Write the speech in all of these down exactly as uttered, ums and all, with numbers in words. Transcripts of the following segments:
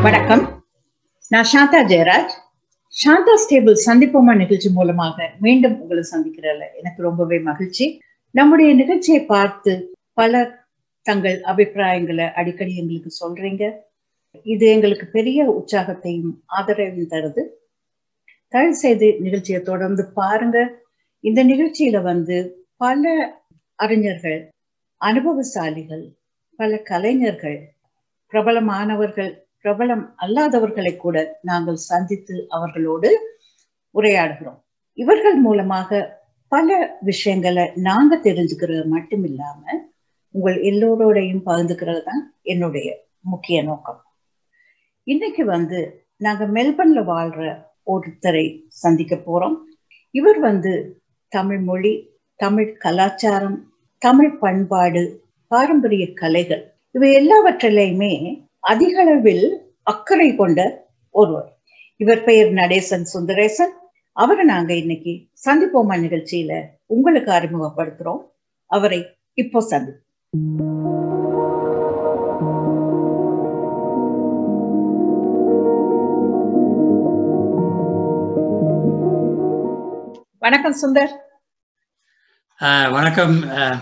வணக்கம். நான் சாந்தா ஜெயராஜ். சாந்தா ஸ்டேபிள் சந்திப்போமா நிகழ்ச்சி மூலமாக மீண்டும் உங்களை சந்திக்கிறதுல எனக்கு ரொம்பவே மகிழ்ச்சி. நம்முடைய நிகழ்ச்சியை பார்த்து பலர் தங்கள் அபிப்பிராயங்களை அடிக்கடி எங்களுக்கு சொல்றீங்க. இது எங்களுக்கு பெரிய உற்சாகத்தையும் ஆதரவையும் தருது. தயவு செய்து நிகழ்ச்சியை தொடர்ந்து பாருங்க. இந்த நிகழ்ச்சியில வந்து பல அறிஞர்கள், அனுபவசாலிகள், பல கலைஞர்கள், பிரபலமானவர்கள், பிரபலம் அல்லாதவர்களை கூட நாங்கள் சந்தித்து அவர்களோடு உரையாடுகிறோம். இவர்கள் மூலமாக பல விஷயங்களை நாங்க தெரிஞ்சுக்கிறது மட்டும் இல்லாம உங்கள் எல்லோரோடையும் பகிர்ந்துக்கிறது தான் என்னுடைய முக்கிய நோக்கம். இன்னைக்கு வந்து நாங்க மெல்பர்ன்ல வாழ்ற ஒருத்தரை சந்திக்க போறோம். இவர் வந்து தமிழ் மொழி, தமிழ் கலாச்சாரம், தமிழ் பண்பாடு, பாரம்பரிய கலைகள் இவை எல்லாவற்றிலையுமே அதிக அளவில் அக்கறை கொண்ட ஒருவர். இவர் பெயர் நடேசன் சுந்தரேசன். அவரை நாங்க இன்னைக்கு சந்திப்போமா நிகழ்ச்சியில உங்களுக்கு அறிமுகப்படுத்துறோம். அவரை இப்போ சந்தி. வணக்கம் சுந்தர். வணக்கம்.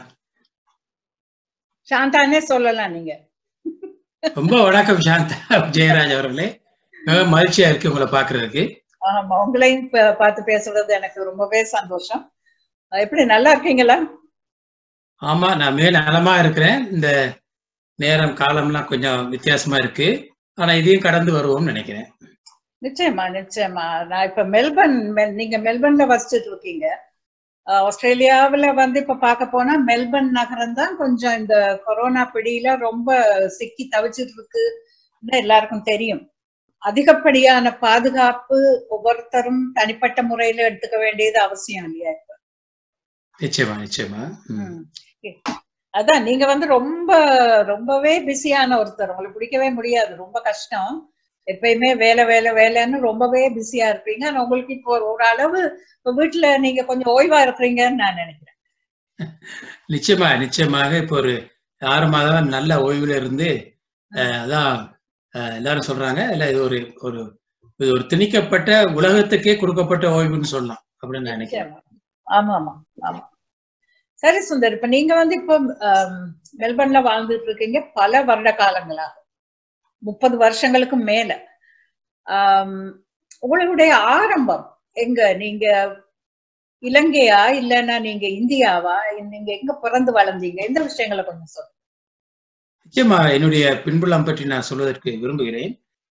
சாந்தானே சொல்லலாம் நீங்க. ரொம்ப வணக்கம் சாந்தா ஜெயராஜ் அவர்களே. மகிழ்ச்சியா இருக்கு உங்களை பாக்குறதுக்கு. ஆமா, உங்களையும் பார்த்து பேசுறது எனக்கு ரொம்பவே சந்தோஷம். எப்படி நல்லா இருக்கீங்களா? ஆமா, நான் மிக நலமா இருக்கிறேன். இந்த நேரம் காலம்லாம் கொஞ்சம் வித்தியாசமா இருக்கு. ஆனா இதையும் கடந்து வருவோம்னு நினைக்கிறேன். நிச்சயமா நிச்சயமா. நான் இப்ப மெல்பர்ன், நீங்க மெல்பர்ன்ல வசிச்சுட்டு இருக்கீங்க. ஆஸ்திரேலியாவில வந்து இப்ப பார்க்க போனா மெல்பர்ன் நகரம் தான் கொஞ்சம் இந்த கொரோனா பிடியில ரொம்ப சிக்கி தவிச்சிட்டு இருக்கு எல்லாருக்கும் தெரியும். அதிகப்படியான பாதுகாப்பு ஒவ்வொருத்தரும் தனிப்பட்ட முறையில எடுத்துக்க வேண்டியது அவசியம் இல்லையா? இப்ப நிச்சயமா நிச்சயமா. அதான் நீங்க வந்து ரொம்ப ரொம்பவே பிஸியான ஒருத்தர். உங்களுக்கு பிடிக்கவே முடியாது, ரொம்ப கஷ்டம். எப்பயுமே வேலை வேலை வேலைன்னு ரொம்பவே பிஸியா இருப்பீங்க. ஆனா உங்களுக்கு இப்போ ஒரு அளவு வீட்டுல நீங்க கொஞ்சம் ஓய்வா இருக்கிறீங்கன்னு நான் நினைக்கிறேன். நிச்சயமா நிச்சயமாக இப்போ ஒரு ஆறு மாதம் நல்ல ஓய்வுல இருந்து அதான் எல்லாரும் சொல்றாங்க. இல்ல இது ஒரு ஒரு இது ஒரு திணிக்கப்பட்ட உலகத்துக்கே கொடுக்கப்பட்ட ஓய்வுன்னு சொல்லலாம் அப்படின்னு நான் நினைக்கிறேன். ஆமா ஆமா ஆமா. சரி சுந்தர், இப்ப நீங்க வந்து இப்போ மெல்பர்ன்ல வாழ்ந்துட்டு இருக்கீங்க பல வருட காலங்களா, முப்பது வருஷங்களுக்கு மேல. ஆஹ் உங்களுடைய ஆரம்பம் எங்க? நீங்க இலங்கையா இல்லைன்னா நீங்க இந்தியாவா? நீங்க எங்க பிறந்து வளர்ந்தீங்க? இந்த விஷயங்களை கொஞ்சம் சொல்லுங்க. நிச்சயமா என்னுடைய பின்புலம் பற்றி நான் சொல்வதற்கு விரும்புகிறேன்.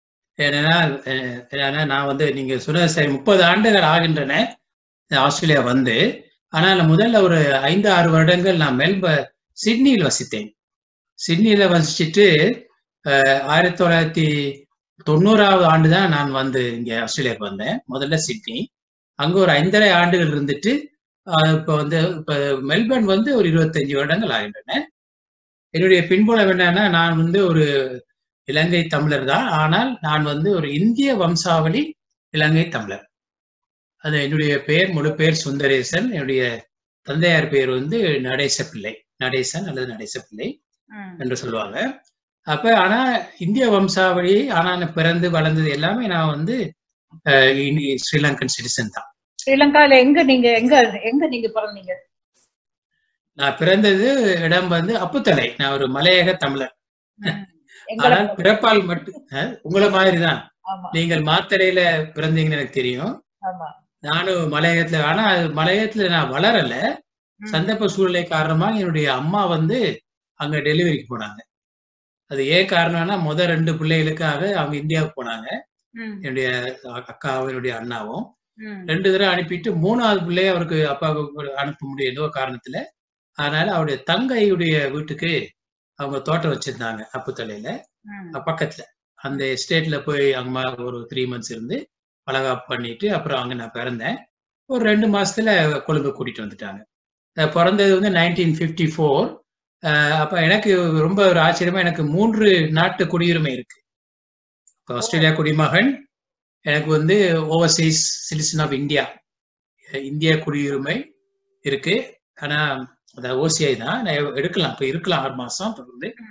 ஏன்னா நான் வந்து நீங்க சொன்னது சரி, முப்பது ஆண்டுகள் ஆகின்றன ஆஸ்திரேலியா வந்து. ஆனால் முதல்ல ஒரு ஐந்து ஆறு வருடங்கள் நான் மெல்பர்ன் சிட்னியில் வசித்தேன். சிட்னியில வசிச்சுட்டு ஆயிரத்தி தொள்ளாயிரத்தி தொண்ணூறாவது ஆண்டு தான் நான் வந்து இங்க ஆஸ்திரேலியாவுக்கு வந்தேன். முதல்ல சிட்னி, அங்க ஒரு ஐந்தரை ஆண்டுகள் இருந்துட்டு இப்ப வந்து இப்ப மெல்பர்ன் வந்து ஒரு இருபத்தஞ்சு வருடங்கள் ஆகின்றன. என்னுடைய பின்புலம் என்னன்னா, நான் வந்து ஒரு இலங்கை தமிழர் தான். ஆனால் நான் வந்து ஒரு இந்திய வம்சாவளி இலங்கை தமிழர். அது என்னுடைய பெயர், முழு பெயர் சுந்தரேசன். என்னுடைய தந்தையார் பெயர் வந்து நடேச பிள்ளை, நடேசன் அல்லது நடேச பிள்ளை என்று சொல்லுவாங்க. அப்ப ஆனா இந்திய வம்சாவளி, ஆனா பிறந்து வளர்ந்தது எல்லாமே நான் வந்து ஸ்ரீலங்கன் சிட்டிசன் தான். ஸ்ரீலங்கால எங்க நீங்க எங்க எங்க நீங்க பிறந்தீங்க? நான் பிறந்தது இடம் வந்து அப்புத்தலை. நான் ஒரு மலையக தமிழர். ஆனால் பிறப்பால் மட்டும் உங்களை மாதிரிதான். நீங்கள் மாத்தறையில பிறந்தீங்கன்னு எனக்கு தெரியும். நானும் மலையகத்துல, ஆனா மலையகத்துல நான் வளரல. சந்தர்ப்ப சூழ்நிலை காரணமா என்னுடைய அம்மா வந்து அங்க டெலிவரிக்கு போனாங்க. அது ஏன் காரணம்னா, முதல் ரெண்டு பிள்ளைகளுக்காக அவங்க இந்தியாவுக்கு போனாங்க. என்னுடைய அக்காவும் என்னுடைய அண்ணாவும் ரெண்டு தடவை அனுப்பிட்டு மூணாவது பிள்ளைய அவருக்கு அப்பாவுக்கு அனுப்ப முடியும் ஏதோ காரணத்துல. அதனால அவருடைய தங்கையுடைய வீட்டுக்கு அவங்க தோட்டம் வச்சிருந்தாங்க அப்புத்தலையில பக்கத்துல. அந்த எஸ்டேட்ல போய் அங்க ஒரு த்ரீ மந்த்ஸ் இருந்து பலகாப்பு பண்ணிட்டு அப்புறம் அங்க நான் பிறந்தேன். ஒரு ரெண்டு மாசத்துல கொழும்பு கூட்டிட்டு வந்துட்டாங்க. பிறந்தது வந்து நைன்டீன் பிப்டி ஃபோர். அப்ப எனக்கு ரொம்ப ஒரு ஆச்சரியமா, எனக்கு மூன்று நாட்டு குடியுரிமை இருக்கு. ஆஸ்திரேலியா குடிமகன், எனக்கு வந்து ஓவர்சீஸ் சிட்டிசன் ஆஃப் இந்தியா, இந்திய குடியுரிமை இருக்கு. ஆனா அதாவது ஓசிஐ தான் நான் எடுக்கலாம், இப்ப இருக்கலாம் ஆறு மாசம் தொடர்ந்து.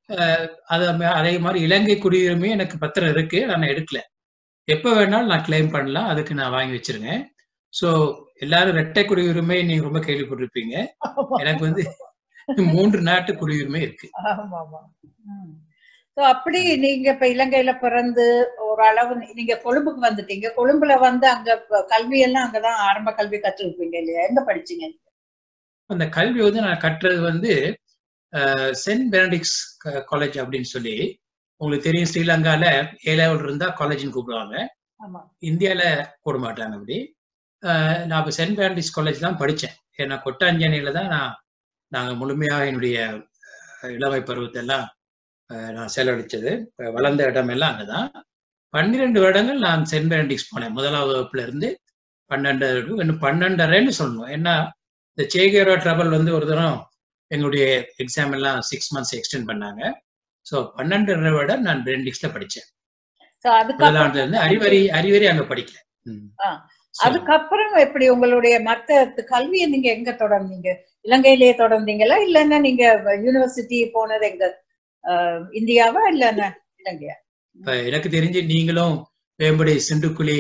அது அதே மாதிரி இலங்கை குடியுரிமை எனக்கு பத்திரம் இருக்கு, நான் எடுக்கல. எப்ப வேணாலும் நான் கிளைம் பண்ணலாம், அதுக்கு நான் வாங்கி வச்சிருக்கேன். சோ எல்லாரும் இரட்டை குடியுரிமை நீங்க ரொம்ப கேள்விப்பட்டிருப்பீங்க. எனக்கு வந்து மூன்று நாட்டு குடியுரிமை இருக்கு. ஆமா ஆமா. சோ அப்படி நீங்க இப்ப இலங்கையில பிறந்து ஒரு அளவு நீங்க கொழும்புக்கு வந்துட்டீங்க. கொழும்புல வந்து அங்க கல்வி எல்லாம் அங்கதான் ஆரம்ப கல்வி கற்றுருப்பீங்க இல்லையா? எங்க படிச்சீங்க? அந்த கல்வி வந்து நான் கற்றது வந்து சென்ட் பெனடிக்ஸ் காலேஜ் அப்படின்னு சொல்லி, உங்களுக்கு தெரியும் ஸ்ரீலங்கால ஏ லெவல் இருந்தா காலேஜ்னு கூப்பிடுவாங்க, இந்தியால போட மாட்டாங்க. அப்படி நான் இப்போ சென்ட் பெனடிக்ஸ் காலேஜ் தான் படித்தேன். ஏன்னா கொட்டாஞ்சேனையில தான் நான் நாங்கள் முழுமையாக என்னுடைய இளமை பருவத்தை எல்லாம் நான் செலவழிச்சது. வளர்ந்த இடம் எல்லாம் அங்கதான். பன்னிரெண்டு வருடங்கள் நான் சென்ட் பெனடிக்ஸ் போனேன். முதலாவது வகுப்புல இருந்து பன்னெண்டு இன்னும் பன்னெண்டரைன்னு சொல்லணும். ஏன்னா இந்த சேகேரோ ட்ரபிள் வந்து ஒரு தரம் எங்களுடைய எக்ஸாம் எல்லாம் சிக்ஸ் மந்த்ஸ் எக்ஸ்டெண்ட் பண்ணாங்க. ஸோ பன்னெண்டரை வருடம் நான் பெனடிக்ஸ்ல படித்தேன். முதலாண்டுல இருந்து அறிவரி அறிவரி அங்க படிக்கல. அதுக்கப்புறம் எப்படி உங்களுடைய மத்த கல்வியை நீங்க எங்க தொடர்ந்தீங்க? இலங்கையிலேயே தொடர்ந்தீங்களா இல்லன்னா நீங்க யூனிவர்சிட்டி போனது எங்க, இந்தியாவா இல்லன்னா இலங்கையா? எனக்கு தெரிஞ்சு நீங்களும் வேம்படி சிண்டுக்குழி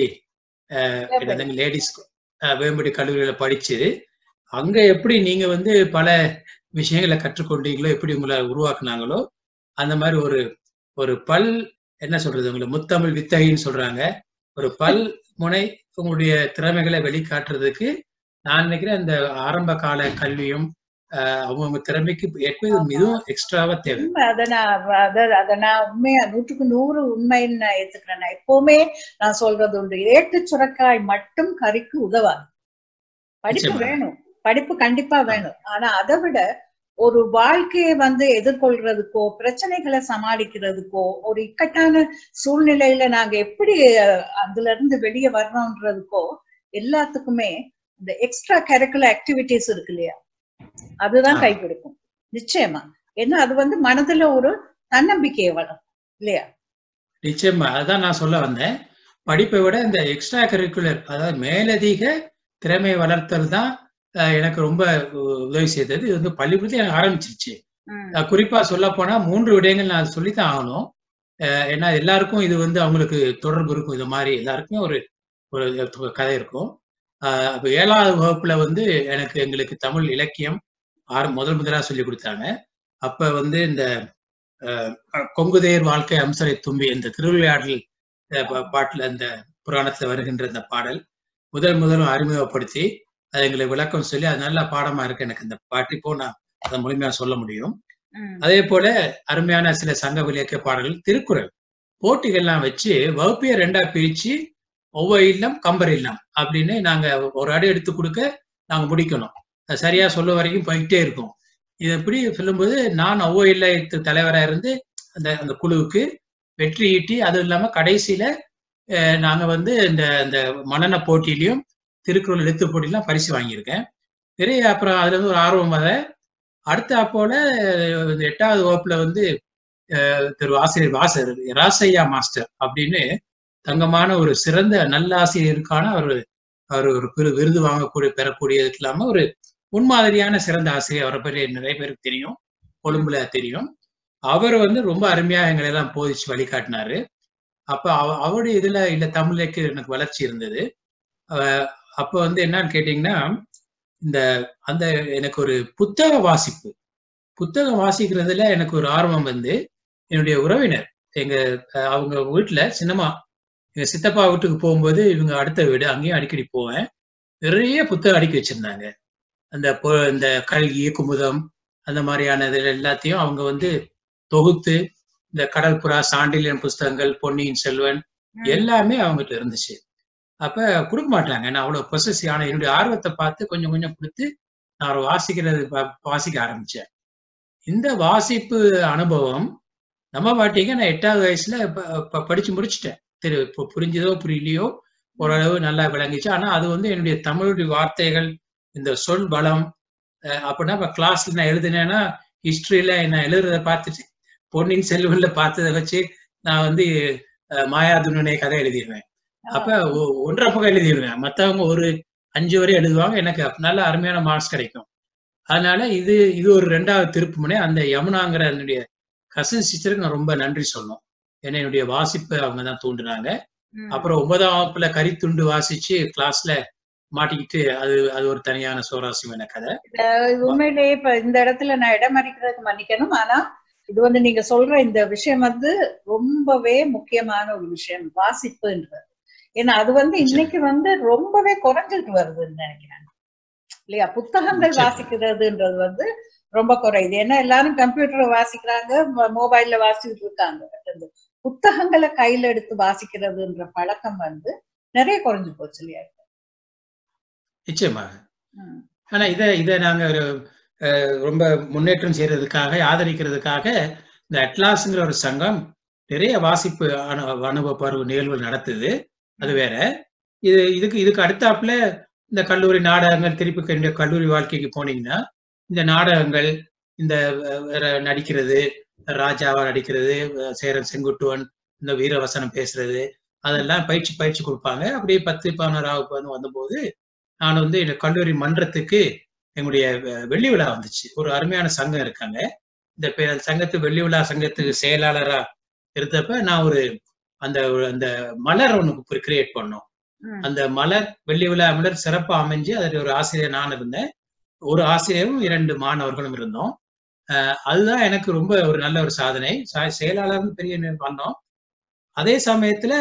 லேடிஸ் வேம்படி கல்லூரியில படிச்சு அங்க எப்படி நீங்க வந்து பல விஷயங்களை கற்றுக்கொண்டீங்களோ, எப்படி உங்களை உருவாக்குனாங்களோ அந்த மாதிரி ஒரு ஒரு பல் என்ன சொல்றது, உங்களை முத்தமிழ் வித்தகின்னு சொல்றாங்க, ஒரு பல் முனை உங்களுடைய திறமைகளை வெளிக்காட்டுறதுக்கு நான் நினைக்கிறேன் இந்த ஆரம்ப கால கல்வியும் அவங்க திறமைக்கு ஏற்பது மிகவும் எக்ஸ்ட்ராவா தேவை. அதை நான் அதை நான் உண்மையா நூற்றுக்கு நூறு உண்மைன்னு நான் ஏத்துக்கிறேன். எப்பவுமே நான் சொல்றது உண்டு, ஏட்டு சுரக்காய் மட்டும் கறிக்கு உதவாது. படிப்பு வேணும், படிப்பு கண்டிப்பா வேணும். ஆனா அதை விட ஒரு வாழ்க்கையை வந்து எதிர்கொள்றதுக்கோ பிரச்சனைகளை சமாளிக்கிறதுக்கோ ஒரு இக்கட்டான சூழ்நிலையில நாங்க எப்படி அதுல இருந்து வெளியே வர்றோம்ன்றதுக்கோ எல்லாத்துக்குமே இந்த எக்ஸ்ட்ரா கரிக்குலர் ஆக்டிவிட்டிஸ் இருக்கு இல்லையா, அதுதான் கை கொடுக்கும் நிச்சயமா. ஏன்னா அது வந்து மனதுல ஒரு தன்னம்பிக்கையை வளரும் இல்லையா? நிச்சயமா, அதான் நான் சொல்ல வந்தேன். படிப்பை விட இந்த எக்ஸ்ட்ரா கரிக்குலர், அதாவது மேலதிக திறமை வளர்த்தல் தான் எனக்கு ரொம்ப உதவி செய்தது. இது வந்து பள்ளிக்கூடத்துல எனக்கு ஆரம்பிச்சிருச்சு. குறிப்பா சொல்ல போனா மூன்று விடயங்கள் நான் சொல்லித்தான் ஆகணும். ஏன்னா எல்லாருக்கும் இது வந்து அவங்களுக்கு தொடர்பு இருக்கும். இது மாதிரி எல்லாருக்குமே ஒரு ஒரு கதை இருக்கும். அப்ப ஏழாவது வகுப்புல வந்து எனக்கு எங்களுக்கு தமிழ் இலக்கியம் ஆறு முதல் முதலா சொல்லி கொடுத்தாங்க. அப்ப வந்து இந்த கொங்குதேர் வாழ்க்கை அம்சரை தும்பி இந்த திருவிளையாடல் பாட்டுல இந்த புராணத்துல வருகின்ற இந்த பாடல் முதல் முதலும் அறிமுகப்படுத்தி அது எங்களுக்கு விளக்கம் சொல்லி அது நல்ல பாடமா இருக்கு எனக்கு இந்த பாட்டு. இப்போ நான் அதை முழுமையா சொல்ல முடியும். அதே போல அருமையான சில சங்க இலக்கிய பாடல்கள், திருக்குறள் போட்டிகள்லாம் வச்சு வகுப்பைய ரெண்டா பிரிச்சு ஒவ்வொரு இல்லம் கம்பர் இல்லம் அப்படின்னு நாங்க ஒரு அடி எடுத்து கொடுக்க நாங்க முடிக்கணும். அது சரியா சொல்ல வரைக்கும் போயிட்டே இருக்கும். இது எப்படி சொல்லும்போது நான் ஒவ்வொரு இல்லத்து தலைவராக இருந்து அந்த அந்த குழுவுக்கு வெற்றி ஈட்டி, அதுவும் இல்லாம கடைசியில நாங்க வந்து இந்த இந்த மனன போட்டியிலையும் திருக்குறள் எழுத்து போட்டிலாம் பரிசு வாங்கியிருக்கேன் நிறைய. அப்புறம் அதுல இருந்து ஒரு ஆர்வம் வர அடுத்த அப்போல எட்டாவது வகுப்புல வந்து திரு ஆசிரியர் வாசர் ராசையா மாஸ்டர் அப்படின்னு தங்கமான ஒரு சிறந்த நல்ல ஆசிரியருக்கான ஒரு அவர் ஒரு பெரு விருது வாங்கக்கூடிய பெறக்கூடியதுக்கு இல்லாம ஒரு முன்மாதிரியான சிறந்த ஆசிரியர். அவரை பேர் நிறைய பேருக்கு தெரியும், கொழும்புல தெரியும். அவர் வந்து ரொம்ப அருமையா எங்களை எல்லாம் போதிச்சு வழிகாட்டினாரு. அப்ப அவருடைய இதுல இல்ல தமிழுக்கு எனக்கு வளர்ச்சி இருந்தது. அப்ப வந்து என்னன்னு கேட்டீங்கன்னா இந்த அந்த எனக்கு ஒரு புத்தக வாசிப்பு புத்தகம் வாசிக்கிறதுல எனக்கு ஒரு ஆர்வம் வந்து என்னுடைய உறவினர் எங்க அவங்க வீட்டுல சின்னமா எங்க சித்தப்பா வீட்டுக்கு போகும்போது இவங்க அடுத்த வீடு அங்கேயும் அடிக்கடி போவேன். நிறைய புத்தகம் அடுக்கி வச்சிருந்தாங்க. அந்த இந்த கல்கி குமுதம் அந்த மாதிரியான இதுல எல்லாத்தையும் அவங்க வந்து தொகுத்து இந்த கடல் புறா சாண்டிலியன் புஸ்தகங்கள் பொன்னியின் செல்வன் எல்லாமே அவங்ககிட்ட இருந்துச்சு. அப்ப கொடுக்க மாட்டாங்க. நான் அவ்வளவு பொசசிவ் ஆன என்னுடைய ஆர்வத்தை பார்த்து கொஞ்சம் கொஞ்சம் கொடுத்து நான் வாசிக்கிறது வாசிக்க ஆரம்பிச்சேன். இந்த வாசிப்பு அனுபவம் நம்ம பாட்டிங்க நான் எட்டாவது வயசுல படிச்சு முடிச்சுட்டேன். திரு புரிஞ்சதோ புரியலையோ ஓரளவு நல்லா விளங்கிச்சு. ஆனா அது வந்து என்னுடைய தமிழுடைய வார்த்தைகள் இந்த சொல் பலம் அப்படின்னா இப்ப கிளாஸ்ல நான் எழுதினேன்னா ஹிஸ்டரியில நான் எழுதுறத பார்த்துட்டு பொன்னியின் செல்வன்ல பார்த்ததை வச்சு நான் வந்து மாயாதுனனை கதை எழுதிடுவேன். அப்ப ஒன்றரை பக்கம் எழுதிடுவேன். மற்றவங்க ஒரு அஞ்சு வரை எழுதுவாங்க. எனக்கு நல்ல அருமையான மார்க்ஸ் கிடைக்கும். அதனால இது இது ஒரு ரெண்டாவது திருப்பு முனை. அந்த யமுனாங்கிற என்னுடைய கசின் சிஸ்டருக்கு நான் ரொம்ப நன்றி சொல்லணும். ஏன்னா என்னுடைய வாசிப்பை அவங்க தான் தூண்டுனாங்க. அப்புறம் ஒன்பதாம் வகுப்புல கரித்துண்டு வாசிச்சு கிளாஸ்ல மாட்டிக்கிட்டு அது அது ஒரு தனியான சுவாரஸ்யமான கதை. உண்மையிலேயே இப்ப இந்த இடத்துல நான் இடம் அறிக்கிறதுக்கு மன்னிக்கணும். ஆனா இது வந்து நீங்க சொல்ற இந்த விஷயம் வந்து ரொம்பவே முக்கியமான ஒரு விஷயம், வாசிப்புன்றது. ஏன்னா அது வந்து இன்னைக்கு வந்து ரொம்பவே குறைஞ்சிட்டு வருதுன்னு நினைக்கிறேன் இல்லையா? புத்தகங்கள் வாசிக்கிறதுன்றது வந்து ரொம்ப குறையுது. ஏன்னா எல்லாரும் கம்ப்யூட்டரை வாசிக்கிறாங்க, மொபைல்ல வாசிச்சுட்டு இருக்காங்க. புத்தகங்களை கையில எடுத்து வாசிக்கிறதுன்ற பழக்கம் வந்து நிறைய குறைஞ்சு போச்சு இல்லையா? நிச்சயமாக. ஆனா இத இத நாங்க ஒரு ரொம்ப முன்னேற்றம் செய்யறதுக்காக ஆதரிக்கிறதுக்காக இந்த அட்லாஸ்ங்கிற ஒரு சங்கம் நிறைய வாசிப்பு அனு அனுபவ பருவ நிகழ்வுகள் நடத்துது. அது வேற. இது இதுக்கு இதுக்கு அடுத்தாப்புல இந்த கல்லூரி நாடகங்கள், திருப்பி இந்த கல்லூரி வாழ்க்கைக்கு போனீங்கன்னா இந்த நாடகங்கள், இந்த நடிக்கிறது, ராஜாவா நடிக்கிறது, சேரன் செங்குட்டுவன் இந்த வீரவசனம் பேசுறது, அதெல்லாம் பயிற்சி பயிற்சி கொடுப்பாங்க. அப்படியே பத்து பதினோராவுக்கு வந்து வந்தபோது நான் வந்து இந்த கல்லூரி மன்றத்துக்கு எங்களுடைய வெள்ளி விழா வந்துச்சு. ஒரு அருமையான சங்கம் இருக்காங்க. இந்த சங்கத்து வெள்ளி விழா சங்கத்துக்கு செயலாளரா இருந்தப்ப நான் ஒரு அந்த அந்த மலர் ஒண்ணு கிரியேட் பண்ணோம். அந்த மலர் வெள்ளி விழா மலர் சிறப்பா அமைஞ்சு அதில் ஒரு ஆசிரியர் நான் இருந்தேன், ஒரு ஆசிரியரும் இரண்டு மாணவர்களும் இருந்தோம். அஹ் அதுதான் எனக்கு ரொம்ப ஒரு நல்ல ஒரு சாதனை. செயலாளர்னு பெரிய பண்ணோம். அதே சமயத்துல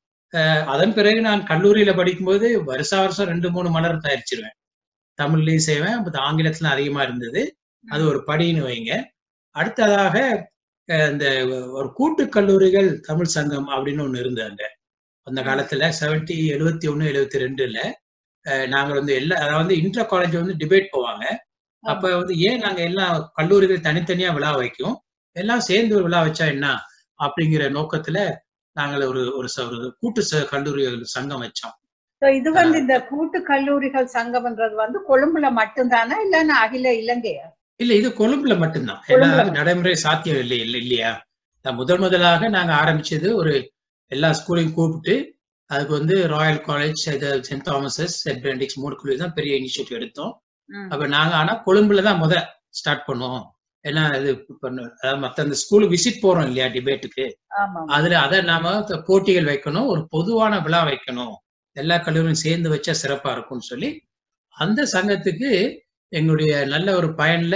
அஹ் அதன் பிறகு நான் கல்லூரியில படிக்கும்போது வருஷா வருஷம் ரெண்டு மூணு மலர் தயாரிச்சிருவேன். தமிழ்லயும் செய்வேன், ஆங்கிலத்துல அதிகமா இருந்தது. அது ஒரு படின்னு வைங்க. அடுத்ததாக இந்த ஒரு கூட்டு கல்லூரிகள் தமிழ் சங்கம் அப்படின்னு ஒண்ணு இருந்தாங்க அந்த காலத்துல. செவன்டி எழுவத்தி ஒண்ணு எழுவத்தி ரெண்டுல நாங்க வந்து எல்லா அதாவது இன்டர் காலேஜ் வந்து டிபேட் போவாங்க. அப்ப வந்து ஏன் நாங்க எல்லாம் கல்லூரிகள் தனித்தனியா விழா வைக்கும், எல்லாம் சேர்ந்து ஒரு விழா வச்சா என்ன அப்படிங்கிற நோக்கத்துல நாங்கள் ஒரு ஒரு கூட்டு கல்லூரிகள் சங்கம் வச்சோம். இது வந்து இந்த கூட்டு கல்லூரிகள் சங்கம்ன்றது வந்து கொழும்புல மட்டும்தானா இல்லன்னா அகில இலங்கையா? இல்ல, இது கொழும்புல மட்டும்தான். ஏன்னா நடைமுறை சாத்தியம் இல்லை இல்லை இல்லையா? முதல் முதலாக நாங்க ஆரம்பிச்சது ஒரு எல்லா ஸ்கூலையும் கூப்பிட்டு அதுக்கு வந்து Royal College, saint Thomas's, saint Benedict's மூணு கல்லூரி தான் பெரிய இனிஷியேட்டிவ் எடுத்தோம். அப்ப நாங்க ஆனா கொழும்புலதான் முத ஸ்டார்ட் பண்ணுவோம். ஏன்னா இது மத்த அந்த ஸ்கூலுக்கு விசிட் போறோம் இல்லையா டிபேட்டுக்கு, அதுல அதை நாம போட்டிகள் வைக்கணும், ஒரு பொதுவான விழா வைக்கணும், எல்லா கல்லூரியும் சேர்ந்து வச்சா சிறப்பா இருக்கும்னு சொல்லி அந்த சங்கத்துக்கு எங்களுடைய நல்ல ஒரு பயன்ல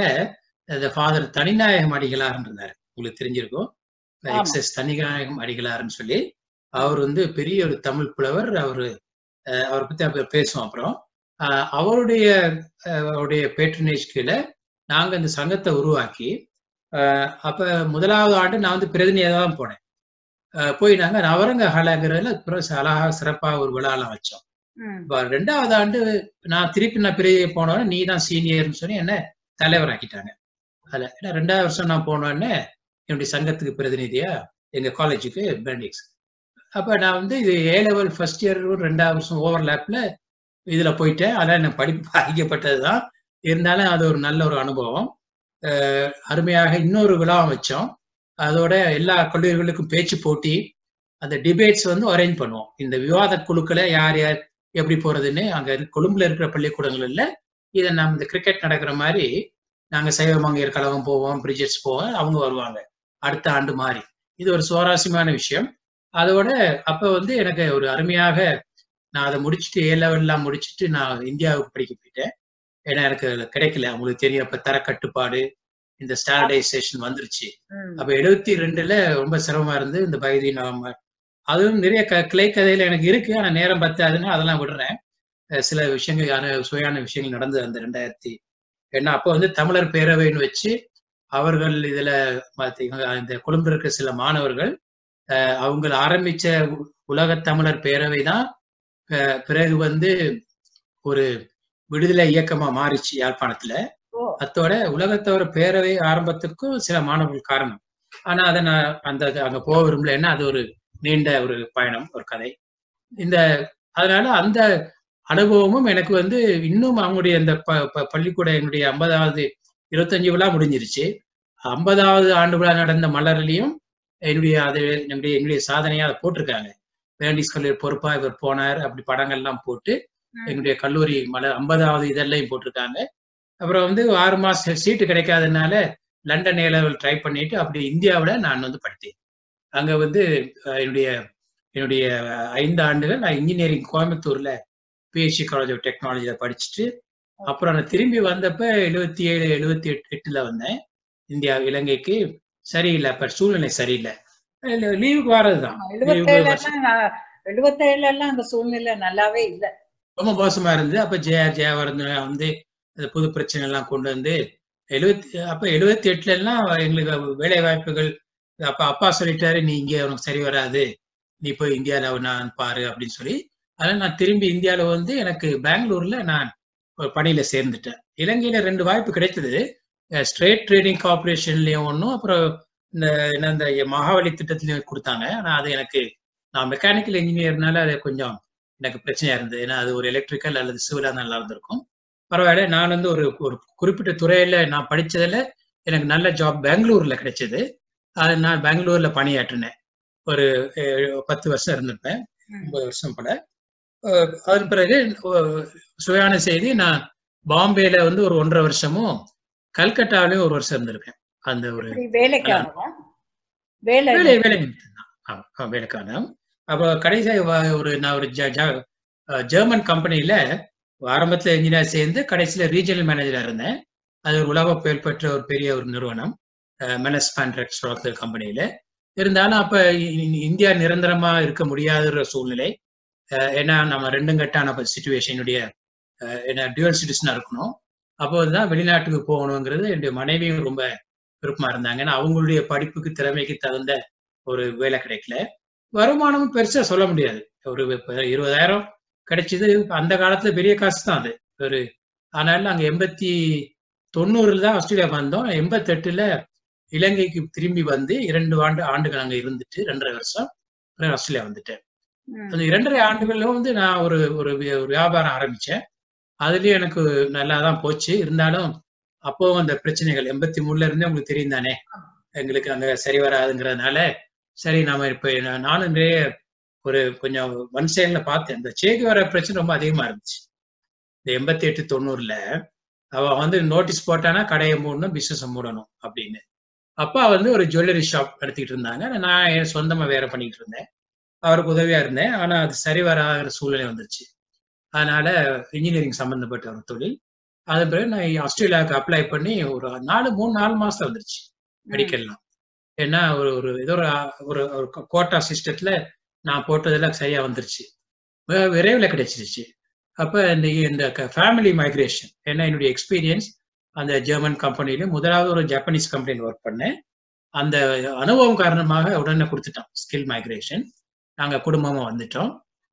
ஃபாதர் தனிநாயகம் அடிகளார் இருந்தார். உங்களுக்கு தெரிஞ்சிருக்கும், எக்ஸஸ் தனிநாயகம் அடிகளார்னு சொல்லி. அவர் வந்து பெரிய ஒரு தமிழ் புலவர். அவரு அவரை பத்தி பேசுவோம் அப்புறம். அவருடைய அவருடைய பேட்ரனேஜ் கீழே நாங்க இந்த சங்கத்தை உருவாக்கி அப்ப முதலாவது ஆண்டு நான் வந்து பிரதிநிதியாக தான் போனேன். போய் நாங்க நவரங்க ஹாலாங்கிறதுல அழகா சிறப்பா ஒரு விழாலாம் வச்சோம். ரெண்டாவது ஆண்டு நான் திருப்பி நான் பெரிய போனோன்னு நீ தான் சீனியர்னு சொல்லி என்ன தலைவர் ஆக்கிட்டாங்க. அதுல ஏன்னா ரெண்டாவது வருஷம் நான் போனோன்னு என்னுடைய சங்கத்துக்கு பிரதிநிதியா எங்க காலேஜுக்கு பெனடிக்ட்ஸ். அப்ப நான் வந்து இது ஏ லெவல் ஃபர்ஸ்ட் இயர் ரெண்டாவது வருஷம் ஓவர்லேப்ல இதுல போயிட்டேன். அதான் எனக்கு படிப்பு பாதிக்கப்பட்டதுதான். இருந்தாலும் அது ஒரு நல்ல ஒரு அனுபவம். அஹ் அருமையாக இன்னொரு விழாவை வச்சோம். அதோட எல்லா கல்லூரிகளுக்கும் பேச்சு போட்டி, அந்த டிபேட்ஸ் வந்து அரேஞ்ச் பண்ணுவோம். இந்த விவாத குழுக்களை யார் யார் எப்படி போறதுன்னு அங்க கொழும்புல இருக்கிற பள்ளிக்கூடங்கள்ல இதை நம்ம இந்த கிரிக்கெட் நடக்கிற மாதிரி நாங்க சைவமங்கையர் கழகம் போவோம், பிரிஜெட்ஸ் போவோம், அவங்க வருவாங்க அடுத்த ஆண்டு மாதிரி. இது ஒரு சுவாரஸ்யமான விஷயம். அதோட அப்ப வந்து எனக்கு ஒரு அருமையாக நான் அதை முடிச்சுட்டு ஏ லெவல்லாம் முடிச்சுட்டு நான் இந்தியாவுக்கு படிக்க போயிட்டேன். ஏன்னா எனக்கு கிடைக்கல, உங்களுக்கு தெரியும், அப்ப தரக்கட்டுப்பாடு இந்த ஸ்டாண்டர்டைசேஷன் வந்துருச்சு. அப்ப எழுபத்தி ரெண்டுல ரொம்ப சிரமமா இருந்து இந்த பைதி நவம்பர் அதுவும் நிறைய க கிளை கதையில எனக்கு இருக்கு. ஆனா நேரம் பத்தாதுன்னு அதெல்லாம் விடுறேன். சில விஷயங்கள் சுவையான விஷயங்கள் நடந்தது அந்த ரெண்டாயிரத்தி ஏன்னா அப்ப வந்து தமிழர் பேரவைன்னு வச்சு அவர்கள் இதுல இந்த கொழும்பு இருக்கிற சில மாணவர்கள் அஹ் அவங்க ஆரம்பிச்ச உலக தமிழர் பேரவை தான் பிறகு வந்து ஒரு விடுதலை இயக்கமா மாறிச்சு யாழ்ப்பாணத்துல. அத்தோட உலகத்தவர பேரவை ஆரம்பத்துக்கும் சில மாணவர்கள் காரணம். ஆனா அதை நான் அந்த அங்க போக விரும்பல, ஏன்னா அது ஒரு நீண்ட ஒரு பயணம், ஒரு கதை. இந்த அதனால அந்த அனுபவமும் எனக்கு வந்து இன்னும் அவங்களுடைய இந்த ப பள்ளிக்கூட என்னுடைய ஐம்பதாவது இருபத்தஞ்சு விழா முடிஞ்சிருச்சு. ஐம்பதாவது ஆண்டு விழா நடந்த மலர்லையும் என்னுடைய அது என்னுடைய என்னுடைய சாதனையா அதை போட்டிருக்காங்க. பெனடிக்ட்ஸ் கல்லூரி பொறுப்பா இவர் போனார் அப்படி படங்கள்லாம் போட்டு எங்களுடைய கல்லூரி மலர் ஐம்பதாவது இதெல்லாம் போட்டிருக்காங்க. அப்புறம் வந்து ஆறு மாசம் சீட்டு கிடைக்காதனால லண்டன் ஏ லெவல் ட்ரை பண்ணிட்டு அப்படி இந்தியாவில் நான் வந்து படித்தேன். அங்க வந்து என்னுடைய என்னுடைய ஐந்து ஆண்டுகள் நான் இன்ஜினியரிங் கோயம்புத்தூர்ல பிஹெச்டி காலேஜ் ஆஃப் டெக்னாலஜியில படிச்சுட்டு அப்புறம் நான் திரும்பி வந்தப்ப எழுபத்தி ஏழு எழுபத்தி எட்டு எட்டுல வந்தேன் இந்தியா இலங்கைக்கு. சரியில்லை, அப்ப சூழ்நிலை சரியில்லை, லீவுக்கு வர்றதுதான். எழுபத்தேழுல எல்லாம் அந்த சூழ்நிலை நல்லாவே இல்லை, ரொம்ப மோசமா இருந்து. அப்ப ஜெயா ஜெயவர்தன வந்து புது பிரச்சனை எல்லாம் கொண்டு வந்து எழுபத்தி அப்ப எழுபத்தி எட்டுல எல்லாம் எங்களுக்கு வேலை வாய்ப்புகள். அப்ப அப்பா சொல்லிட்டாரு, நீ இங்கே உனக்கு சரி வராது, நீ போய் இந்தியாவில நான் பாரு அப்படின்னு சொல்லி. அதனால நான் திரும்பி இந்தியாவில வந்து எனக்கு பெங்களூர்ல நான் ஒரு பணியில சேர்ந்துட்டேன். இலங்கையில ரெண்டு வாய்ப்பு கிடைத்தது, ஸ்ட்ரேட் ட்ரேடிங் கார்பரேஷன்லயும் ஒன்றும், அப்புறம் இந்த என்ன இந்த மகாவலி திட்டத்திலயும் கொடுத்தாங்க. ஆனா அது எனக்கு, நான் மெக்கானிக்கல் இன்ஜினியர்னால அது கொஞ்சம் எனக்கு பிரச்சனையா இருந்தது. ஏன்னா அது ஒரு எலக்ட்ரிக்கல் அல்லது சிவிலா நல்லா இருந்திருக்கும். பரவாயில்ல, நான் வந்து ஒரு ஒரு குறிப்பிட்ட துறையில நான் படிச்சதுல எனக்கு நல்ல ஜாப் பெங்களூர்ல கிடைச்சது. அது நான் பெங்களூர்ல பணியாற்றினேன். ஒரு பத்து வருஷம் இருந்திருப்பேன், ஒன்பது வருஷம் போல. அதன் பிறகு சுயான செய்தி, நான் பாம்பேல வந்து ஒரு ஒன்றரை வருஷமும் கல்கட்டாவிலையும் ஒரு வருஷம் இருந்திருக்கேன். அந்த ஒரு வேலைக்கான வேலைக்கான அப்போ கடைசியாக ஒரு நான் ஒரு ஜெர்மன் கம்பெனியில ஆரம்பத்துல இன்ஜினியர் சேர்ந்து கடைசியில ரீஜனல் மேனேஜரா இருந்தேன். அது ஒரு உலக புகழ் பெற்ற ஒரு பெரிய ஒரு நிறுவனம், மெனஸ்பான்ட்ரெக்ஸ் கம்பெனியில இருந்தாலும். அப்ப இந்தியா நிரந்தரமா இருக்க முடியாத சூழ்நிலை. ஏன்னா நம்ம ரெண்டும் கட்டான சிச்சுவேஷனுடைய என்ன டியூவல் சிட்டிசனா இருக்கணும். அப்போதான் வெளிநாட்டுக்கு போகணுங்கிறது என்னுடைய மனைவியும் ரொம்ப விருப்பமா இருந்தாங்க. ஏன்னா அவங்களுடைய படிப்புக்கு திறமைக்கு தகுந்த ஒரு வேலை கிடைக்கல. வருமானமும் பெருசா சொல்ல முடியாது, ஒரு இருபதாயிரம் கிடைச்சது. அந்த காலத்துல பெரிய காசு தான் அது ஒரு. அதனால நாங்க எண்பத்தி தொண்ணூறுல தான் ஆஸ்திரேலியா வந்தோம். எண்பத்தி எட்டுல இலங்கைக்கு திரும்பி வந்து இரண்டு ஆண்டு ஆண்டுகள் அங்க இருந்துட்டு ரெண்டரை வருஷம் ஆஸ்திரேலியா வந்துட்டேன். அந்த இரண்டரை ஆண்டுகள்ல வந்து நான் ஒரு ஒரு வியாபாரம் ஆரம்பிச்சேன். அதுலயும் எனக்கு நல்லாதான் போச்சு. இருந்தாலும் அப்போ அந்த பிரச்சனைகள் எண்பத்தி மூணுல இருந்தே உங்களுக்கு தெரியும் தானே, எங்களுக்கு அங்க சரி வராதுங்கிறதுனால சரி நாம இப்ப நானும் நிறைய ஒரு கொஞ்சம் ஒன் சைட்ல பார்த்தேன். இந்த சேக்கு வர பிரச்சனை ரொம்ப அதிகமா இருந்துச்சு இந்த எண்பத்தி எட்டு தொண்ணூறுல. அவ வந்து நோட்டீஸ் போட்டானா கடையை மூடணும், பிசினஸ் மூடணும் அப்படின்னு. அப்பா வந்து ஒரு ஜுவல்லரி ஷாப் நடத்திட்டு இருந்தாங்க, நான் என் சொந்தமா வேற பண்ணிட்டு இருந்தேன், அவருக்கு உதவியா இருந்தேன். ஆனா அது சரி வராத சூழ்நிலை வந்துருச்சு. அதனால இன்ஜினியரிங் சம்பந்தப்பட்ட ஒரு தொழில். அது பிறகு நான் ஆஸ்திரேலியாவுக்கு அப்ளை பண்ணி ஒரு நாலு மூணு நாலு மாசத்துல வந்துருச்சு மெடிக்கல்லாம். ஏன்னா ஒரு ஒரு ஏதோ ஒரு ஒரு கோட்டா சிஸ்டத்துல நான் போட்டதெல்லாம் சரியா வந்துருச்சு, விரைவில் கிடைச்சிருச்சு. அப்ப இந்த இந்த ஃபேமிலி மைக்ரேஷன், ஏன்னா என்னுடைய எக்ஸ்பீரியன்ஸ் அந்த ஜெர்மன் கம்பெனில முதலாவது ஒரு ஜப்பானீஸ் கம்பெனியில் ஒர்க் பண்ணேன். அந்த அனுபவம் காரணமாக உடனே கொடுத்துட்டோம் ஸ்கில் மைக்ரேஷன். நாங்க குடும்பமா வந்துட்டோம்.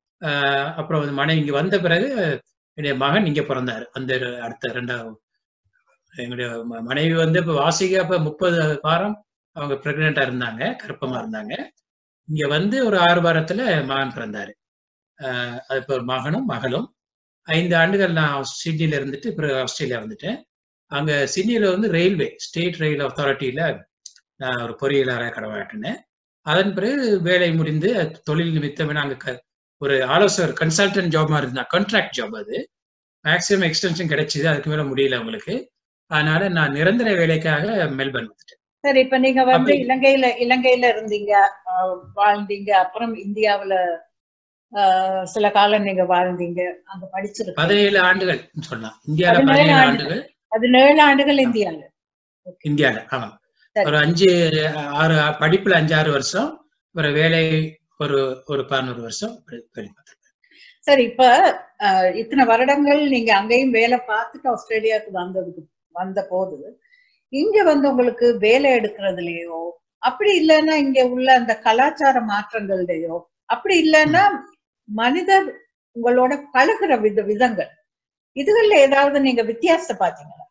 ஆஹ் அப்புறம் வந்து மனைவி இங்க வந்த பிறகு என்னுடைய மகன் இங்க பிறந்தாரு. அந்த அடுத்த ரெண்டாவது எங்களுடைய மனைவி வந்து இப்ப வாசிக்க அப்ப முப்பது வாரம் அவங்க பிரெக்னெண்டா இருந்தாங்க, கர்ப்பமா இருந்தாங்க. இங்க வந்து ஒரு ஆறு வாரத்துல மகன் பிறந்தாரு. ஆஹ் அது இப்போ ஒரு மகனும் மகளும். ஐந்து ஆண்டுகள் நான் சிட்னில இருந்துட்டு பிறகு ஆஸ்திரேலியா வந்துட்டேன். அங்க சிட்னில வந்து ரயில்வே ஸ்டேட் ரயில் அத்தாரிட்டியில நான் ஒரு பொறியியலாளராக கடமையாற்றினேன். அதன் பிறகு வேலை முடிந்து தொழில் நிமித்தம் அங்க ஒரு ஆலோசகர் கன்சல்டன்ட் ஜாப் மாதிரி இருந்தா, கான்ட்ராக்ட் ஜாப். அது மேக்சிமம் எக்ஸ்டென்ஷன் கிடைச்சது, அதுக்கு மேல முடியல உங்களுக்கு. அதனால நான் நிரந்தர வேலைக்காக மெல்பர்ன் வந்துட்டேன். சரி, இப்ப நீங்க வந்து இலங்கையில இலங்கையில இருந்தீங்க, வாழ்ந்தீங்க, அப்புறம் இந்தியாவில சில காலம் நீங்க வாழ்ந்தீங்க, அங்க படிச்சிருக்கீங்க. பதினேழு ஆண்டுகள் சொல்லலாம் இந்தியாவில. பதினேழு ஆண்டுகள் பதினேழு ஆண்டுகள் இந்தியாவில இந்தியாவில ஆமா. ஒரு அஞ்சு ஆறு படிப்புல அஞ்சு ஆறு வருஷம், ஒரு வேலை ஒரு ஒரு பதினோரு வருஷம். சரி, இப்ப இத்தனை வருடங்கள் நீங்க அங்கேயும் வேலை பார்த்துட்டு ஆஸ்திரேலியாவுக்கு வந்ததுக்கு வந்த போது இங்க வந்து உங்களுக்கு வேலை எடுக்கிறதுலயோ, அப்படி இல்லைன்னா இங்க உள்ள அந்த கலாச்சார மாற்றங்கள்லயோ, அப்படி இல்லைன்னா மனிதர் உங்களோட பழகுற வித விதங்கள் இதுகள்ல ஏதாவது நீங்க வித்தியாசம் பாத்தீங்களா?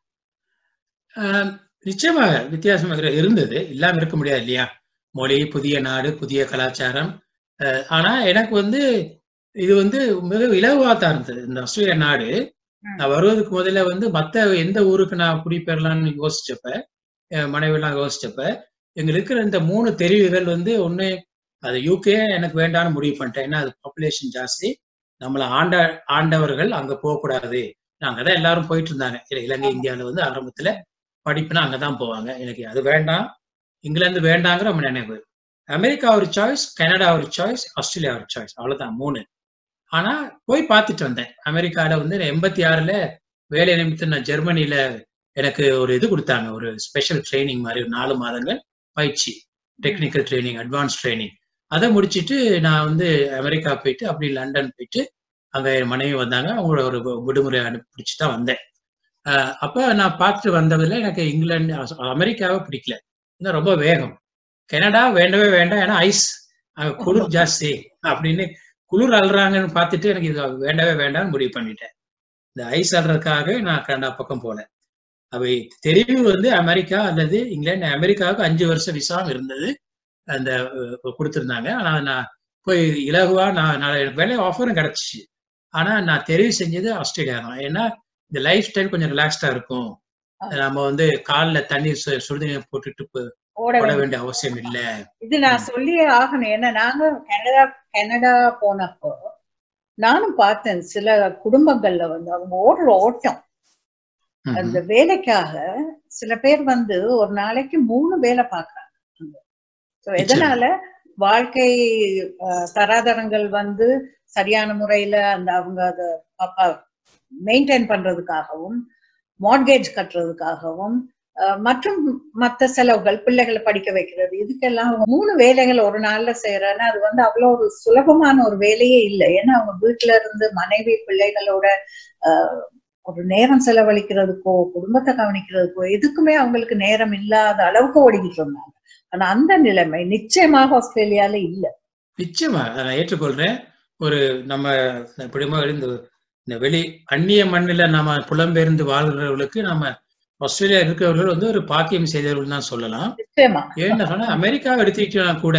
நிச்சயமாக வித்தியாசமாக இருந்தது, இல்லாம இருக்க முடியாது இல்லையா. மொழி, புதிய நாடு, புதிய கலாச்சாரம். ஆனா எனக்கு வந்து இது வந்து மிக இலகுவாத்தான் இருந்தது இந்த ஆஸ்திரேலியா நாடு. நான் வருவதுக்கு முதல்ல வந்து மத்த எந்த ஊருக்கு நான் குடிபெறலாம்னு யோசிச்சப்ப, மனைவி எல்லாம் யோசிச்சப்ப, எங்க இருக்கிற இந்த மூணு தெரிவுகள் வந்து ஒண்ணு அது யூகே எனக்கு வேண்டாம்னு முடிவு பண்ணிட்டேன். ஏன்னா அது பாப்புலேஷன் ஜாஸ்தி, நம்மள ஆண்ட ஆண்டவர்கள் அங்க போகக்கூடாது. அங்கதான் எல்லாரும் போயிட்டு இருந்தாங்க இலங்கை இந்தியாவில வந்து ஆரம்பத்துல. படிப்புனா அங்கதான் போவாங்க. எனக்கு அது வேண்டாம், இங்கிலாந்து வேண்டாங்கிற நம்ம நினைவு. அமெரிக்கா ஒரு சாய்ஸ், கனடா ஒரு சாய்ஸ், ஆஸ்திரேலியா ஒரு சாய்ஸ், அவ்வளவுதான் மூணு. ஆனா போய் பார்த்துட்டு வந்தேன். அமெரிக்கால வந்து எண்பத்தி ஆறுல வேலை நிமித்தம் நான் ஜெர்மனில எனக்கு ஒரு இது கொடுத்தாங்க, ஒரு ஸ்பெஷல் ட்ரைனிங் மாதிரி ஒரு நாலு மாதங்கள் பயிற்சி, டெக்னிக்கல் ட்ரைனிங், அட்வான்ஸ் ட்ரைனிங். அதை முடிச்சுட்டு நான் வந்து அமெரிக்கா போயிட்டு அப்படி லண்டன் போயிட்டு அங்க என் மனைவி வந்தாங்க, அவங்களோட ஒரு விடுமுறை அனுப்பிச்சு தான் வந்தேன். அஹ் அப்ப நான் பார்த்துட்டு வந்ததுல எனக்கு இங்கிலாந்து அமெரிக்காவை பிடிக்கல, இன்னும் ரொம்ப வேகம். கனடா வேண்டவே வேண்டாம், ஏன்னா ஐஸ், அங்க குளிர் ஜாஸ்தி அப்படின்னு குளிர் அல்றாங்கன்னு பார்த்துட்டு எனக்கு இது வேண்டவே வேண்டாம்னு முடிவு பண்ணிட்டேன். இந்த ஐஸ் அல்றதுக்காக நான் கனடா பக்கம் போனேன். அவை தெரிவு வந்து அமெரிக்கா அல்லது இங்கிலாந்து. அமெரிக்காவுக்கு அஞ்சு வருஷம் விசாவும் இருந்தது, அந்த கொடுத்துருந்தாங்க. ஆனா நான் போய் இலகுவா நான் வேலை ஆஃபரும் கிடைச்சிச்சு. ஆனா நான் தெரிவு செஞ்சது ஆஸ்திரேலியா தான். ஏன்னா இந்த லைஃப் ஸ்டைல் கொஞ்சம் ரிலாக்ஸ்டா இருக்கும். நம்ம வந்து காலில் தண்ணீர் சுடுதண்ணீர் போட்டுட்டு ஓட வேண்டிய அவசியம் இல்ல. இது நான் சொல்லியே ஆகணும். ஏன்னா நாங்க கனடா கனடா போனப்போ நானும் பார்த்தேன், சில குடும்பங்கள்ல வந்து அவங்க ஓடுற ஓட்டம், அந்த வேலைக்காக சில பேர் வந்து ஒரு நாளைக்கு மூணு வேலை பார்க்கறாங்க. எதனால? வாழ்க்கை தராதரங்கள் வந்து சரியான முறையில அந்த அவங்க அதை மெயின்டைன் பண்றதுக்காகவும், மார்ட்கேஜ் கட்டுறதுக்காகவும், மற்றும் மற்ற செலவுகள், பிள்ளைகளை படிக்க வைக்கிறது, இதுக்கெல்லாம் அவங்க மூணு வேலைகள் ஒரு நாள்ல செய்யறேன்னா அது வந்து அவ்வளோ ஒரு சுலபமான ஒரு வேலையே இல்லை. ஏன்னா அவங்க வீட்டுல இருந்து மனைவி பிள்ளைகளோட ஆஹ் ஒரு நேரம் செலவழிக்கிறதுக்கோ குடும்பத்தை கவனிக்கிறதுக்கோ எதுக்குமே அவங்களுக்கு நேரம் இல்லாத அளவுக்கு ஓடிக்கிட்டு இருந்தாங்க. ஆனா அந்த நிலைமை நிச்சயமாக ஆஸ்திரேலியால இல்ல. நிச்சயமா நான் ஏற்றுக்கொள்றேன். ஒரு நம்ம எப்படிமா இந்த வெளி அந்நிய மண்ணில நம்ம புலம்பெயர்ந்து வாழ்கிறவர்களுக்கு நம்ம ஆஸ்திரேலியா இருக்கிறவர்கள் வந்து ஒரு பாக்கியம் செய்தவர்கள் தான் சொல்லலாம். ஏன்னு சொன்னா அமெரிக்கா எடுத்துக்கிட்டா கூட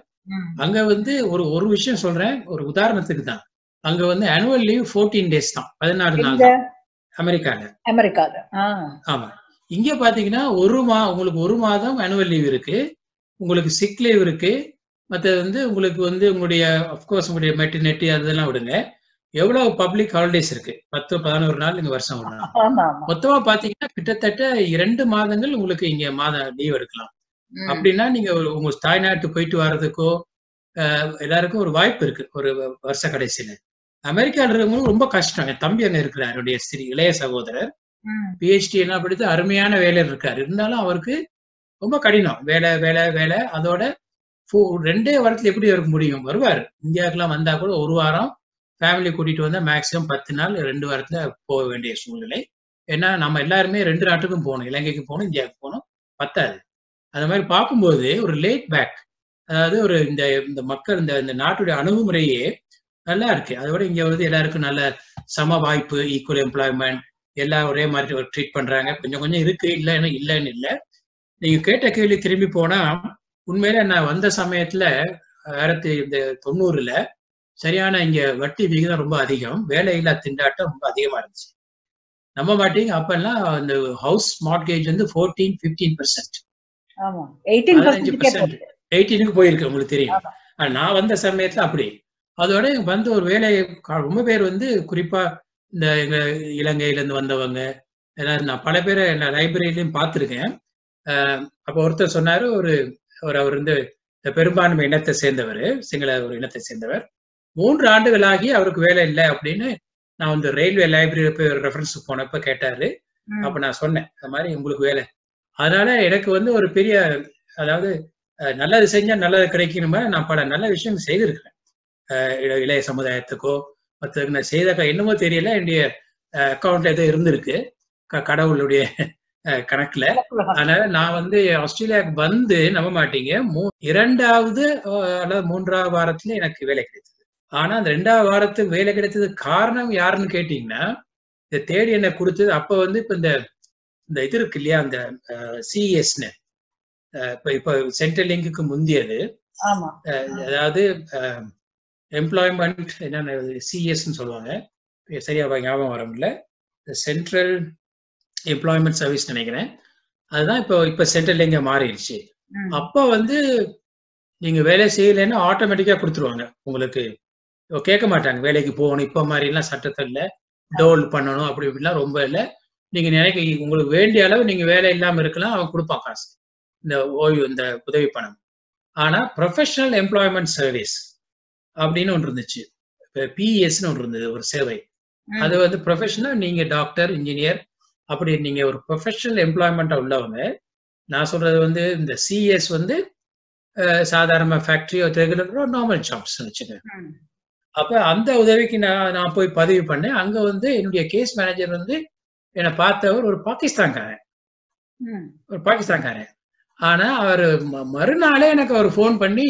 அங்க வந்து ஒரு ஒரு விஷயம் சொல்றேன், ஒரு உதாரணத்துக்கு தான். அங்க வந்து ஆனுவல் லீவ் பதினான்கு டேஸ் தான், பதினாறு நாள் தான் அமெரிக்கால. அமெரிக்கால ஆமா. இங்க பாத்தீங்கன்னா ஒரு மா உங்களுக்கு ஒரு மாதம் ஆனுவல் லீவ் இருக்கு, உங்களுக்கு சிக் லீவ் இருக்கு, மற்றது வந்து உங்களுக்கு வந்து உங்களுடைய அப்கோர்ஸ் உங்களுடைய மெட்டர்னிட்டி அதெல்லாம் விடுங்க, எவ்வளவு பப்ளிக் ஹாலிடேஸ் இருக்கு, பத்து பதினோரு நாள் இங்க வருஷம் ஒரு நாள். மொத்தமா பாத்தீங்கன்னா கிட்டத்தட்ட இரண்டு மாதங்கள் உங்களுக்கு இங்க மாத லீவ் எடுக்கலாம். அப்படின்னா நீங்க உங்க தாய்நாட்டு போயிட்டு வர்றதுக்கோ எல்லாருக்கும் ஒரு வாய்ப்பு இருக்கு ஒரு வருஷ கடைசியில. அமெரிக்கால இருக்கிறவங்களும் ரொம்ப கஷ்டம். என் தம்பி அங்க இருக்கிறார், என்னுடைய சிறி இளைய சகோதரர், பிஹெச்டி எல்லாம் படித்து அருமையான வேலையில் இருக்காரு. இருந்தாலும் அவருக்கு ரொம்ப கடினம், வேலை வேலை வேலை. அதோட ரெண்டே வாரத்துல எப்படி இருக்க முடியும்? வருவார் இந்தியாவுக்குலாம் வந்தா கூட ஒரு வாரம் ஃபேமிலி கூட்டிட்டு வந்தா மேக்சிமம் பத்து நாள் ரெண்டு வாரத்துல போக வேண்டிய சூழ்நிலை. ஏன்னா நம்ம எல்லாருமே ரெண்டு நாட்டுக்கும் போகணும், இலங்கைக்கு போகணும், இந்தியாவுக்கு போகணும், பத்தாது. அந்த மாதிரி பார்க்கும்போது ஒரு லேட் பேக், அதாவது ஒரு இந்த இந்த மக்கள் இந்த இந்த நாட்டுடைய அணுகுமுறையே நல்லா இருக்கு. அதோட இங்க வந்து எல்லாருக்கும் நல்ல சம வாய்ப்பு, ஈக்குவல் எம்ப்ளாய்மெண்ட், எல்லாம் ஒரே மாதிரி ஒரு ட்ரீட் பண்றாங்க. கொஞ்சம் கொஞ்சம் இருக்கு, இல்லைன்னு இல்லைன்னு இல்லை. நீங்க கேட்ட கேள்வி திரும்பி போனா உண்மையில நான் வந்த சமயத்துல ஆயிரத்தி இந்த தொண்ணூறுல சரியான இங்க வட்டி விகிதம் ரொம்ப அதிகம், வேலையில்லா திண்டாட்டம் ரொம்ப அதிகமா இருந்துச்சு. நம்ப மாட்டீங்க, அப்பெல்லாம் இந்த ஹவுஸ் மார்ட்கேஜ் வந்து ஃபோர்டீன் பிப்டீன் பெர்சென்ட் பதினஞ்சு பெர்சென்ட் எயிட்டீனுக்கு போயிருக்கு, உங்களுக்கு தெரியும். நான் வந்த சமயத்துல அப்படி. அதோட வந்து ஒரு வேலை ரொம்ப பேர் வந்து குறிப்பா இந்த எங்க இலங்கையில இருந்து வந்தவங்க எல்லாரும் நான் பல பேரை லைப்ரரியிலையும் பார்த்துருக்கேன். அஹ் அப்ப ஒருத்தர் சொன்னாரு, ஒரு ஒரு அவர் வந்து பெரும்பான்மை இனத்தை சேர்ந்தவர், சிங்கள ஒரு இனத்தை சேர்ந்தவர், மூன்று ஆண்டுகளாகி அவருக்கு வேலை இல்லை அப்படின்னு நான் வந்து ரயில்வே லைப்ரரி போய் ஒரு ரெஃபரன்ஸ் போனப்ப கேட்டாரு. அப்ப நான் சொன்னேன் இந்த மாதிரி உங்களுக்கு வேலை. அதனால எனக்கு வந்து ஒரு பெரிய, அதாவது நல்லது செஞ்சா நல்லது கிடைக்கணுமா, நான் பல நல்ல விஷயம் செய்திருக்கிறேன் இளைய சமுதாயத்துக்கோ மற்றதுக்கு. நான் செய்த என்னமோ தெரியல, என்னுடைய அக்கௌண்ட்ல ஏதோ இருந்திருக்கு கடவுளுடைய கணக்குல. அதனால நான் வந்து ஆஸ்திரேலியாவுக்கு வந்து நம்ப மாட்டீங்க, மூ இரண்டாவது அல்லது மூன்றாவது வாரத்துல எனக்கு வேலை கிடைத்தது. ஆனா அந்த ரெண்டாவது வாரத்துக்கு வேலை கிடைத்ததுக்கு காரணம் யாருன்னு கேட்டீங்கன்னா, இந்த தேடி என்ன கொடுத்தது அப்ப வந்து இப்ப இந்த இந்த இது இருக்கு இல்லையா, அந்த சிஎஸ்னு இப்ப இப்ப சென்ட்ரல் லிங்குக்கு முந்தியது, அதாவது எம்ப்ளாய்மெண்ட் என்னென்ன சிஎஸ்ன்னு சொல்லுவாங்க, சரியா ஞாபகம் வர முடியல, சென்ட்ரல் எம்ப்ளாய்மெண்ட் சர்வீஸ் நினைக்கிறேன். அதுதான் இப்போ இப்ப சென்ட்ரல் லிங்க மாறிடுச்சு. அப்ப வந்து நீங்க வேலை செய்யலைன்னா ஆட்டோமேட்டிக்கா கொடுத்துருவாங்க உங்களுக்கு, கேட்க மாட்டாங்க வேலைக்கு போகணும் இப்ப மாதிரி எல்லாம் சட்டத்தில் இல்லை, டோல் பண்ணணும் அப்படி இப்படிலாம் ரொம்ப இல்லை. நீங்க நினைக்க உங்களுக்கு வேண்டிய அளவு நீங்க வேலை இல்லாம இருக்கலாம், அவன் கொடுப்பான் காசு, இந்த ஓய்வு இந்த உதவி பணம். ஆனா ப்ரொஃபஷனல் எம்ப்ளாய்மெண்ட் சர்வீஸ் அப்படின்னு ஒன்று இருந்துச்சு, பிஎஸ்ன்னு ஒன்று இருந்தது, ஒரு சேவை. அது வந்து ப்ரொஃபஷனல், நீங்க டாக்டர், இன்ஜினியர், அப்படி நீங்க ஒரு ப்ரொஃபஷனல் எம்ப்ளாய்மெண்ட்டா உள்ளவங்க. நான் சொல்றது வந்து இந்த சிஎஸ் வந்து சாதாரண ஃபேக்டரி ரெகுலர் நார்மல் ஜாப்ஸ் வச்சுங்க. அப்ப அந்த உதவிக்கு நான் நான் போய் பதிவு பண்ணேன். அங்க வந்து என்னுடைய கேஸ் மேனேஜர் வந்து என்னை பார்த்தவர் ஒரு பாகிஸ்தான்காரன், ஒரு பாகிஸ்தான்காரன். ஆனா அவர் மறுநாளே எனக்கு அவர் ஃபோன் பண்ணி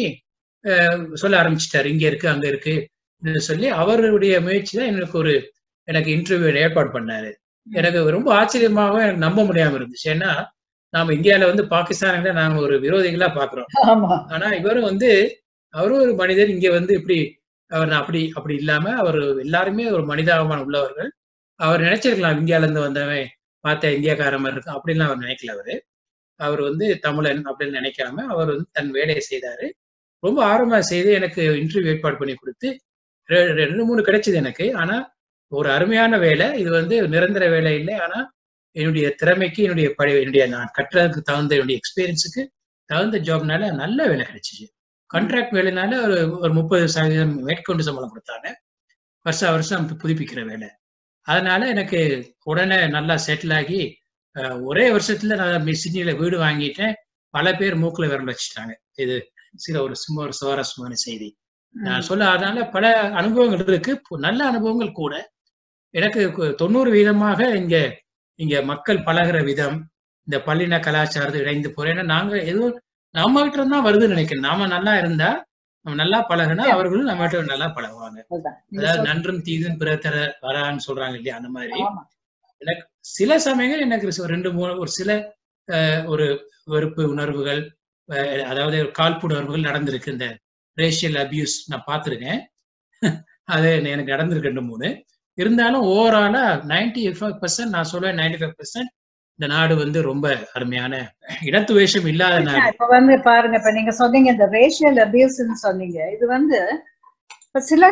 சொல்ல ஆரம்பிச்சிட்டாரு, இங்க இருக்கு அங்க இருக்கு சொல்லி. அவருடைய முயற்சி தான் எனக்கு ஒரு எனக்கு இன்டர்வியூ ஏற்பாடு பண்ணாரு. எனக்கு ரொம்ப ஆச்சரியமாகவும் எனக்கு நம்ப முடியாம இருந்துச்சு. ஏன்னா நாம இந்தியாவில வந்து பாகிஸ்தான்ல நாங்க ஒரு விரோதிகளா பாக்குறோம். ஆனா இவரும் வந்து அவரும் ஒரு மனிதர், இங்க வந்து இப்படி அவர் அப்படி அப்படி இல்லாம அவர் எல்லாருமே ஒரு மனிதாபிமானம் உள்ளவர்கள். அவர் நினைச்சிருக்கலாம் இந்தியால இருந்து வந்தவன் பார்த்த இந்தியாக்கார மாதிரி இருக்கும் அப்படின்லாம் அவர் நினைக்கல. அவரு அவர் வந்து தமிழன் அப்படின்னு நினைக்காம அவர் வந்து தன் வேலையை செய்தாரு. ரொம்ப ஆர்வமா செய்து எனக்கு இன்டர்வியூ ஏற்பாடு பண்ணி கொடுத்து ரெண்டு மூணு கிடைச்சது எனக்கு. ஆனா ஒரு அருமையான வேலை. இது வந்து நிரந்தர வேலை இல்லை. ஆனா என்னுடைய திறமைக்கு, என்னுடைய பழைய என்னுடைய நான் கட்டுறதுக்கு தகுந்த என்னுடைய எக்ஸ்பீரியன்ஸுக்கு தகுந்த ஜாப்னால நல்ல வேலை கிடைச்சிச்சு. கான்ட்ராக்ட் வேலைனால ஒரு ஒரு முப்பது சதவீதம் மேற்கொண்டு சம்பளம் கொடுத்தாங்க, வருஷம் வருஷம் புதுப்பிக்கிற வேலை. அதனால எனக்கு உடனே நல்லா செட்டில் ஆகி ஒரே வருஷத்துல நான் சிட்னியில வீடு வாங்கிட்டேன். பல பேர் மூக்குல விரல் வச்சுட்டாங்க. இது சில ஒரு சும்மா ஒரு சுவாரஸ்யமான செய்தி நான் சொல்ல. அதனால பல அனுபவங்கள் இருக்கு, நல்ல அனுபவங்கள் கூட. எனக்கு தொண்ணூறு வீதமாக இங்க இங்க மக்கள் பழகிற விதம், இந்த பள்ளின கலாச்சாரத்தை இணைந்து போறேன். ஏன்னா நாங்க எதுவும் நம்ம கிட்ட இருந்தா வருதுன்னு நினைக்கிறேன். நாம நல்லா இருந்தா, நம்ம நல்லா பழகுனா அவர்களும் நம்ம கிட்ட நல்லா பழகுவாங்க. அதாவது நன்றும் தீதும் பிற தர வரான்னு சொல்றாங்க இல்லையா, அந்த மாதிரி. எனக்கு சில சமயங்கள் எனக்கு ரெண்டு மூணு ஒரு சில ஒரு வெறுப்பு உணர்வுகள், அதாவது காழ்ப்புணர்வுகள் நடந்திருக்கு. இந்த ரேஷியல் அபியூஸ் நான் பார்த்திருக்கேன், அது எனக்கு நடந்திருக்கு ரெண்டு மூணு. இருந்தாலும் ஓவராலா நைன்டி ஃபைவ் பர்சன்ட் நான் சொல்லுவேன், நைன்டி ஃபைவ் பர்சன்ட் இந்த நாடு வந்து ரொம்ப அருமையான இனத்துவேஷம் இல்லாத நாடு. இப்ப வந்து பாருங்க, இப்ப நீங்க சொன்னீங்க இந்த ரேஷியல் அபியூஸ்ன்னு சொன்னீங்க. இது வந்து இப்ப சில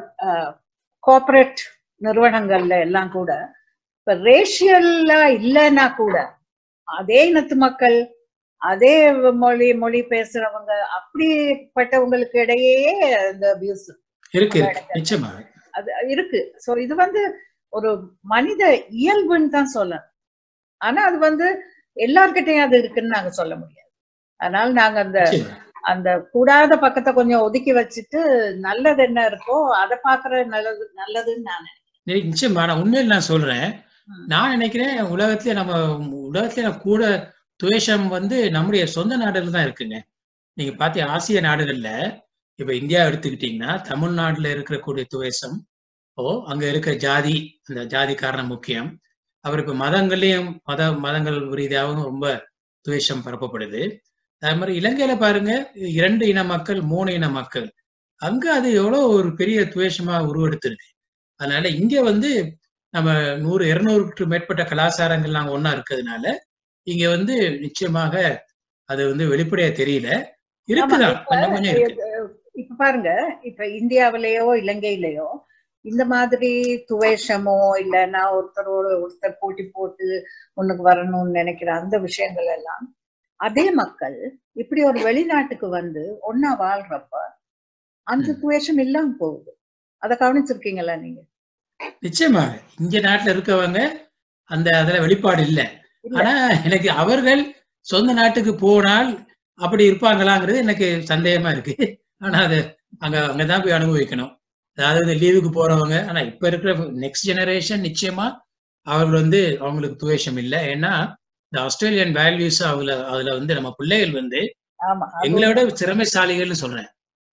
கார்ப்பரேட் நிறுவனங்கள்ல எல்லாம் கூட இப்ப ரேஷியல்லா இல்லைன்னா கூட அதே இனத்து மக்கள், அதே மொழி மொழி பேசுறவங்க, அப்படிப்பட்டவங்களுக்கு இடையே இந்த அபியூஸ் இருக்கு, நிச்சயமா அது இருக்கு. சோ இது வந்து ஒரு மனித இயல்புன்னு தான் சொல்லணும். ஆனா அது வந்து எல்லார்கிட்டையும் அது இருக்குன்னு நாங்க சொல்ல முடியாது. அதனால நாங்க அந்த அந்த கூடாத பக்கத்தை கொஞ்சம் ஒதுக்கி வச்சுட்டு நல்லது என்ன இருக்கோ அதை பாக்குற நல்லது நல்லதுன்னு நான் நினைக்கிறேன். நிச்சயமா நான் உண்மையில நான் சொல்றேன். நான் நினைக்கிறேன் உலகத்திலே நம்ம உலகத்திலே கூட துவேஷம் வந்து நம்முடைய சொந்த நாடுகள் தான் இருக்குங்க. நீங்க பாத்தீங்க ஆசிய நாடுகள்ல இப்ப இந்தியா எடுத்துக்கிட்டீங்கன்னா தமிழ்நாட்டுல இருக்கக்கூடிய துவேஷம், ஓ அங்க இருக்கிற ஜாதி, அந்த ஜாதி காரணம் முக்கியம். அவர் இப்ப மதங்களையும் மத மதங்கள் ரீதியாகவும் ரொம்ப துவேஷம் பரப்பப்படுது. அதே மாதிரி இலங்கையில பாருங்க, இரண்டு இன மக்கள், மூணு இன மக்கள், அங்க அது எவ்வளவு ஒரு பெரிய துவேஷமா உருவெடுத்திருக்கு. அதனால இங்க வந்து நம்ம நூறு இருநூறுக்கு மேற்பட்ட கலாச்சாரங்கள் நாங்க ஒன்னா இருக்கிறதுனால இங்க வந்து நிச்சயமாக அது வந்து வெளிப்படையா தெரியல, இருக்குதான் கொஞ்சம் கொஞ்சம் இருக்கு. இப்ப பாருங்க, இப்ப இந்தியாவிலேயோ இலங்கையிலயோ இந்த மாதிரி துவேஷமோ இல்லைன்னா ஒருத்தரோட ஒருத்தர் போட்டி போட்டு ஒண்ணுக்கு வரணும்னு நினைக்கிற அந்த விஷயங்கள் எல்லாம் அதே மக்கள் இப்படி ஒரு வெளிநாட்டுக்கு வந்து ஒன்னா வாழ்றப்ப அந்த துவேஷம் இல்லாம போகுது. அதை கவனிச்சிருக்கீங்களா நீங்க? நிச்சயமாக இங்க நாட்டுல இருக்கவங்க அந்த அதுல வெளிப்பாடு இல்லை. ஆனா எனக்கு அவர்கள் சொந்த நாட்டுக்கு போனால் அப்படி இருப்பாங்களாங்கிறது எனக்கு சந்தேகமா இருக்கு. ஆனா அது அங்க அங்கதான் போய் அனுபவிக்கணும். அதாவது இந்த லீவுக்கு போறவங்க, ஆனா இப்ப இருக்கிற நெக்ஸ்ட் ஜெனரேஷன் நிச்சயமா அவர்கள் வந்து அவங்களுக்கு துவேஷம் இல்லை. ஏன்னா இந்த ஆஸ்திரேலியன் வேல்யூஸ் அவங்கள அதுல வந்து நம்ம பிள்ளைகள் வந்து எங்களை விட திறமைசாலிகள்னு சொல்றேன்.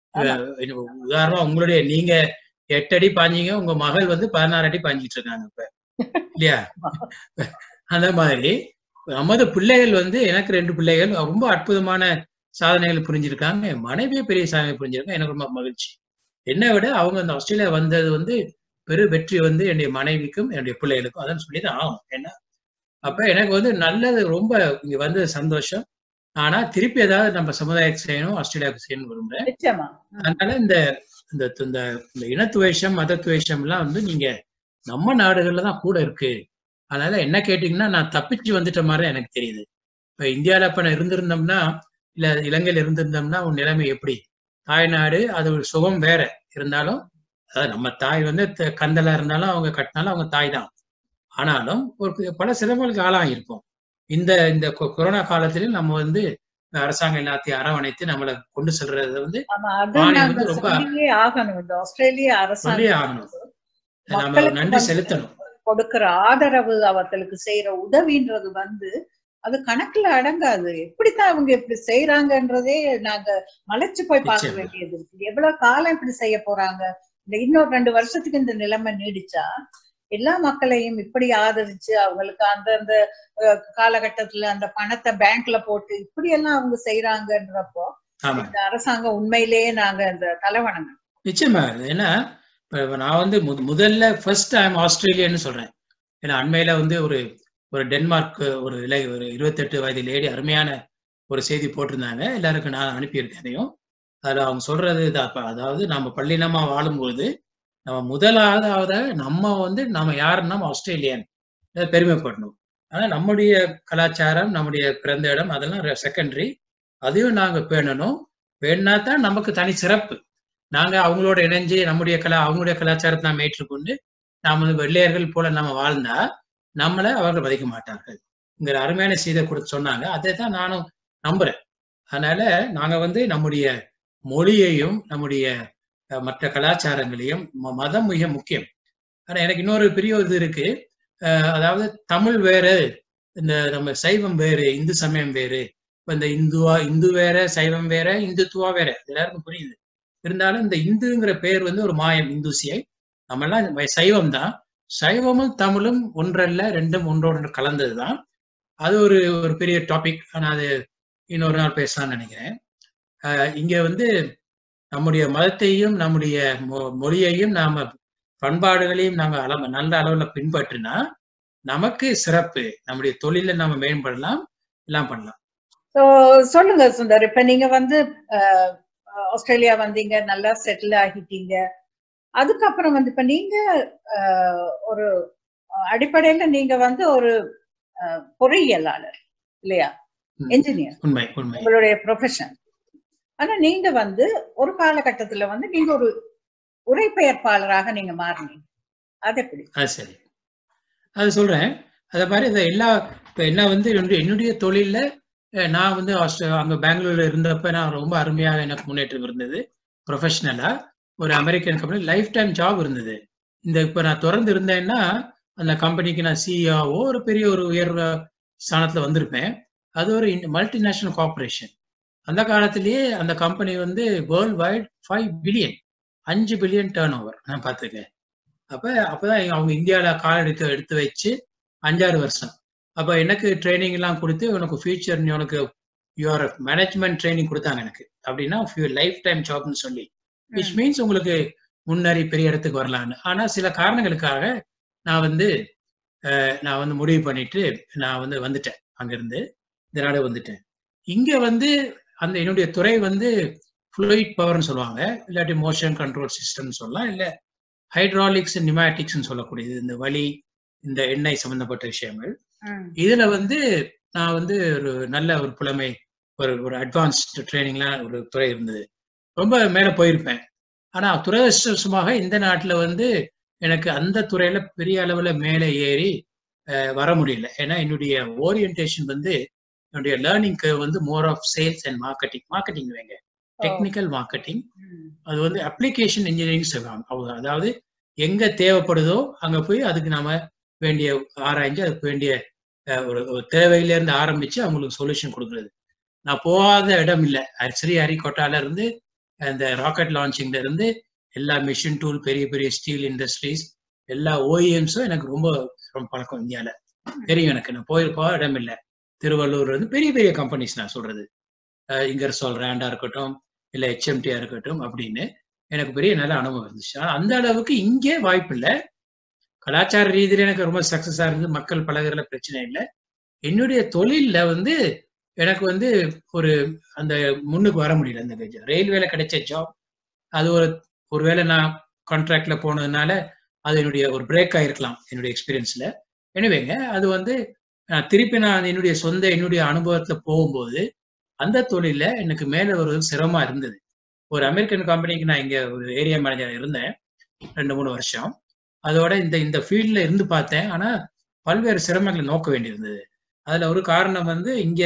உதாரணமா உங்களுடைய நீங்க எட்டு அடி பாஞ்சீங்க, உங்க மகள் வந்து பதினாறு அடி பாஞ்சிட்டு இருக்காங்க இப்ப இல்லையா? அந்த மாதிரி நமது பிள்ளைகள் வந்து, எனக்கு ரெண்டு பிள்ளைகள் ரொம்ப அற்புதமான சாதனைகள் புரிஞ்சிருக்காங்க. மனைவியே பெரிய சாதனை புரிஞ்சிருக்காங்க. எனக்கு ரொம்ப மகிழ்ச்சி. என்னை விட அவங்க அந்த ஆஸ்திரேலியா வந்தது வந்து பெரு வெற்றி வந்து என்னுடைய மனைவிக்கும் என்னுடைய பிள்ளைகளுக்கும் அதான் சொல்லிதான் ஆகும். ஏன்னா அப்ப எனக்கு வந்து நல்லது, ரொம்ப இங்க வந்து சந்தோஷம். ஆனா திருப்பி ஏதாவது நம்ம சமுதாயத்துக்கு செய்யணும், ஆஸ்திரேலியாவுக்கு செய்யணும் விரும்புறேன். அதனால இந்த இந்த இனத்துவேஷம், மதத்துவேஷம் எல்லாம் வந்து நீங்க நம்ம நாடுகள்ல தான் கூட இருக்கு. அதனால என்ன கேட்டீங்கன்னா நான் தப்பிச்சு வந்துட்ட மாதிரி எனக்கு தெரியுது. இப்ப இந்தியாவில இப்ப நான் இருந்திருந்தோம்னா இல்ல இலங்கையில இருந்திருந்தோம்னா உன் நிலைமை எப்படி? தாய்நாடு அது ஒரு சுகம் வேற இருந்தாலும் அதாவது நம்ம தாய் வந்து கந்தலா இருந்தாலும் அவங்க கட்டினாலும் அவங்க தாய் தான். ஆனாலும் ஒரு பல சிரமங்களுக்கு ஆளாகிருப்போம். இந்த இந்த கொரோனா காலத்திலும் நம்ம வந்து அரசாங்கம் எல்லாத்தையும் அரவணைத்து நம்மளை கொண்டு செல்றது வந்து வந்து ரொம்ப ஆகணும். இந்த ஆஸ்திரேலிய அரசாங்கம் நம்ம நன்றி செலுத்தணும். கொடுக்கிற ஆதரவு அவர்களுக்கு செய்யற உதவின்றது வந்து அது கணக்குல அடங்காது. எப்படித்தான் அவங்க இப்படி செய்யறாங்கன்றதே நாங்க மலைச்சு போய் பார்க்க வேண்டியது இருக்கு. எவ்வளவு காலம் இப்படி செய்ய போறாங்க? இந்த இன்னொரு ரெண்டு வருஷத்துக்கு இந்த நிலைமை நீடிச்சா எல்லா மக்களையும் இப்படி ஆதரிச்சு அவங்களுக்கு அந்தந்த காலகட்டத்துல அந்த பணத்தை பேங்க்ல போட்டு இப்படி எல்லாம் அவங்க செய்யறாங்கன்றப்போ இந்த அரசாங்கம் உண்மையிலேயே நாங்க இந்த தலைவணங்க. நிச்சயமா. ஏன்னா நான் வந்து முதல்ல ஃபர்ஸ்ட் டைம் ஆஸ்திரேலியான்னு சொல்றேன். ஏன்னா அண்மையில வந்து ஒரு ஒரு டென்மார்க் ஒரு இலை ஒரு இருபத்தி எட்டு வயது லேடி அருமையான ஒரு செய்தி போட்டிருந்தாங்க. எல்லாருக்கும் நான் அனுப்பியிருக்கேன். அதையும் அதுல அவங்க சொல்றது அதாவது நம்ம பள்ளினமா வாழும்போது நம்ம முதலாவது நம்ம வந்து நம்ம யாருன்னா ஆஸ்திரேலியன் பெருமைப்படணும். ஆனா நம்முடைய கலாச்சாரம் நம்முடைய பிறந்த இடம் அதெல்லாம் செகண்டரி. அதையும் நாங்க பேணணும். பேணினா தான் நமக்கு தனி சிறப்பு. நாங்க அவங்களோட இணைஞ்சு நம்முடைய கலா அவங்களுடைய கலாச்சாரத்தை நாம் ஏற்றுக்கொண்டு நாம் வந்து வெள்ளையர்கள் போல நம்ம வாழ்ந்தா நம்மளை அவர்கள் மதிக்க மாட்டார்கள். இங்க அருமையான செய்தி கொடுத்து சொன்னாங்க. அதை தான் நானும் நம்புறேன். அதனால நாங்க வந்து நம்முடைய மொழியையும் நம்முடைய மற்ற கலாச்சாரங்களையும் மதம் மிக முக்கியம். ஆனா எனக்கு இன்னொரு பெரிய இது இருக்கு. அதாவது தமிழ் வேறு, இந்த நம்ம சைவம் வேறு, இந்து சமயம் வேறு. இப்ப இந்த இந்துவா இந்து வேற, சைவம் வேற, இந்துத்துவா வேற, எல்லாருக்கும் புரியுது. இருந்தாலும் இந்த இந்துங்கிற பெயர் வந்து ஒரு மாயம். இந்துசியை நம்ம எல்லாம் சைவம் தான். சைவமும் தமிழும் ஒன்றல்ல, ரெண்டும் ஒன்றோடு கலந்ததுதான். அது ஒரு ஒரு பெரிய டாபிக். ஆனா அது இன்னொரு நாள் பேசலாம்னு நினைக்கிறேன். அஹ் இங்க வந்து நம்முடைய மதத்தையும் நம்முடைய மொழியையும் நாம பண்பாடுகளையும் நாம அளவு நல்ல அளவுல பின்பற்றினா நமக்கு சிறப்பு. நம்முடைய தொழில நாம மேம்படலாம், எல்லாம் பண்ணலாம். சொல்லுங்க சுந்தர். இப்ப நீங்க வந்து ஆஸ்திரேலியா வந்தீங்க, நல்லா செட்டில் ஆகிட்டீங்க. அதுக்கப்புறம் வந்து இப்ப நீங்க ஒரு அடிப்படையில நீங்க வந்து ஒரு பொறியியலாளர் இல்லையா? என்ஜினியர் உங்களுடைய ப்ரொஃபஷன். ஆனா நீங்க வந்து ஒரு காலகட்டத்துல வந்து நீங்க ஒரு உரைபெயர்ப்பாளராக நீங்க மாறினீங்க. அது எப்படி? சரி, அது சொல்றேன். அத மாதிரி இந்த எல்லா இப்ப என்ன வந்து என்னுடைய தொழில நான் வந்து அங்க பெங்களூர்ல இருந்தப்ப நான் ரொம்ப அருமையாக எனக்கு முன்னேற்றம் இருந்தது. ப்ரொஃபஷனலா ஒரு American company life time job இருந்தது. இந்த இப்ப நான் தொடர்ந்து இருந்தேன்னா அந்த கம்பெனிக்கு நான் சிஇஓ ஒரு பெரிய ஒரு உயர் ஸ்தானத்துல வந்திருப்பேன். அது ஒரு மல்டிநேஷனல் கார்பரேஷன். அந்த காலத்திலேயே அந்த கம்பெனி வந்து வேர்ல்ட் வைட் ஃபைவ் பில்லியன் அஞ்சு பில்லியன் டேர்ன் ஓவர் நான் பார்த்துருக்கேன். அப்ப அப்பதான் அவங்க இந்தியாவில கால் எடுத்து எடுத்து வச்சு அஞ்சாறு வருஷம். அப்ப எனக்கு ட்ரைனிங் எல்லாம் கொடுத்து உனக்கு ஃபியூச்சர் உனக்கு யுவர் மேனேஜ்மெண்ட் ட்ரைனிங் கொடுத்தாங்க எனக்கு. அப்படின்னா லைஃப் டைம் ஜாப்னு சொல்லி விச் மீன்ஸ் உங்களுக்கு முன்னேறி பெரிய இடத்துக்கு வரலான்னு. ஆனா சில காரணங்களுக்காக நான் வந்து நான் வந்து முடிவு பண்ணிட்டு நான் வந்து வந்துட்டேன். அங்கிருந்து இந்த நாடு வந்துட்டேன். இங்க வந்து அந்த என்னுடைய துறை வந்து ஃப்ளூயிட் பவர்னு சொல்லுவாங்க, இல்லாட்டி மோஷன் கண்ட்ரோல் சிஸ்டம்னு சொல்லலாம், இல்ல ஹைட்ராலிக்ஸ் நியூமேட்டிக்ஸ்ன்னு சொல்லக்கூடியது இந்த வலி இந்த எண்ணெய் சம்பந்தப்பட்ட விஷயங்கள். இதுல வந்து நான் வந்து ஒரு நல்ல ஒரு புலமை ஒரு ஒரு அட்வான்ஸ்டு ட்ரைனிங்லாம் ஒரு துறை இருந்தது. ரொம்ப மேல போயிருப்பேன். ஆனா துரதிருஷ்டவசமாக இந்த நாட்டுல வந்து எனக்கு அந்த துறையில பெரிய அளவுல மேலே ஏறி வர முடியல. ஏன்னா என்னுடைய ஓரியன்டேஷன் வந்து என்னுடைய லேர்னிங் வந்து more of sales and marketing marketing வைங்க டெக்னிக்கல் மார்க்கெட்டிங். அது வந்து அப்ளிகேஷன் இன்ஜினியரிங் சொல்லுவாங்க. அதாவது எங்க தேவைப்படுதோ அங்க போய் அதுக்கு நாம வேண்டிய ஆராய்ஞ்சு அதுக்கு வேண்டிய ஒரு தேவையில இருந்து ஆரம்பிச்சு அவங்களுக்கு சொல்யூஷன் கொடுக்குறது. நான் போகாத இடம் இல்லை. ஸ்ரீ ஹரிகோட்டால இருந்து இந்த ராக்கெட் லான்ச்சிங்ல இருந்து எல்லா மிஷின் டூல் பெரிய பெரிய ஸ்டீல் இண்டஸ்ட்ரீஸ் எல்லா ஓஇஎம்ஸும் எனக்கு ரொம்ப ரொம்ப பழக்கம். இந்தியால தெரியும் எனக்கு. நான் போயிருப்பா இடம் இல்லை. திருவள்ளூர் வந்து பெரிய பெரிய கம்பெனிஸ் நான் சொல்றது இங்கர்சோல் ரேண்டா இருக்கட்டும் இல்லை ஹெச்எம்டியா இருக்கட்டும் அப்படின்னு எனக்கு பெரிய நல்ல அனுபவம் இருந்துச்சு. ஆனா அந்த அளவுக்கு இங்கே வாய்ப்பு இல்லை. கலாச்சார ரீதியில எனக்கு ரொம்ப சக்சஸா இருந்து மக்கள் பழகுறதுல பிரச்சனை இல்லை. என்னுடைய தொழில்ல வந்து எனக்கு வந்து ஒரு அந்த முன்னுக்கு வர முடியல. அந்த ரயில்வேல கிடைச்ச ஜாப் அது ஒரு ஒருவேளை நான் கான்ட்ராக்ட்ல போனதுனால அது என்னுடைய ஒரு பிரேக் ஆயிருக்கலாம் என்னுடைய எக்ஸ்பீரியன்ஸ்ல. எனிவேங்க அது வந்து நான் திருப்பி நான் என்னுடைய சொந்த என்னுடைய அனுபவத்துல போகும்போது அந்த தொழில எனக்கு மேல வருவது சிரமமா இருந்தது. ஒரு அமெரிக்கன் கம்பெனிக்கு நான் இங்க ஒரு ஏரியா மேனேஜரா இருந்தேன் ரெண்டு, மூணு வருஷம். அதோட இந்த இந்த ஃபீல்ட்ல இருந்து பார்த்தேன். ஆனா பல்வேறு சிரமங்களை நோக்க வேண்டியிருந்தது. அதுல ஒரு காரணம் வந்து இங்க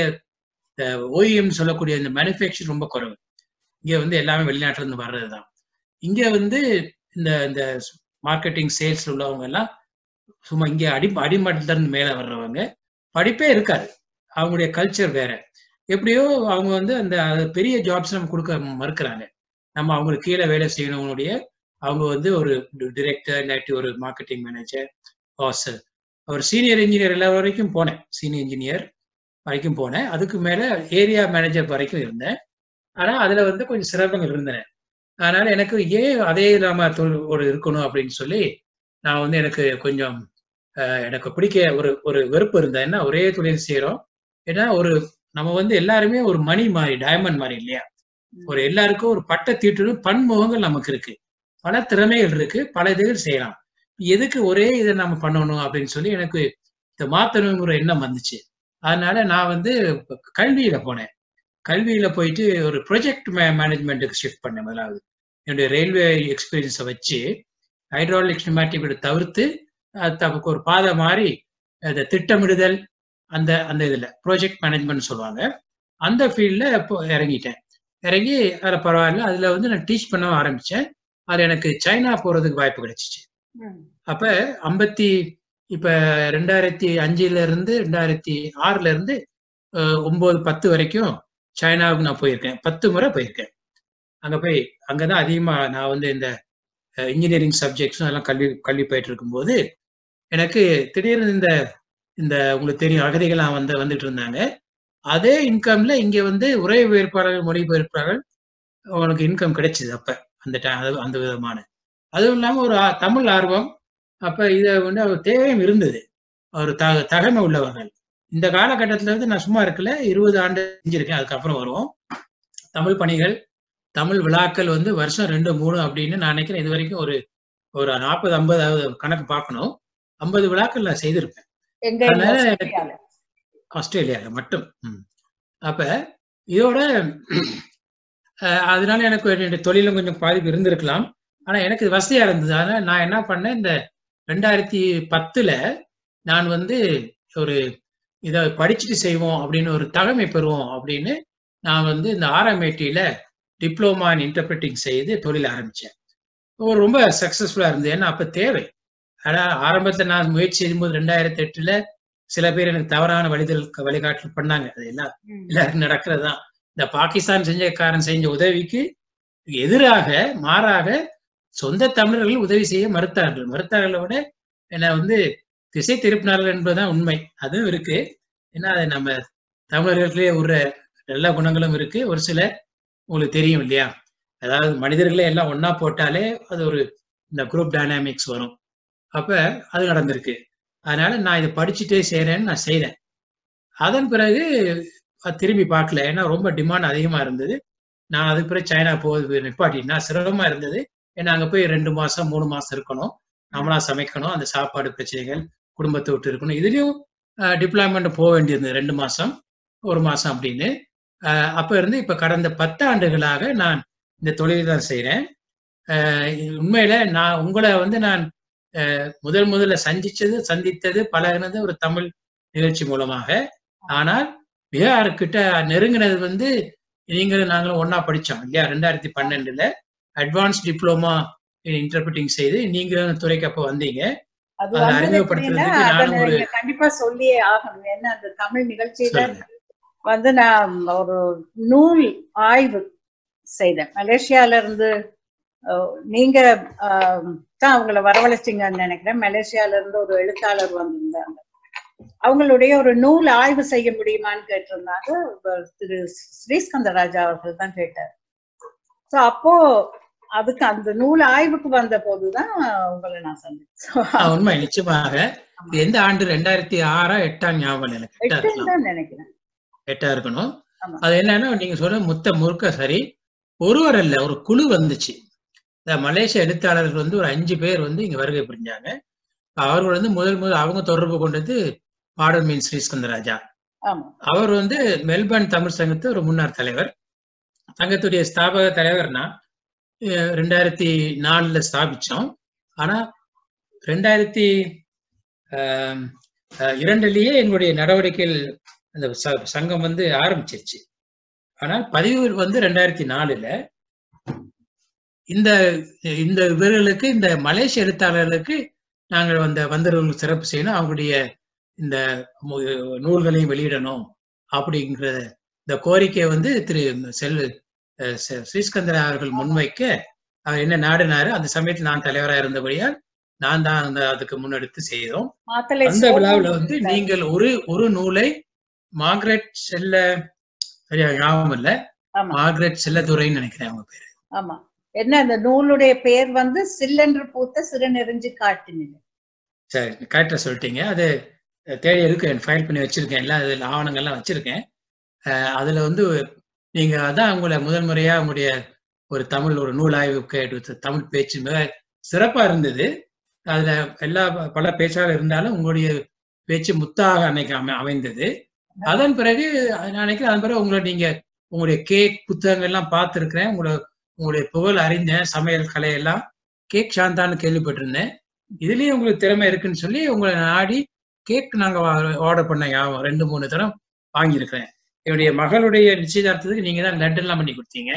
அ ஓஇஎம் சொல்லக்கூடிய இந்த மேனுஃபேக்சர் ரொம்ப குறைவு. இங்க வந்து எல்லாமே வெளிநாட்டுல இருந்து வர்றதுதான். இங்க வந்து இந்த இந்த மார்க்கெட்டிங் சேல்ஸ்ல உள்ளவங்க எல்லாம் சும்மா இங்க அடி அடிமட்டத்துல இருந்து மேல வர்றவங்க. படிப்பே இருக்காது. அவங்களுடைய கல்ச்சர் வேற. எப்படியோ அவங்க வந்து அந்த பெரிய ஜாப்ஸ் நம்ம குடுக்க மறுக்கிறாங்க. நம்ம அவங்களுக்கு கீழ வேலை செய்யணும்னுடைய அவங்க வந்து ஒரு டைரக்டர் இல்லாட்டி ஒரு மார்க்கெட்டிங் மேனேஜர், பாஸ் ஒரு சீனியர் இன்ஜினியர் லெவல் வரைக்கும் போனேன். சீனியர் இன்ஜினியர் வரைக்கும் போனேன். அதுக்கு மேல ஏரியா மேனேஜர் வரைக்கும் இருந்தேன். ஆனா அதுல வந்து கொஞ்சம் சிரமங்கள் இருந்தன. அதனால எனக்கு ஏன் அதே இல்லாம தொழில் ஒரு இருக்கணும் அப்படின்னு சொல்லி நான் வந்து எனக்கு கொஞ்சம் அ எனக்கு பிடிக்க ஒரு ஒரு வெறுப்பு இருந்தது. ஏன்னா ஒரே தொழில் செய்றோம். ஏன்னா ஒரு நம்ம வந்து எல்லாருமே ஒரு மணி மாரி, டயமண்ட் மாரி இல்லையா? ஒரு எல்லாருக்கும் ஒரு பட்ட தீட்டலும் பன்முகங்கள் நமக்கு இருக்கு. பல திறமைகள் இருக்கு. பல இதுகள் செய்யலாம். எதுக்கு ஒரே இத நம்ம பண்ணணும் அப்படின்னு சொல்லி எனக்கு இத மாத்தணுங்கிற எண்ணம் வந்துச்சு. அதனால நான் வந்து கல்வியில போனேன். கல்வியில போயிட்டு ஒரு ப்ராஜெக்ட் மே மேனேஜ்மென்ட்க்கு ஷிஃப்ட் பண்ணேன் முதலாவது. என்னுடைய ரயில்வே எக்ஸ்பீரியன்ஸ வச்சு ஹைட்ராலிக்ஸ், நியூமேட்டிக் தவிர்த்து அது நமக்கு ஒரு பாதை மாறி அந்த திட்டமிடுதல் அந்த அந்த இதுல ப்ராஜெக்ட் மேனேஜ்மென்ட் சொல்லுவாங்க. அந்த ஃபீல்ட்ல இப்போ இறங்கிட்டேன். இறங்கி அதுல பரவாயில்ல. அதுல வந்து நான் டீச் பண்ண ஆரம்பிச்சேன். அது எனக்கு சைனா போறதுக்கு வாய்ப்பு கிடைச்சுச்சு. அப்ப ஐம்பத்தி இப்ப ரெண்டாயிரத்தி அஞ்சுல இருந்து ரெண்டாயிரத்தி ஆறுல இருந்து அ ஒன்பது, பத்து வரைக்கும் சைனாவுக்கு நான் போயிருக்கேன். பத்து முறை போயிருக்கேன். அங்க போய் அங்கதான் அதிகமா நான் வந்து இந்த இன்ஜினியரிங் சப்ஜெக்ட்ஸும் அதெல்லாம் கல்வி கல்வி பயிட்டு இருக்கும்போது எனக்கு திடீர்னு இந்த இந்த உங்களுக்கு தெரியும் அகதிகள்லாம் வந்து வந்துட்டு இருந்தாங்க. அதே இன்கம்ல இங்க வந்து உரைபெயர்ப்பாளர்கள், மொழிபெயர்ப்பாளர்கள் உனக்கு இன்கம் கிடைச்சது அப்ப. அந்த டை அந்த விதமான. அதுவும் இல்லாம ஒரு ஆ தமிழ் ஆர்வம். அப்ப இத வந்து ஒரு தேவையும் இருந்தது. ஒரு த தகைமை உள்ளவர்கள். இந்த காலகட்டத்துல இருந்து நான் சும்மா இருக்கல. இருபது ஆண்டு செஞ்சிருக்கேன். அதுக்கப்புறம் வருவோம். தமிழ் பணிகள், தமிழ் விழாக்கள் வந்து வருஷம் ரெண்டு, மூணு அப்படின்னு நான் நினைக்கிறேன் இதுவரைக்கும் ஒரு ஒரு நாற்பது, ஐம்பது கணக்கு பார்க்கணும். ஐம்பது விழாக்கள் நான் செய்திருப்பேன். அதனால எனக்கு ஆஸ்திரேலியால மட்டும். ம். அப்ப இதோட அ அதனால எனக்கு என்னுடைய தொழிலும் கொஞ்சம் பாதிப்பு இருந்திருக்கலாம். ஆனா எனக்கு இது வசதியா இருந்தது. அதனால நான் என்ன பண்ணேன், இந்த ரெண்டாயிரத்தி பத்துல நான் வந்து ஒரு இத படிச்சுட்டு செய்வோம் அப்படின்னு ஒரு தகமை பெறுவோம் அப்படின்னு நான் வந்து இந்த ஆர்எம்ஐடில டிப்ளோமா இன் இன்டர்பிரட்டிங் செய்து தொழில் ஆரம்பிச்சேன். ஒரு ரொம்ப சக்சஸ்ஃபுல்லா இருந்தது. ஏன்னா அப்ப தேவை. ஆனா ஆரம்பத்துல நான் முயற்சி செய்யும்போது ரெண்டாயிரத்தி எட்டுல சில பேர் எனக்கு தவறான வழிதல் வழிகாட்டல் பண்ணாங்க. அது எல்லாம் எல்லாருக்கும் நடக்கிறதுதான். இந்த பாகிஸ்தான் செஞ்சக்காரன் செஞ்ச உதவிக்கு எதிராக மாறாக சொந்த தமிழர்கள் உதவி செய்ய மறுத்தார்கள். மறுத்தார்களை விட என்ன வந்து திசை திருப்பினார்கள் என்பதுதான் உண்மை. அதுவும் இருக்கு. ஏன்னா அது நம்ம தமிழர்களே ஒரு நல்ல குணங்களும் இருக்கு. ஒரு சில உங்களுக்கு தெரியும் இல்லையா? அதாவது மனிதர்களே எல்லாம் ஒன்னா போட்டாலே அது ஒரு இந்த குரூப் டைனாமிக்ஸ் வரும். அப்ப அது நடந்திருக்கு. அதனால நான் இதை படிச்சுட்டே செய்றேன்னு நான் செய்தேன். அதன் பிறகு திரும்பி பார்க்கல. ஏன்னா ரொம்ப டிமாண்ட் அதிகமா இருந்தது. நான் அதுக்கு பிறகு சைனா போகுது நிப்பாட்டினா சிரமமா இருந்தது. ஏன்னா அங்க போய் ரெண்டு மாசம், மூணு மாசம் இருக்கணும். நம்மளா சமைக்கணும். அந்த சாப்பாடு பிரச்சனைகள், குடும்பத்தை விட்டு இருக்கணும். இதுலயும் டிப்ளாய்மெண்ட் போக வேண்டியிருந்தது ரெண்டு மாசம், ஒரு மாசம் அப்படின்னு. அஹ் அப்ப இருந்து இப்ப கடந்த பத்து ஆண்டுகளாக நான் இந்த தொழிலை தான் செய்றேன். அஹ் உண்மையில நான் உங்களை வந்து நான் முதல் முதல்ல சந்திச்சது சந்தித்தது பழகினது ஒரு தமிழ் நிகழ்ச்சி மூலமாக. ஆனால் பிஹார்கிட்ட நெருங்கினது வந்து நீங்களும் நாங்களும் ஒன்னா படிச்சோம் இல்லையா? ரெண்டாயிரத்தி பன்னெண்டுல அட்வான்ஸ் டிப்ளோமா இன்டர்பிரட்டிங் செய்து நீங்களும் துறைக்கு அப்ப வந்தீங்க. அதை அறிமுகப்படுத்துறதுக்கு நானும் ஒரு கண்டிப்பா சொல்லியே ஆகணும். ஏன்னா அந்த தமிழ் நிகழ்ச்சியில வந்து நான் ஒரு நூல் ஆய்வு செய்தேன். மலேசியால இருந்து நீங்க தான் அவங்கள வரவழைச்சிங்கன்னு நினைக்கிறேன். மலேசியால இருந்து ஒரு எழுத்தாளர் வந்திருந்தாங்க. அவங்களுடைய ஒரு நூல் ஆய்வு செய்ய முடியுமான்னு கேட்டிருந்தாங்க. திரு ஸ்ரீஸ்கந்தராஜா அவர்கள் தான் கேட்டார். சோ அப்போ அதுக்கு அந்த நூல் ஆய்வுக்கு வந்த போதுதான் உங்களை நான் சந்திச்சேன். உண்மை நிச்சயமாக. எந்த ஆண்டு? ரெண்டாயிரத்தி ஆறா எட்டாம் ஞாபகம் எனக்கு எட்டாம் நினைக்கிறேன். எட்டா இருக்கணும். அது என்னன்னா நீங்க சொல்ற முத்த முறுக்க சரி. ஒருவர் அல்ல, ஒரு குழு வந்துச்சு. மலேசிய எழுத்தாளர்கள் வந்து ஒரு அஞ்சு பேர் வந்து இங்க வருகை புரிஞ்சாங்க. அவர்கள் வந்து முதல் முதல் அவங்க தொடர்பு கொண்டது பாடல் மீன் ஸ்ரீஸ்கந்தராஜா. அவர் வந்து மெல்பர்ன் தமிழ் சங்கத்து ஒரு முன்னாள் தலைவர். சங்கத்துடைய ஸ்தாபக தலைவர்னா ரெண்டாயிரத்தி நாலுல ஸ்தாபிச்சோம். ஆனா ரெண்டாயிரத்தி ஆஹ் இரண்டுலயே எங்களுடைய நடவடிக்கைகள் அந்த சங்கம் வந்து ஆரம்பிச்சிருச்சு. ஆனால் பதிவு வந்து ரெண்டாயிரத்தி நாலுல இந்த இந்த இவர்களுக்கு இந்த மலேசிய எழுத்தாளர்களுக்கு நாங்கள் வந்த வந்தவர்களுக்கு சிறப்பு செய்யணும், அவங்களுடைய இந்த நூல்களையும் வெளியிடணும் அப்படிங்கிற இந்த கோரிக்கை வந்து திரு செல் ஸ்ரீஸ்கந்தரா அவர்கள் முன்வைக்க அவர் என்ன நாடுனாரு. அந்த சமயத்தில் நான் தலைவராக இருந்தபடியால் நான் தான் அந்த அதுக்கு முன்னெடுத்து செய்தோம். அந்த விழாவில் வந்து நீங்கள் ஒரு ஒரு நூலை மார்கரெட் செல்ல சரியா ஞாபகம் இல்ல, மார்கரெட் செல்லதுரைன்னு நினைக்கிறேன் அவங்க பேரு. ஆமா, என்ன அந்த நூலுடைய பெயர் வந்து சில்லென்று பூத்த சிறு நெறிஞ்சு காட்டினீங்க. சரி, கரெக்டா சொல்லிட்டீங்க. அது தேடி இருக்கேன், ஃபைல் பண்ணி வச்சிருக்கேன், எல்லாம் அதில் ஆவணங்கள்லாம் வச்சிருக்கேன். அதுல வந்து நீங்க அதான் உங்களை முதல் முறையா உங்களுடைய ஒரு தமிழ் ஒரு நூல் ஆய்வுக்கு எடுத்து தமிழ் பேச்சு மிக சிறப்பா இருந்தது. அதுல எல்லா பல பேச்சாளர் இருந்தாலும் உங்களுடைய பேச்சு முத்தாக அன்னைக்கு அமை அமைந்தது. அதன் பிறகு நான் நினைக்கிறேன் அதன் பிறகு உங்களை நீங்க உங்களுடைய கேக் புத்தகங்கள் எல்லாம் பார்த்துருக்கிறேன். உங்களோட உங்களுடைய புகழ் அறிந்தேன், சமையல் கலையெல்லாம். கேக் சாந்தான்னு கேள்விப்பட்டிருந்தேன். இதுலயும் உங்களுக்கு திறமை இருக்குன்னு சொல்லி உங்களை நாடி கேக் நாங்க ஆர்டர் பண்ண ஞாபகம் ரெண்டு மூணு தரம் வாங்கியிருக்கிறேன். என்னுடைய மகளுடைய நிச்சயதார்த்தத்துக்கு நீங்க தான் லட்டு எல்லாம் பண்ணி கொடுத்தீங்க,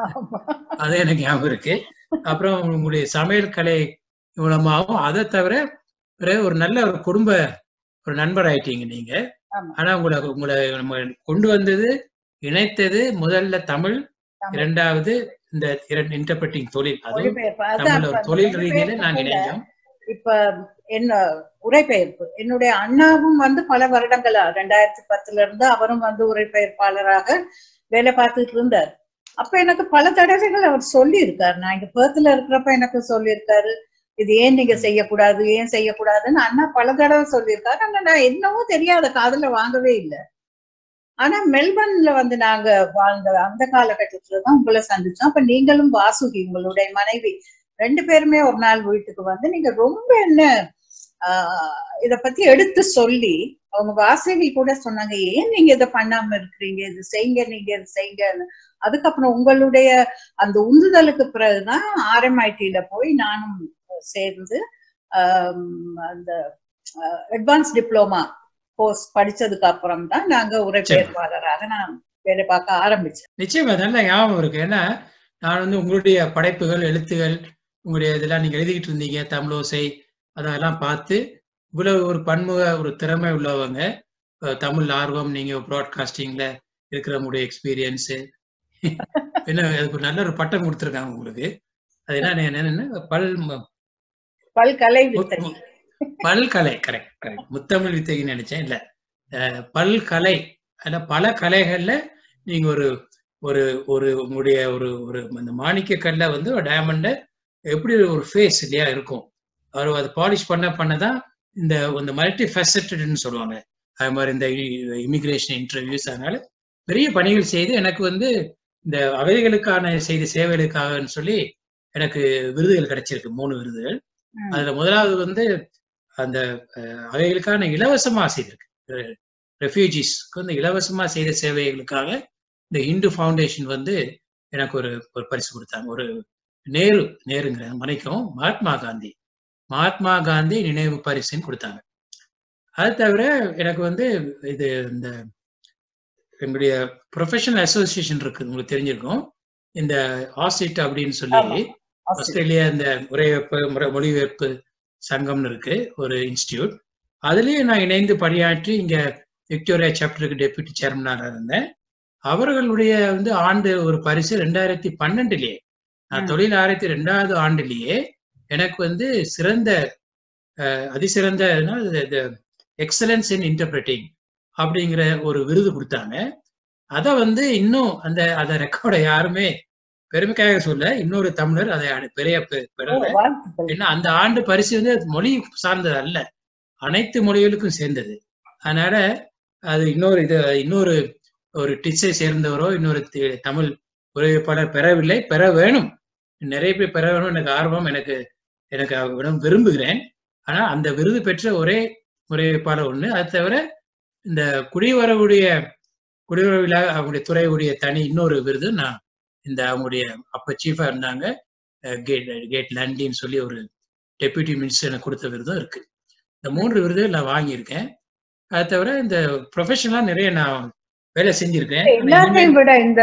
அது எனக்கு ஞாபகம் இருக்கு. அப்புறம் உங்களுடைய சமையல் கலை மூலமாகவும் அதை தவிர ஒரு நல்ல ஒரு குடும்ப ஒரு நண்பர் ஆயிட்டீங்க நீங்க. ஆனா உங்களை உங்களை நம்ம கொண்டு வந்தது இணைத்தது முதல்ல தமிழ், இரண்டாவது இந்த இன்டர்பிரட்டிங் தொழில். அதுவும் தொழில் ரீதியில நாங்க இணைஞ்சோம். இப்ப என்ன உரைபெயர்ப்பு, என்னுடைய அண்ணாவும் வந்து பல வருடங்களா ரெண்டாயிரத்தி பத்துல இருந்து அவரும் வந்து உரைபெயர்ப்பாளராக வேலை பார்த்துட்டு இருந்தார். அப்ப எனக்கு பல தடவைகள் அவர் சொல்லி இருக்காரு. நான் இங்க பேர்த்ல இருக்கிறப்ப எனக்கு சொல்லியிருக்காரு, இது ஏன் நீங்க செய்யக்கூடாது, ஏன் செய்யக்கூடாதுன்னு அண்ணா பல தடவை சொல்லியிருக்காரு. ஆனா நான் என்னவோ தெரியாத காதுல வாங்கவே இல்லை. ஆனா மெல்பர்ன்ல வந்து நாங்க வாழ்ந்த அந்த காலகட்டத்துலதான் உங்களை சந்திச்சோம். அப்ப நீங்களும் வாசுகி உங்களுடைய மனைவி ரெண்டு பேருமே ஒரு நாள் வீட்டுக்கு வந்து நீங்க ரொம்ப என்ன ஆஹ் இத பத்தி எடுத்து சொல்லி அவங்க வாசகி கூட சொன்னாங்க, ஏன் நீங்க இதை பண்ணாம இருக்கிறீங்க, இது செய்யுங்க, நீங்க இது செய்யுங்க. அதுக்கப்புறம் உங்களுடைய அந்த உந்துதலுக்கு பிறகுதான் ஆர்எம்ஐடியில போய் நானும் சேர்ந்து ஆஹ் அந்த அட்வான்ஸ் டிப்ளோமா கோர்ஸ் படிச்சதுக்கு அப்புறம் தான் நாங்க உரைபெயர்ப்பாளராக நான் வேலை பார்க்க ஆரம்பிச்சேன். நிச்சயமா நல்ல ஞாபகம் இருக்கு. ஏன்னா நான் வந்து உங்களுடைய படைப்புகள் எழுத்துகள் உங்களுடைய இதெல்லாம் நீங்க எழுதிக்கிட்டு இருந்தீங்க, தமிழோசை அதெல்லாம் பார்த்து இவ்வளவு ஒரு பன்முக ஒரு திறமை உள்ளவங்க, தமிழ் ஆர்வம், நீங்க ப்ராட்காஸ்டிங்ல இருக்கிற உங்களுடைய எக்ஸ்பீரியன்ஸு என்ன அதுக்கு நல்ல ஒரு பட்டம் கொடுத்துருக்காங்க உங்களுக்கு. அது என்ன என்னன்னா பல் பல்கலை பல்கலை கரெக்ட் கரெக்ட் முத்தமிழ் வித்தைன்னு நினைச்சேன். இல்ல பல்கலை, ஆனா பல கலைகள்ல நீங்க ஒரு ஒரு ஒரு உங்களுடைய ஒரு ஒரு அந்த மாணிக்க கல்ல வந்து ஒரு டைமண்ட எப்படி ஒரு ஃபேஸ் இல்லையா இருக்கும், அவர் அதை பாலிஷ் பண்ண பண்ணதான் இந்த இந்த மல்டி ஃபெசட்டட்னு சொல்லுவாங்க. அது மாதிரி இந்த இமிகிரேஷன் இன்டர்வியூஸ், அதனால பெரிய பணிகள் செய்து எனக்கு வந்து இந்த அகதிகளுக்கான செய்த சேவைகளுக்காகன்னு சொல்லி எனக்கு விருதுகள் கிடைச்சிருக்கு, மூணு விருதுகள். அதுல முதலாவது வந்து அந்த அவைகளுக்கான இலவசமா செய்திருக்கு, ரெஃப்யூஜிஸ்க்கு வந்து இலவசமா செய்த சேவைகளுக்காக இந்த இந்து ஃபவுண்டேஷன் வந்து எனக்கு ஒரு ஒரு பரிசு கொடுத்தாங்க. ஒரு நேரு நேருங்கிற மனைக்கும் மகாத்மா காந்தி மகாத்மா காந்தி நினைவு பரிசுன்னு கொடுத்தாங்க. அது தவிர எனக்கு வந்து இது இந்த எங்களுடைய ப்ரொஃபஷனல் அசோசியேஷன் இருக்கு, உங்களுக்கு தெரிஞ்சிருக்கும், இந்த ஆசிட் அப்படின்னு சொல்லி ஆஸ்திரேலியா இந்த உரையாப்பு மொழிபெயர்ப்பு சங்கம்னு இருக்கு ஒரு இன்ஸ்டிடியூட். அதுலயும் நான் இணைந்து பணியாற்றி இங்க விக்டோரியா சாப்டருக்கு டெப்யூட்டி சேர்மனாக இருந்தேன். அவர்களுடைய வந்து ஆண்டு ஒரு பரிசு ரெண்டாயிரத்தி பன்னெண்டுலயே நான் தொழில் ஆயிரத்தி ரெண்டாவது ஆண்டுலயே எனக்கு வந்து சிறந்த அதிசிறந்த எக்ஸலன்ஸ் இன் இன்டர்பிரட்டிங் அப்படிங்கிற ஒரு விருது கொடுத்தாங்க. அதை வந்து இன்னும் அந்த அதை ரெக்கார்டை யாருமே பெருமைக்காக சொல்ல, இன்னொரு தமிழர் அதை பெரிய பெறல. ஏன்னா அந்த ஆண்டு பரிசு வந்து மொழி சார்ந்தது அல்ல, அனைத்து மொழிகளுக்கும் சேர்ந்தது. அதனால அது இன்னொரு இது இன்னொரு ஒரு டிச்சை சேர்ந்தவரோ இன்னொரு தமிழ் உரையாளர் பெறவில்லை, பெற வேணும், நிறைய பேர் பெற வேணும், எனக்கு ஆர்வம், எனக்கு எனக்கு விரும்புகிறேன். ஆனா அந்த விருது பெற்ற ஒரே மொழிபெயர்ப்பாளர் ஒண்ணு. அது தவிர இந்த குடிவரவுடைய குடிவரவுல அவங்களுடைய துறையுடைய தனி இன்னொரு விருது நான் இந்த அவங்களுடைய அப்ப சீஃபா இருந்தாங்க கேட் கேட் லண்டின்னு சொல்லி ஒரு டெப்யூட்டி மினிஸ்டர் எனக்கு கொடுத்த விருதும் இருக்கு. இந்த மூன்று விருதுகள் நான் வாங்கியிருக்கேன். அது தவிர இந்த ப்ரொஃபஷனலா நிறைய நான் வேலை செஞ்சிருக்கேன். எல்லாத்தையும் விட இந்த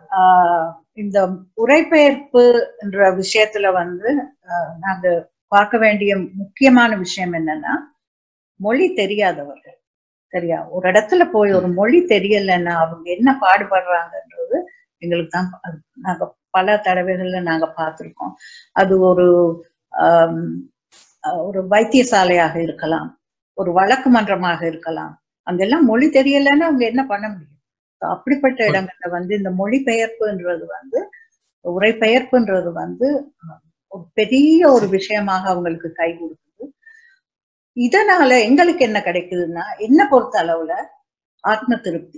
இந்த உரைபெயர்ப்பு என்ற விஷயத்துல வந்து நாங்க பார்க்க வேண்டிய முக்கியமான விஷயம் என்னன்னா, மொழி தெரியாதவர்கள் சரியா ஒரு இடத்துல போய் ஒரு மொழி தெரியலன்னா அவங்க என்ன பாடுபடுறாங்கன்றது எங்களுக்கு தான் நாங்க பல தடவைகள்ல நாங்க பார்த்திருக்கோம். அது ஒரு ஆஹ் ஒரு வைத்தியசாலையாக இருக்கலாம், ஒரு வழக்கு மன்றமாக இருக்கலாம். அங்கெல்லாம் மொழி தெரியலன்னா அவங்க என்ன பண்ண முடியும்? அப்படிப்பட்ட இடங்கள்ல வந்து இந்த மொழிபெயர்ப்புன்றது வந்து உரைபெயர்ப்புன்றது வந்து ஒரு பெரிய ஒரு விஷயமாக அவங்களுக்கு கை கொடுக்குது. இதனால எங்களுக்கு என்ன கிடைக்குதுன்னா, என்ன பொறுத்த அளவுல ஆத்ம திருப்தி,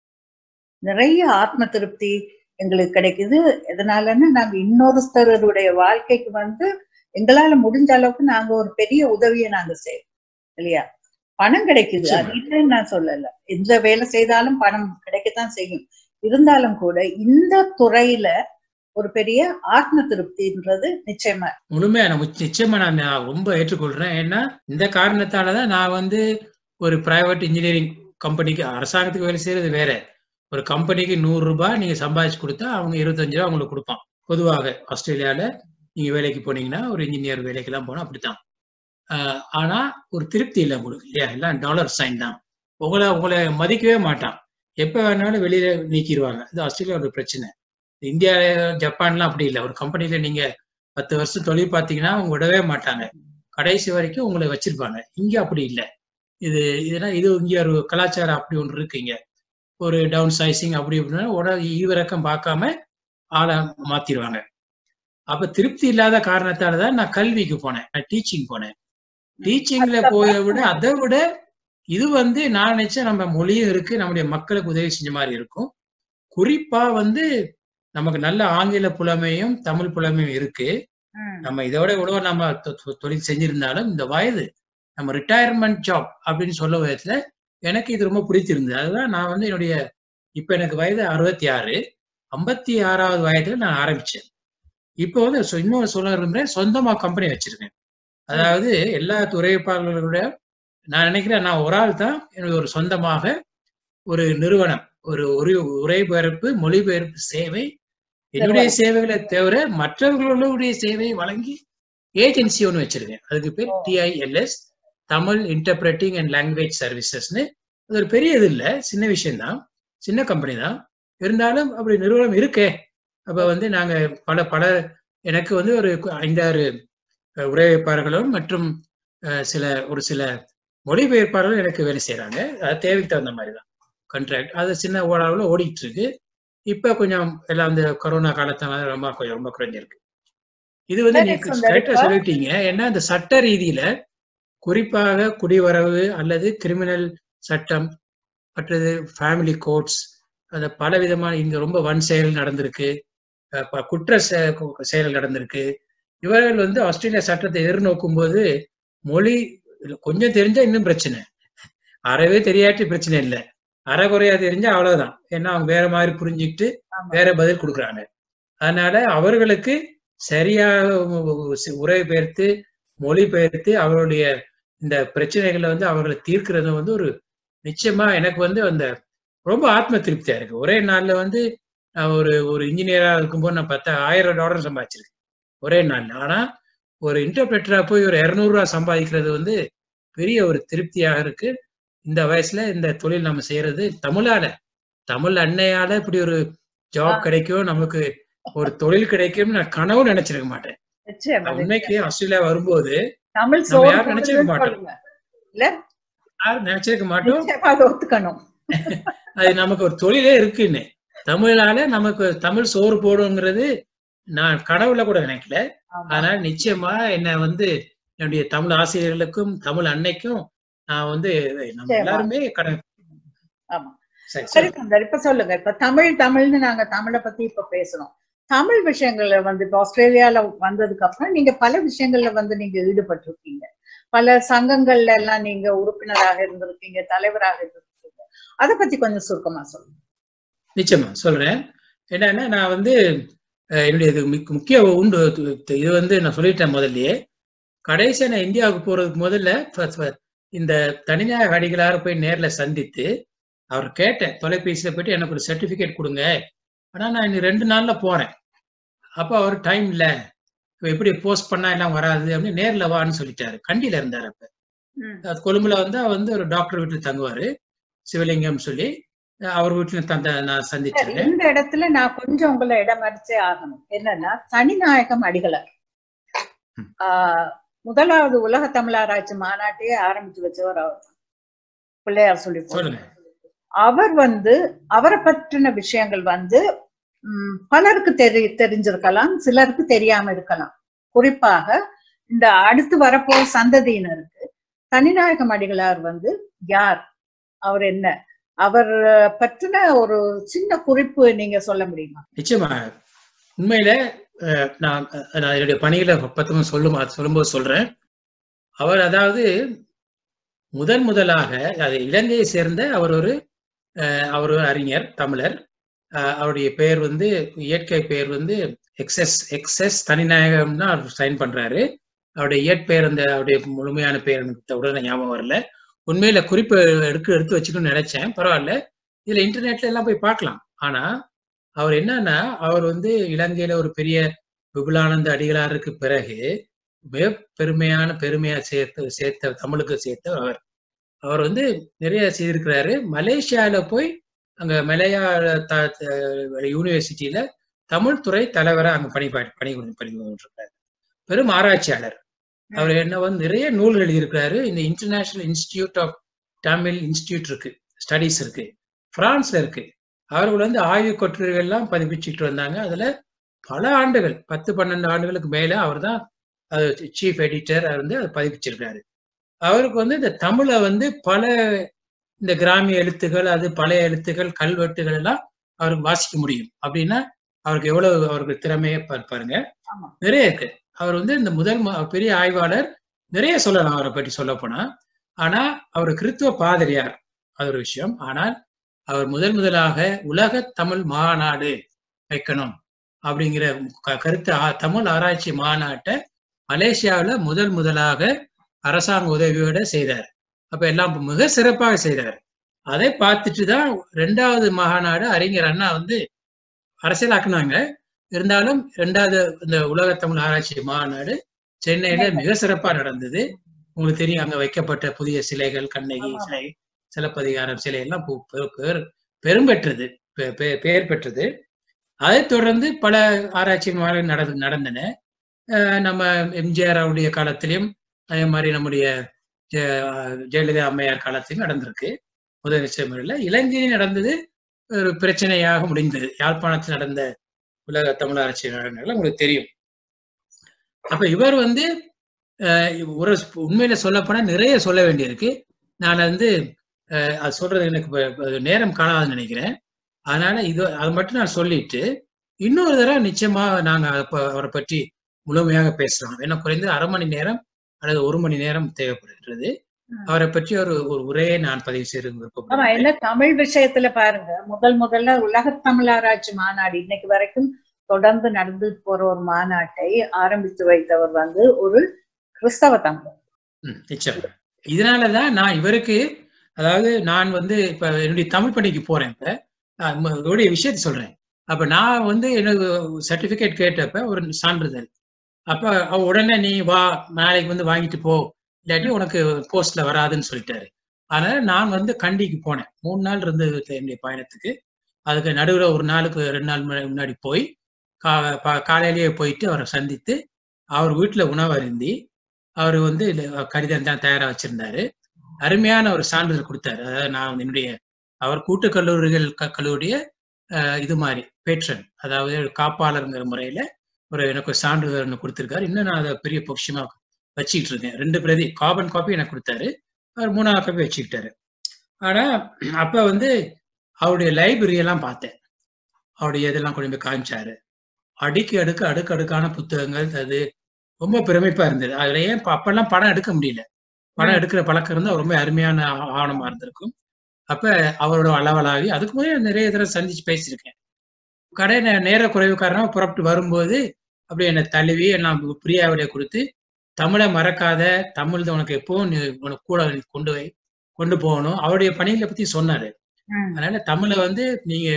நிறைய ஆத்ம திருப்தி எங்களுக்கு கிடைக்குது. எதனாலன்னா நாங்க இன்னொருத்தருடைய வாழ்க்கைக்கு வந்து எங்களால முடிஞ்ச அளவுக்கு நாங்க ஒரு பெரிய உதவியை நாங்க செய்வோம் இல்லையா? பணம் கிடைக்குது, அது இல்லைன்னு நான் சொல்லல. எந்த வேலை செய்தாலும் பணம் கிடைக்கத்தான் செய்யும். இருந்தாலும் கூட இந்த துறையில ஒரு பெரிய ஆத்ம திருப்தின்றது நிச்சயமா முழுமையா நிச்சயமா நான் ரொம்ப ஏற்றுக்கொள்றேன். ஏன்னா இந்த காரணத்தாலதான் நான் வந்து ஒரு பிரைவேட் இன்ஜினியரிங் கம்பெனிக்கு, அரசாங்கத்துக்கு வேலை செய்யறது வேற, ஒரு கம்பெனிக்கு நூறு ரூபாய் நீங்க சம்பாதிச்சு கொடுத்தா அவங்க இருபத்தஞ்சு ரூபாய் உங்களுக்கு கொடுப்பான். பொதுவாக ஆஸ்திரேலியால நீங்க வேலைக்கு போனீங்கன்னா, ஒரு இன்ஜினியர் வேலைக்கு எல்லாம் போனா அப்படித்தான். ஆஹ் ஆனா ஒரு திருப்தி இல்லை உங்களுக்கு இல்லையா? எல்லாம் டாலர் சைன் தான். உங்களை உங்களை மதிக்கவே மாட்டான். எப்ப வேணாலும் வெளியில நீக்கிடுவாங்க. இது ஆஸ்திரேலியாவோட பிரச்சனை. இந்தியா ஜப்பான்லாம் அப்படி இல்லை. ஒரு கம்பெனில நீங்க பத்து வருஷம் தொழில் பார்த்தீங்கன்னா அவங்க விடவே மாட்டாங்க, கடைசி வரைக்கும் உங்களை வச்சிருப்பாங்க. இங்க அப்படி இல்லை. இது இதுனா இது இங்க ஒரு கலாச்சாரம் அப்படி ஒன்று இருக்கு. இங்க ஒரு டவுன் சைசிங் அப்படி அப்படின்னா உடனே ஈவிரக்கம் பார்க்காம ஆளை மாத்திடுவாங்க. அப்ப திருப்தி இல்லாத காரணத்தாலதான் நான் கல்விக்கு போனேன், நான் டீச்சிங் போனேன். டீச்சிங்ல போய விட அதை விட இது வந்து நான் நினைச்சேன் நம்ம மொழியும் இருக்கு, நம்முடைய மக்களுக்கு உதவி செஞ்ச மாதிரி இருக்கும். குறிப்பா வந்து நமக்கு நல்ல ஆங்கில புலமையும் தமிழ் புலமையும் இருக்கு. நம்ம இதோட இவ்வளவு நம்ம தொழில் செஞ்சிருந்தாலும் இந்த வயது நம்ம ரிட்டையர்மெண்ட் ஜாப் அப்படின்னு சொல்ல விதத்துல எனக்கு இது ரொம்ப பிடிச்சிருந்தது. அதுதான் நான் வந்து என்னுடைய இப்ப எனக்கு வயது அறுபத்தி ஆறு, ஐம்பத்தி ஆறாவது வயதுல நான் ஆரம்பிச்சேன். இப்போ வந்து இன்னொரு சொல்ல விரும்புறேன், சொந்தமா கம்பெனி வச்சிருக்கேன். அதாவது எல்லா துறைப்பாளர்களோட நான் நினைக்கிறேன் நான் ஒரு ஆள் தான் என்னுடைய ஒரு சொந்தமாக ஒரு நிறுவனம், ஒரு ஒரு உரைபெயர்ப்பு மொழிபெயர்ப்பு சேவை, என்னுடைய சேவைகளை தவிர மற்றவர்களுடைய சேவையை வழங்கி ஏஜென்சி ஒன்று வச்சிருக்கேன். அதுக்கு பேர் TILS, Tamil interpreting and language சர்வீசஸ்ன்னு. அது ஒரு பெரிய இது இல்லை, சின்ன விஷயம்தான், சின்ன கம்பெனி தான். இருந்தாலும் அப்படி நிறுவனம் இருக்கே. அப்ப வந்து நாங்க பல பல எனக்கு வந்து ஒரு ஐந்தாறு உரைபெயர்ப்பாளர்களும் மற்றும் சில ஒரு சில மொழிபெயர்ப்பாளர்களும் எனக்கு வேலை செய்யறாங்க. அது தேவைக்கு தகுந்த மாதிரி தான் கான்ட்ராக்ட். அது சின்ன ஓடாவில் ஓடிட்டு இருக்கு. இப்ப கொஞ்சம் எல்லாம் அந்த கொரோனா காலத்தால ரொம்ப கொஞ்சம் ரொம்ப குறைஞ்சிருக்கு. இது வந்து நீங்க கரெக்டா சொல்லிட்டீங்க. ஏன்னா இந்த சட்ட ரீதியில குறிப்பாக குடிவரவு அல்லது கிரிமினல் சட்டம், மற்றது ஃபேமிலி கோர்ட்ஸ், அந்த பல விதமான இங்க ரொம்ப வன் செயல் நடந்திருக்கு, குற்ற செயல் நடந்திருக்கு. இவர்கள் வந்து ஆஸ்திரேலியா சட்டத்தை எதிர்நோக்கும் போது மொழி கொஞ்சம் தெரிஞ்சா இன்னும் பிரச்சனை, அறவே தெரியாட்டி பிரச்சனை இல்லை, அறகுறையா தெரிஞ்சா அவ்வளவுதான். ஏன்னா அவங்க வேற மாதிரி புரிஞ்சுக்கிட்டு வேற பதில் கொடுக்குறாங்க. அதனால அவர்களுக்கு சரியாக உரைபெயர்த்து மொழிபெயர்த்து அவருடைய இந்த பிரச்சனைகளை வந்து அவர்களை தீர்க்கிறது வந்து ஒரு நிச்சயமா எனக்கு வந்து அந்த ரொம்ப ஆத்ம திருப்தியா இருக்கு. ஒரே நாள்ல வந்து நான் ஒரு ஒரு இன்ஜினியரா இருக்கும்போது நான் பத்து ஆயிரம் டாலர் சம்பாதிச்சிருக்கேன் ஒரே நாள்ல. ஆனா ஒரு இன்டர்பிரட்டரா போய் ஒரு இருநூறு ரூபாய் சம்பாதிக்கிறது வந்து பெரிய ஒரு திருப்தியாக இருக்கு. இந்த வயசுல இந்த தொழில் நம்ம செய்யறது தமிழால, தமிழ் அன்னையால இப்படி ஒரு ஜாப் கிடைக்கும், நமக்கு ஒரு தொழில் கிடைக்கும் நான் கனவு நினைச்சிருக்க மாட்டேன். உண்மைக்கு ஆஸ்திரேலியா வரும்போது நம்ம யாரும் நினைச்சிருக்க மாட்டோம், யாரும் நினைச்சிருக்க மாட்டோம் அது நமக்கு ஒரு தொழிலே இருக்குன்னு. தமிழால நமக்கு தமிழ் சோறு போடுங்கிறது நான் கனவுல கூட நினைக்கல. அதனால நிச்சயமா என்ன வந்து என்னுடைய தமிழ் ஆசிரியர்களுக்கும் தமிழ் அன்னைக்கும் நான் வந்து நம்ம எல்லாருமே கடன். ஆமா சரி சுந்தர், இப்ப சொல்லுங்க. இப்ப தமிழ் தமிழ்னு நாங்க தமிழை பத்தி இப்ப பேசணும். தமிழ் விஷயங்கள்ல வந்து இப்ப ஆஸ்திரேலியால வந்ததுக்கு அப்புறம் நீங்க பல விஷயங்கள்ல வந்து நீங்க ஈடுபட்டிருக்கீங்க. பல சங்கங்கள்ல எல்லாம் நீங்க உறுப்பினராக இருந்திருக்கீங்க, தலைவராக இருந்திருக்கீங்க. அதை பத்தி கொஞ்சம் சுருக்கமா சொல்லுங்க. நிச்சயமா சொல்றேன். என்னன்னா நான் வந்து என்னுடைய இது முக்கிய உண்டு இது வந்து நான் சொல்லிட்டேன் முதல்லயே. கடைசியா நான் இந்தியாவுக்கு போறதுக்கு முதல்ல இந்த தனிநாயக அடிகளார போய் நேர்ல சந்தித்து அவர் கேட்டேன், தொலைபேசியில போயிட்டு எனக்கு ஒரு சர்டிபிகேட் கொடுங்க, ஆனா நான் இன்னும் ரெண்டு நாள்ல போறேன், அப்ப அவர் டைம் இல்ல, எப்படி போஸ்ட் பண்ணா எல்லாம் வராது அப்படின்னு நேர்ல வான்னு சொல்லிட்டாரு. கண்டியில இருந்தாரு. அப்ப கொழும்புல வந்து அவர் வந்து ஒரு டாக்டர் வீட்டுல தங்குவாரு, சிவலிங்கம் சொல்லி, அவர் வீட்டுல தந்த நான் சந்திச்சேன். இந்த இடத்துல நான் கொஞ்சம் உங்களை இடம் மறிச்சே ஆகணும். என்னன்னா தனிநாயகம் அடிகளார் ஆஹ் முதலாவது உலக தமிழாராய்ச்சி மாநாட்டையே ஆரம்பிச்சு வச்சவர் அவர் பிள்ளையார் சொல்லி சொல்லுங்க. அவர் வந்து அவரை பற்றின விஷயங்கள் வந்து உம் பலருக்கு தெரி தெரிஞ்சிருக்கலாம், சிலருக்கு தெரியாம இருக்கலாம். குறிப்பாக இந்த அடுத்து வரப்போ சந்ததியினருக்கு தனிநாயகம் அடிகளார் வந்து யார், அவர் என்ன, அவர் பற்றின ஒரு சின்ன குறிப்பு நீங்க சொல்ல முடியுமா? நிச்சயமா. உண்மையில நான் நான் என்னுடைய பணிகளை பத்தி சொல்லும் சொல்லும்போது சொல்றேன். அவர் அதாவது முதன் முதலாக அது இலங்கையை சேர்ந்த அவர் ஒரு அவர் ஒரு அறிஞர், தமிழர். அவருடைய பெயர் வந்து இயற்கை பெயர் வந்து எக்ஸஸ் எக்ஸஸ் தனிநாயகம் தான் அவர் சைன் பண்றாரு. அவருடைய இயற்பெயர் அந்த அவருடைய முழுமையான பெயர் எனக்கு உடனே ஞாபகம் வரல. உண்மையில குறிப்பு எடுக்க எடுத்து வச்சுக்கணும்னு நினைச்சேன். பரவாயில்ல, இதுல இன்டர்நெட்ல எல்லாம் போய் பார்க்கலாம். ஆனா அவர் என்னன்னா அவர் வந்து இலங்கையில ஒரு பெரிய விபுலானந்த அடிகளாருக்கு பிறகு மிக பெருமையான பெருமையா சேர்த்து சேர்த்த தமிழுக்கு சேர்த்த அவர் அவர் வந்து நிறைய செய்திருக்கிறாரு. மலேசியால போய் அங்க மலையாள யூனிவர்சிட்டியில தமிழ் துறை தலைவரா அங்க பணி பணி பணி கொண்டிருக்கிறாரு. பெரும் ஆராய்ச்சியாளர். அவர் என்ன வந்து நிறைய நூல்கள் எழுதியிருக்கிறாரு. இந்த international institute of Tamil institute இருக்கு, ஸ்டடிஸ் இருக்கு, பிரான்ஸ்ல இருக்கு. அவர்கள் வந்து ஆய்வு கட்டுரைகள் எல்லாம் பதிப்பிச்சுட்டு வந்தாங்க. அதுல பல ஆண்டுகள், பத்து பன்னெண்டு ஆண்டுகளுக்கு மேல அவர் தான் சீஃப் எடிட்டர் வந்து அதை பதிப்பிச்சிருக்காரு. அவருக்கு வந்து இந்த தமிழை வந்து பல இந்த கிராமிய எழுத்துகள், அது பழைய எழுத்துகள், கல்வெட்டுகள் எல்லாம் அவருக்கு வாசிக்க முடியும். அப்படின்னா அவருக்கு எவ்வளவு அவருக்கு திறமையை பாருங்க. நிறைய இருக்கு. அவர் வந்து இந்த முதல் பெரிய ஆய்வாளர். நிறைய சொல்லலாம் அவரை பற்றி சொல்ல போனா. ஆனா அவர் கிறித்துவ பாதிரியார், அது ஒரு விஷயம். ஆனால் அவர் முதல் முதலாக உலக தமிழ் மாநாடு வைக்கணும் அப்படிங்கிற கருத்து தமிழ் ஆராய்ச்சி மாநாட்டை மலேசியாவில முதல் முதலாக அரசாங்க உதவியோட செய்தார். அப்ப எல்லாம் மிக சிறப்பாக செய்தார். அதை பார்த்துட்டு தான் இரண்டாவது மாநாடு அறிஞர் அண்ணா வந்து அரசியலாக்குனாங்க. இருந்தாலும் இரண்டாவது இந்த உலக தமிழ் ஆராய்ச்சி மாநாடு சென்னையில மிக சிறப்பா நடந்தது. உங்களுக்கு தெரியும், அங்க வைக்கப்பட்ட புதிய சிலைகள், கண்ணகி சிலை, சிலப்பதிகாரம் சிலை எல்லாம் பெரும் பெற்றது, பெயர் பெற்றது. அதை தொடர்ந்து பல ஆராய்ச்சி மாநாடு நடந்தன. நம்ம எம்ஜிஆர் அவருடைய காலத்திலும் அதே மாதிரி நம்முடைய ஜெயலலிதா அம்மையார் காலத்திலும் நடந்திருக்கு. முதலமைச்சர் இலங்கையில் நடந்தது ஒரு பிரச்சனையாக முடிந்தது. யாழ்ப்பாணத்தில் நடந்த உலக தமிழ் ஆராய்ச்சி மாநாடுகள் உங்களுக்கு தெரியும். அப்ப இவர் வந்து ஒரு உண்மையில சொல்ல போனா நிறைய சொல்ல வேண்டியிருக்கு. நான் வந்து அது சொல்றது எனக்கு நேரம் காணாதுன்னு நினைக்கிறேன். அதனால இது அதை மட்டும் நான் சொல்லிட்டு இன்னொரு தடவை நிச்சயமா நாங்க அவரை பற்றி முழுமையாக பேசலாம். ஏன்னா குறைந்து அரை மணி நேரம் அல்லது ஒரு மணி நேரம் தேவைப்படுகிறது. அவரை பற்றி ஒரு ஒரு உரையை நான் பதிவு செய்து தமிழ் விஷயத்துல பாருங்க, முதல் முதல்ல உலக தமிழ் ஆராய்ச்சி மாநாடு இன்னைக்கு வரைக்கும் தொடர்ந்து நடந்து போற ஒரு மாநாட்டை ஆரம்பித்து வைத்தவர் வந்து ஒரு கிறிஸ்தவ தமிழர். நிச்சயம். இதனாலதான் நான் இவருக்கு, அதாவது நான் வந்து இப்ப என்னுடைய தமிழ் பணிக்கு போறேன். இப்ப இவருடைய விஷயத்த சொல்றேன். அப்ப நான் வந்து எனக்கு சர்டிபிகேட் கேட்டப்ப ஒரு சான்றிதழ், அப்ப அவ உடனே நீ வா நாளைக்கு வந்து வாங்கிட்டு போ, இல்லாட்டி உனக்கு போஸ்ட்ல வராதுன்னு சொல்லிட்டாரு. அதனால நான் வந்து கண்டிக்கு போனேன். மூணு நாள் இருந்தது என்னுடைய பயணத்துக்கு. அதுக்கு நடுவில் ஒரு நாளுக்கு ரெண்டு நாள் முன்னாடி போய் கா காலையிலேயே போயிட்டு அவரை சந்தித்து அவர் வீட்டுல உணவு அருந்தி அவர் வந்து கடிதம் தான் தயாரா வச்சிருந்தாரு. அருமையான ஒரு சான்றிதழ் கொடுத்தாரு. அதாவது நான் என்னுடைய அவர் கூட்டு கல்லூரிகள் கல்லூரிய இது மாதிரி பேட்ரன், அதாவது காப்பாளருங்கிற முறையில ஒரு எனக்கு ஒரு சான்றிதழ் கொடுத்திருக்காரு. இன்னும் நான் அதை பெரிய பொக்கிஷமா வச்சுக்கிட்டு இருக்கேன். ரெண்டு பிரதி கார்பன் காப்பி எனக்கு கொடுத்தாரு, அவர் மூணாவது காப்பி வச்சுக்கிட்டாரு. ஆனா அப்ப வந்து அவருடைய லைப்ரரி எல்லாம் பார்த்தேன். அவருடைய இதெல்லாம் கொண்டு போய் காமிச்சாரு. அடுக்கி அடுக்கு அடுக்கு அடுக்கான புத்தகங்கள். அது ரொம்ப பிரமிப்பா இருந்தது. அதுல ஏன் அப்பெல்லாம் படம் எடுக்க முடியல. படம் எடுக்கிற பழக்கம் இருந்தா ரொம்ப அருமையான ஆவணமா இருந்திருக்கும். அப்ப அவரோட அளவலாவி அதுக்கு முன்னாடி நிறைய தடவை சந்திச்சு பேசியிருக்கேன். கடை நேர குறைவு காரணமா புறப்பட்டு வரும்போது அப்படி என்னை தழுவி நான் பிரியாவிடைய கொடுத்து, தமிழை மறக்காத, தமிழ் உனக்கு எப்பவும் நீ உனக்கு கூட கொண்டு வை கொண்டு போகணும். அவருடைய பணிகளை பத்தி சொன்னாரு. அதனால தமிழை வந்து நீங்க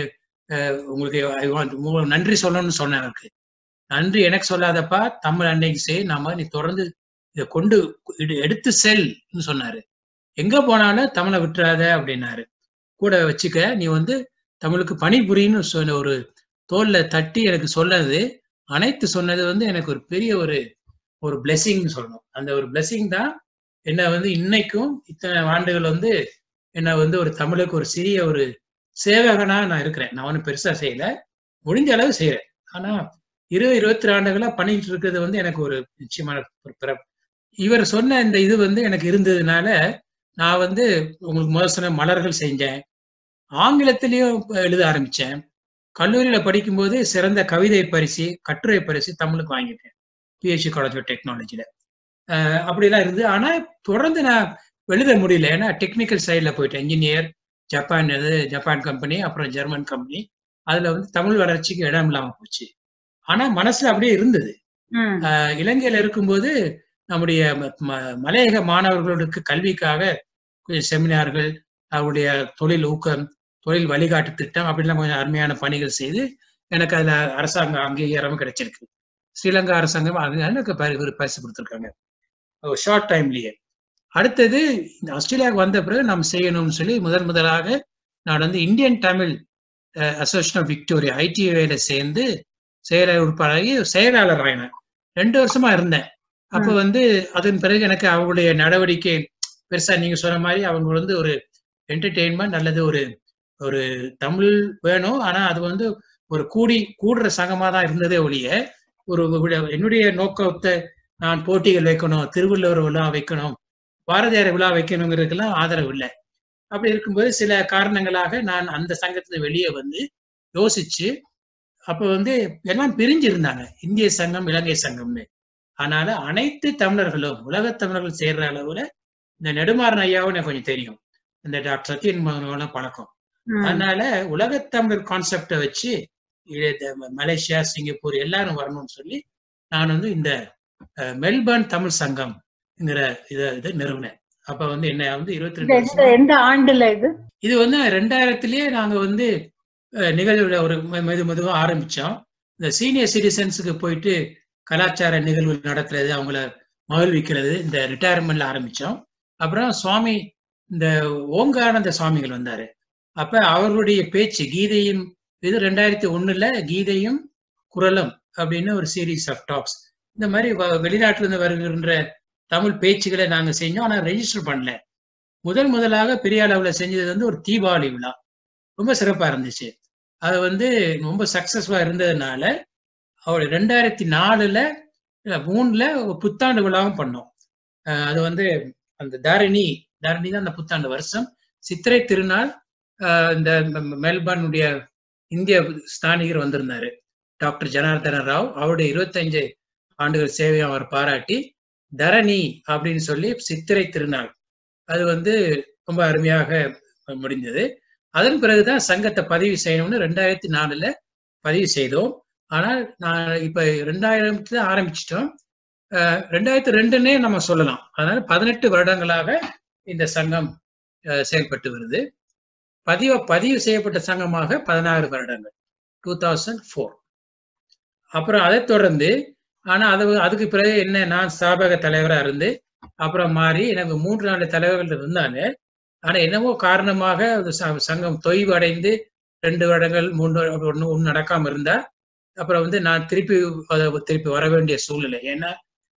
உங்களுக்கு நன்றி சொல்லணும்னு சொன்னேன். எனக்கு நன்றி எனக்கு சொல்லாதப்பா, தமிழ் அன்னைக்கு செய், நாம நீ தொடர்ந்து இதை கொண்டு எடுத்து செல்னு சொன்னாரு. எங்க போனாலும் தமிழை விட்டுறாத அப்படின்னாரு. கூட வச்சுக்க, நீ வந்து தமிழுக்கு பணிபுரின்னு சொன்ன ஒரு தோல்ல தட்டி எனக்கு சொன்னது, அனைத்து சொன்னது வந்து எனக்கு ஒரு பெரிய ஒரு ஒரு பிளெஸிங்னு சொல்லணும். அந்த ஒரு பிளெஸிங் தான் என்ன வந்து இன்னைக்கும் இத்தனை ஆண்டுகள் வந்து என்ன வந்து ஒரு தமிழுக்கு ஒரு சிறிய ஒரு சேவகனா நான் இருக்கிறேன். நான் ஒன்னும் பெருசா செய்யல, முடிஞ்ச அளவு செய்யறேன். ஆனா இருபது இருபத்தி ரெண்டு ஆண்டுகளா பண்ணிட்டு இருக்கிறது வந்து எனக்கு ஒரு நிச்சயமான இவர் சொன்ன இந்த இது வந்து எனக்கு இருந்ததுனால நான் வந்து உங்களுக்கு முதல் சொன்ன மலர்கள் செஞ்சேன். ஆங்கிலத்திலையும் எழுத ஆரம்பிச்சேன். கல்லூரியில படிக்கும்போது சிறந்த கவிதை பரிசு, கட்டுரை பரிசு தமிழுக்கு வாங்கிட்டேன். பிஹெச்டி காலேஜ் ஆஃப் டெக்னாலஜில. அஹ் அப்படிலாம் இருந்து. ஆனா தொடர்ந்து நான் எழுத முடியல. ஏன்னா டெக்னிக்கல் சைட்ல போயிட்டேன். இன்ஜினியர், ஜப்பான் இது ஜப்பான் கம்பெனி, அப்புறம் ஜெர்மன் கம்பெனி. அதுல வந்து தமிழ் வளர்ச்சிக்கு இடம் இல்லாம போச்சு. ஆனா மனசுல அப்படியே இருந்தது. அஹ் இலங்கையில இருக்கும்போது நம்முடைய மலையக மாணவர்களுக்கு கல்விக்காக செமினார்கள், அவருடைய தொழில் ஊக்கம், தொழில் வழிகாட்டு திட்டம் அப்படிலாம் கொஞ்சம் அருமையான பணிகள் செய்து எனக்கு அதுல அரசாங்க அங்கீகாரமும் கிடைச்சிருக்கு. ஸ்ரீலங்கா அரசாங்கம் எனக்கு பரிசு கொடுத்துருக்காங்க ஒரு ஷார்ட் டைம்லயே. அடுத்தது ஆஸ்திரேலியாவுக்கு வந்த பிறகு நாம் செய்யணும்னு சொல்லி முதல் முதலாக நான் வந்து Indian Tamil association of Victoria ஐடிஐல சேர்ந்து செயலாளர் உறுப்பினராகி செயலாளர் ஆயினேன். ரெண்டு வருஷமா இருந்தேன். அப்ப வந்து அதன் பிறகு எனக்கு அவங்களுடைய நடவடிக்கை பெருசா நீங்க சொன்ன மாதிரி அவங்க வந்து ஒரு என்டர்டெயின்மெண்ட் அல்லது ஒரு ஒரு தமிழ் வேணும், ஆனா அது வந்து ஒரு கூடி கூடுற சங்கமா தான் இருந்ததே ஒழிய ஒரு என்னுடைய நோக்கத்தை நான் போட்டிகள் வைக்கணும், திருவள்ளுவர் விழா வைக்கணும், பாரதியார் விழா வைக்கணுங்கிறதுக்கெல்லாம் ஆதரவு இல்லை. அப்படி இருக்கும்போது சில காரணங்களாக நான் அந்த சங்கத்துல வெளியே வந்து யோசிச்சு, அப்ப வந்து எல்லாம் பிரிஞ்சு இருந்தாங்க, இந்திய சங்கம் இலங்கை சங்கம்னு. அதனால அனைத்து தமிழர்களும் உலக தமிழர்கள் சேர்ற அளவுல இந்த நெடுமாறன் ஐயாவும் எனக்கு கொஞ்சம் தெரியும், இந்த டாக்டர் சத்யன் பழக்கம். அதனால உலகத்தமிழர் கான்செப்டை வச்சு மலேசியா, சிங்கப்பூர் எல்லாரும் வரணும்னு சொல்லி நான் வந்து இந்த மெல்பர்ன் தமிழ் சங்கம்ங்கிற இதை இதை நிறுவனேன். அப்ப வந்து என்ன வந்து இருபத்தி ரெண்டு எந்த ஆண்டுல இது இது வந்து ரெண்டாயிரத்திலேயே நாங்க வந்து நிகழ்வுல ஒரு மெது மெதுவா ஆரம்பிச்சோம். இந்த சீனியர் சிட்டிசன்ஸுக்கு போயிட்டு கலாச்சார நிகழ்வு நடத்துறது, அவங்கள மகிழ்விக்கிறது, இந்த ரிட்டையர்மெண்ட்ல ஆரம்பிச்சோம். அப்புறம் சுவாமி இந்த ஓங்கானந்த சுவாமிகள் வந்தாரு. அப்ப அவர்களுடைய பேச்சு கீதையும் இது ரெண்டாயிரத்தி ஒண்ணுல கீதையும் குரலும் அப்படின்னு ஒரு சீரீஸ் ஆஃப் டாக்ஸ், இந்த மாதிரி வெளிநாட்டுல இருந்து வருகின்ற தமிழ் பேச்சுகளை நாங்க செஞ்சோம். ஆனா ரெஜிஸ்டர் பண்ணல. முதல் முதலாக பெரிய அளவுல செஞ்சது வந்து ஒரு தீபாவளி விழா, ரொம்ப சிறப்பா இருந்துச்சு. அது வந்து ரொம்ப சக்சஸ்ஃபுல்லா இருந்ததுனால அவர் ரெண்டாயிரத்தி நாலுல மூணுல புத்தாண்டு விழாவும் பண்ணோம். அது வந்து அந்த தாரணி தாரணி தான் அந்த புத்தாண்டு வருஷம். சித்திரை திருநாள் இந்த மெல்பர்னுடைய இந்திய ஸ்தானிகர் வந்திருந்தாரு, டாக்டர் ஜனார்தன ராவ். அவருடைய இருபத்தஞ்சு ஆண்டுகள் சேவையை அவர் பாராட்டி தரணி அப்படின்னு சொல்லி சித்திரை திருநாள் அது வந்து ரொம்ப அருமையாக முடிந்தது. அதன் பிறகுதான் சங்கத்தை பதிவு செய்யணும்னு ரெண்டாயிரத்தி நாலுல பதிவு செய்தோம். ஆனால் நான் இப்ப ரெண்டாயிரத்துல ஆரம்பிச்சிட்டோம். அஹ் ரெண்டாயிரத்தி ரெண்டுன்னே நம்ம சொல்லலாம். அதனால பதினெட்டு வருடங்களாக இந்த சங்கம் செயல்பட்டு வருது. பதிவு பதிவு செய்யப்பட்ட சங்கமாக பதினாறு வருடங்கள், டூ தௌசண்ட் ஃபோர். அப்புறம் அதை தொடர்ந்து ஆனா அது அதுக்கு பிறகு என்ன, நான் ஸ்தாபக தலைவரா இருந்து அப்புறம் மாறி எனக்கு மூன்று நாலு தலைவர்கள் இருந்தாங்க. ஆனா என்னவோ காரணமாக சங்கம் தொய்வு அடைந்து ரெண்டு வருடங்கள் மூன்று ஒண்ணு ஒண்ணு நடக்காம இருந்தா அப்புறம் வந்து நான் திருப்பி திருப்பி வர வேண்டிய சூழ்நிலை. ஏன்னா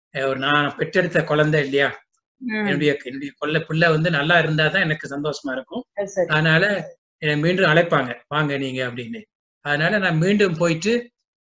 நான் பெற்றெடுத்த குழந்தை இல்லையா, என்னுடைய என்னுடைய கொள்ள பிள்ளை வந்து நல்லா இருந்தாதான் எனக்கு சந்தோஷமா இருக்கும். அதனால என்னை மீண்டும் அழைப்பாங்க, வாங்க நீங்க அப்படின்னு. அதனால நான் மீண்டும் போயிட்டு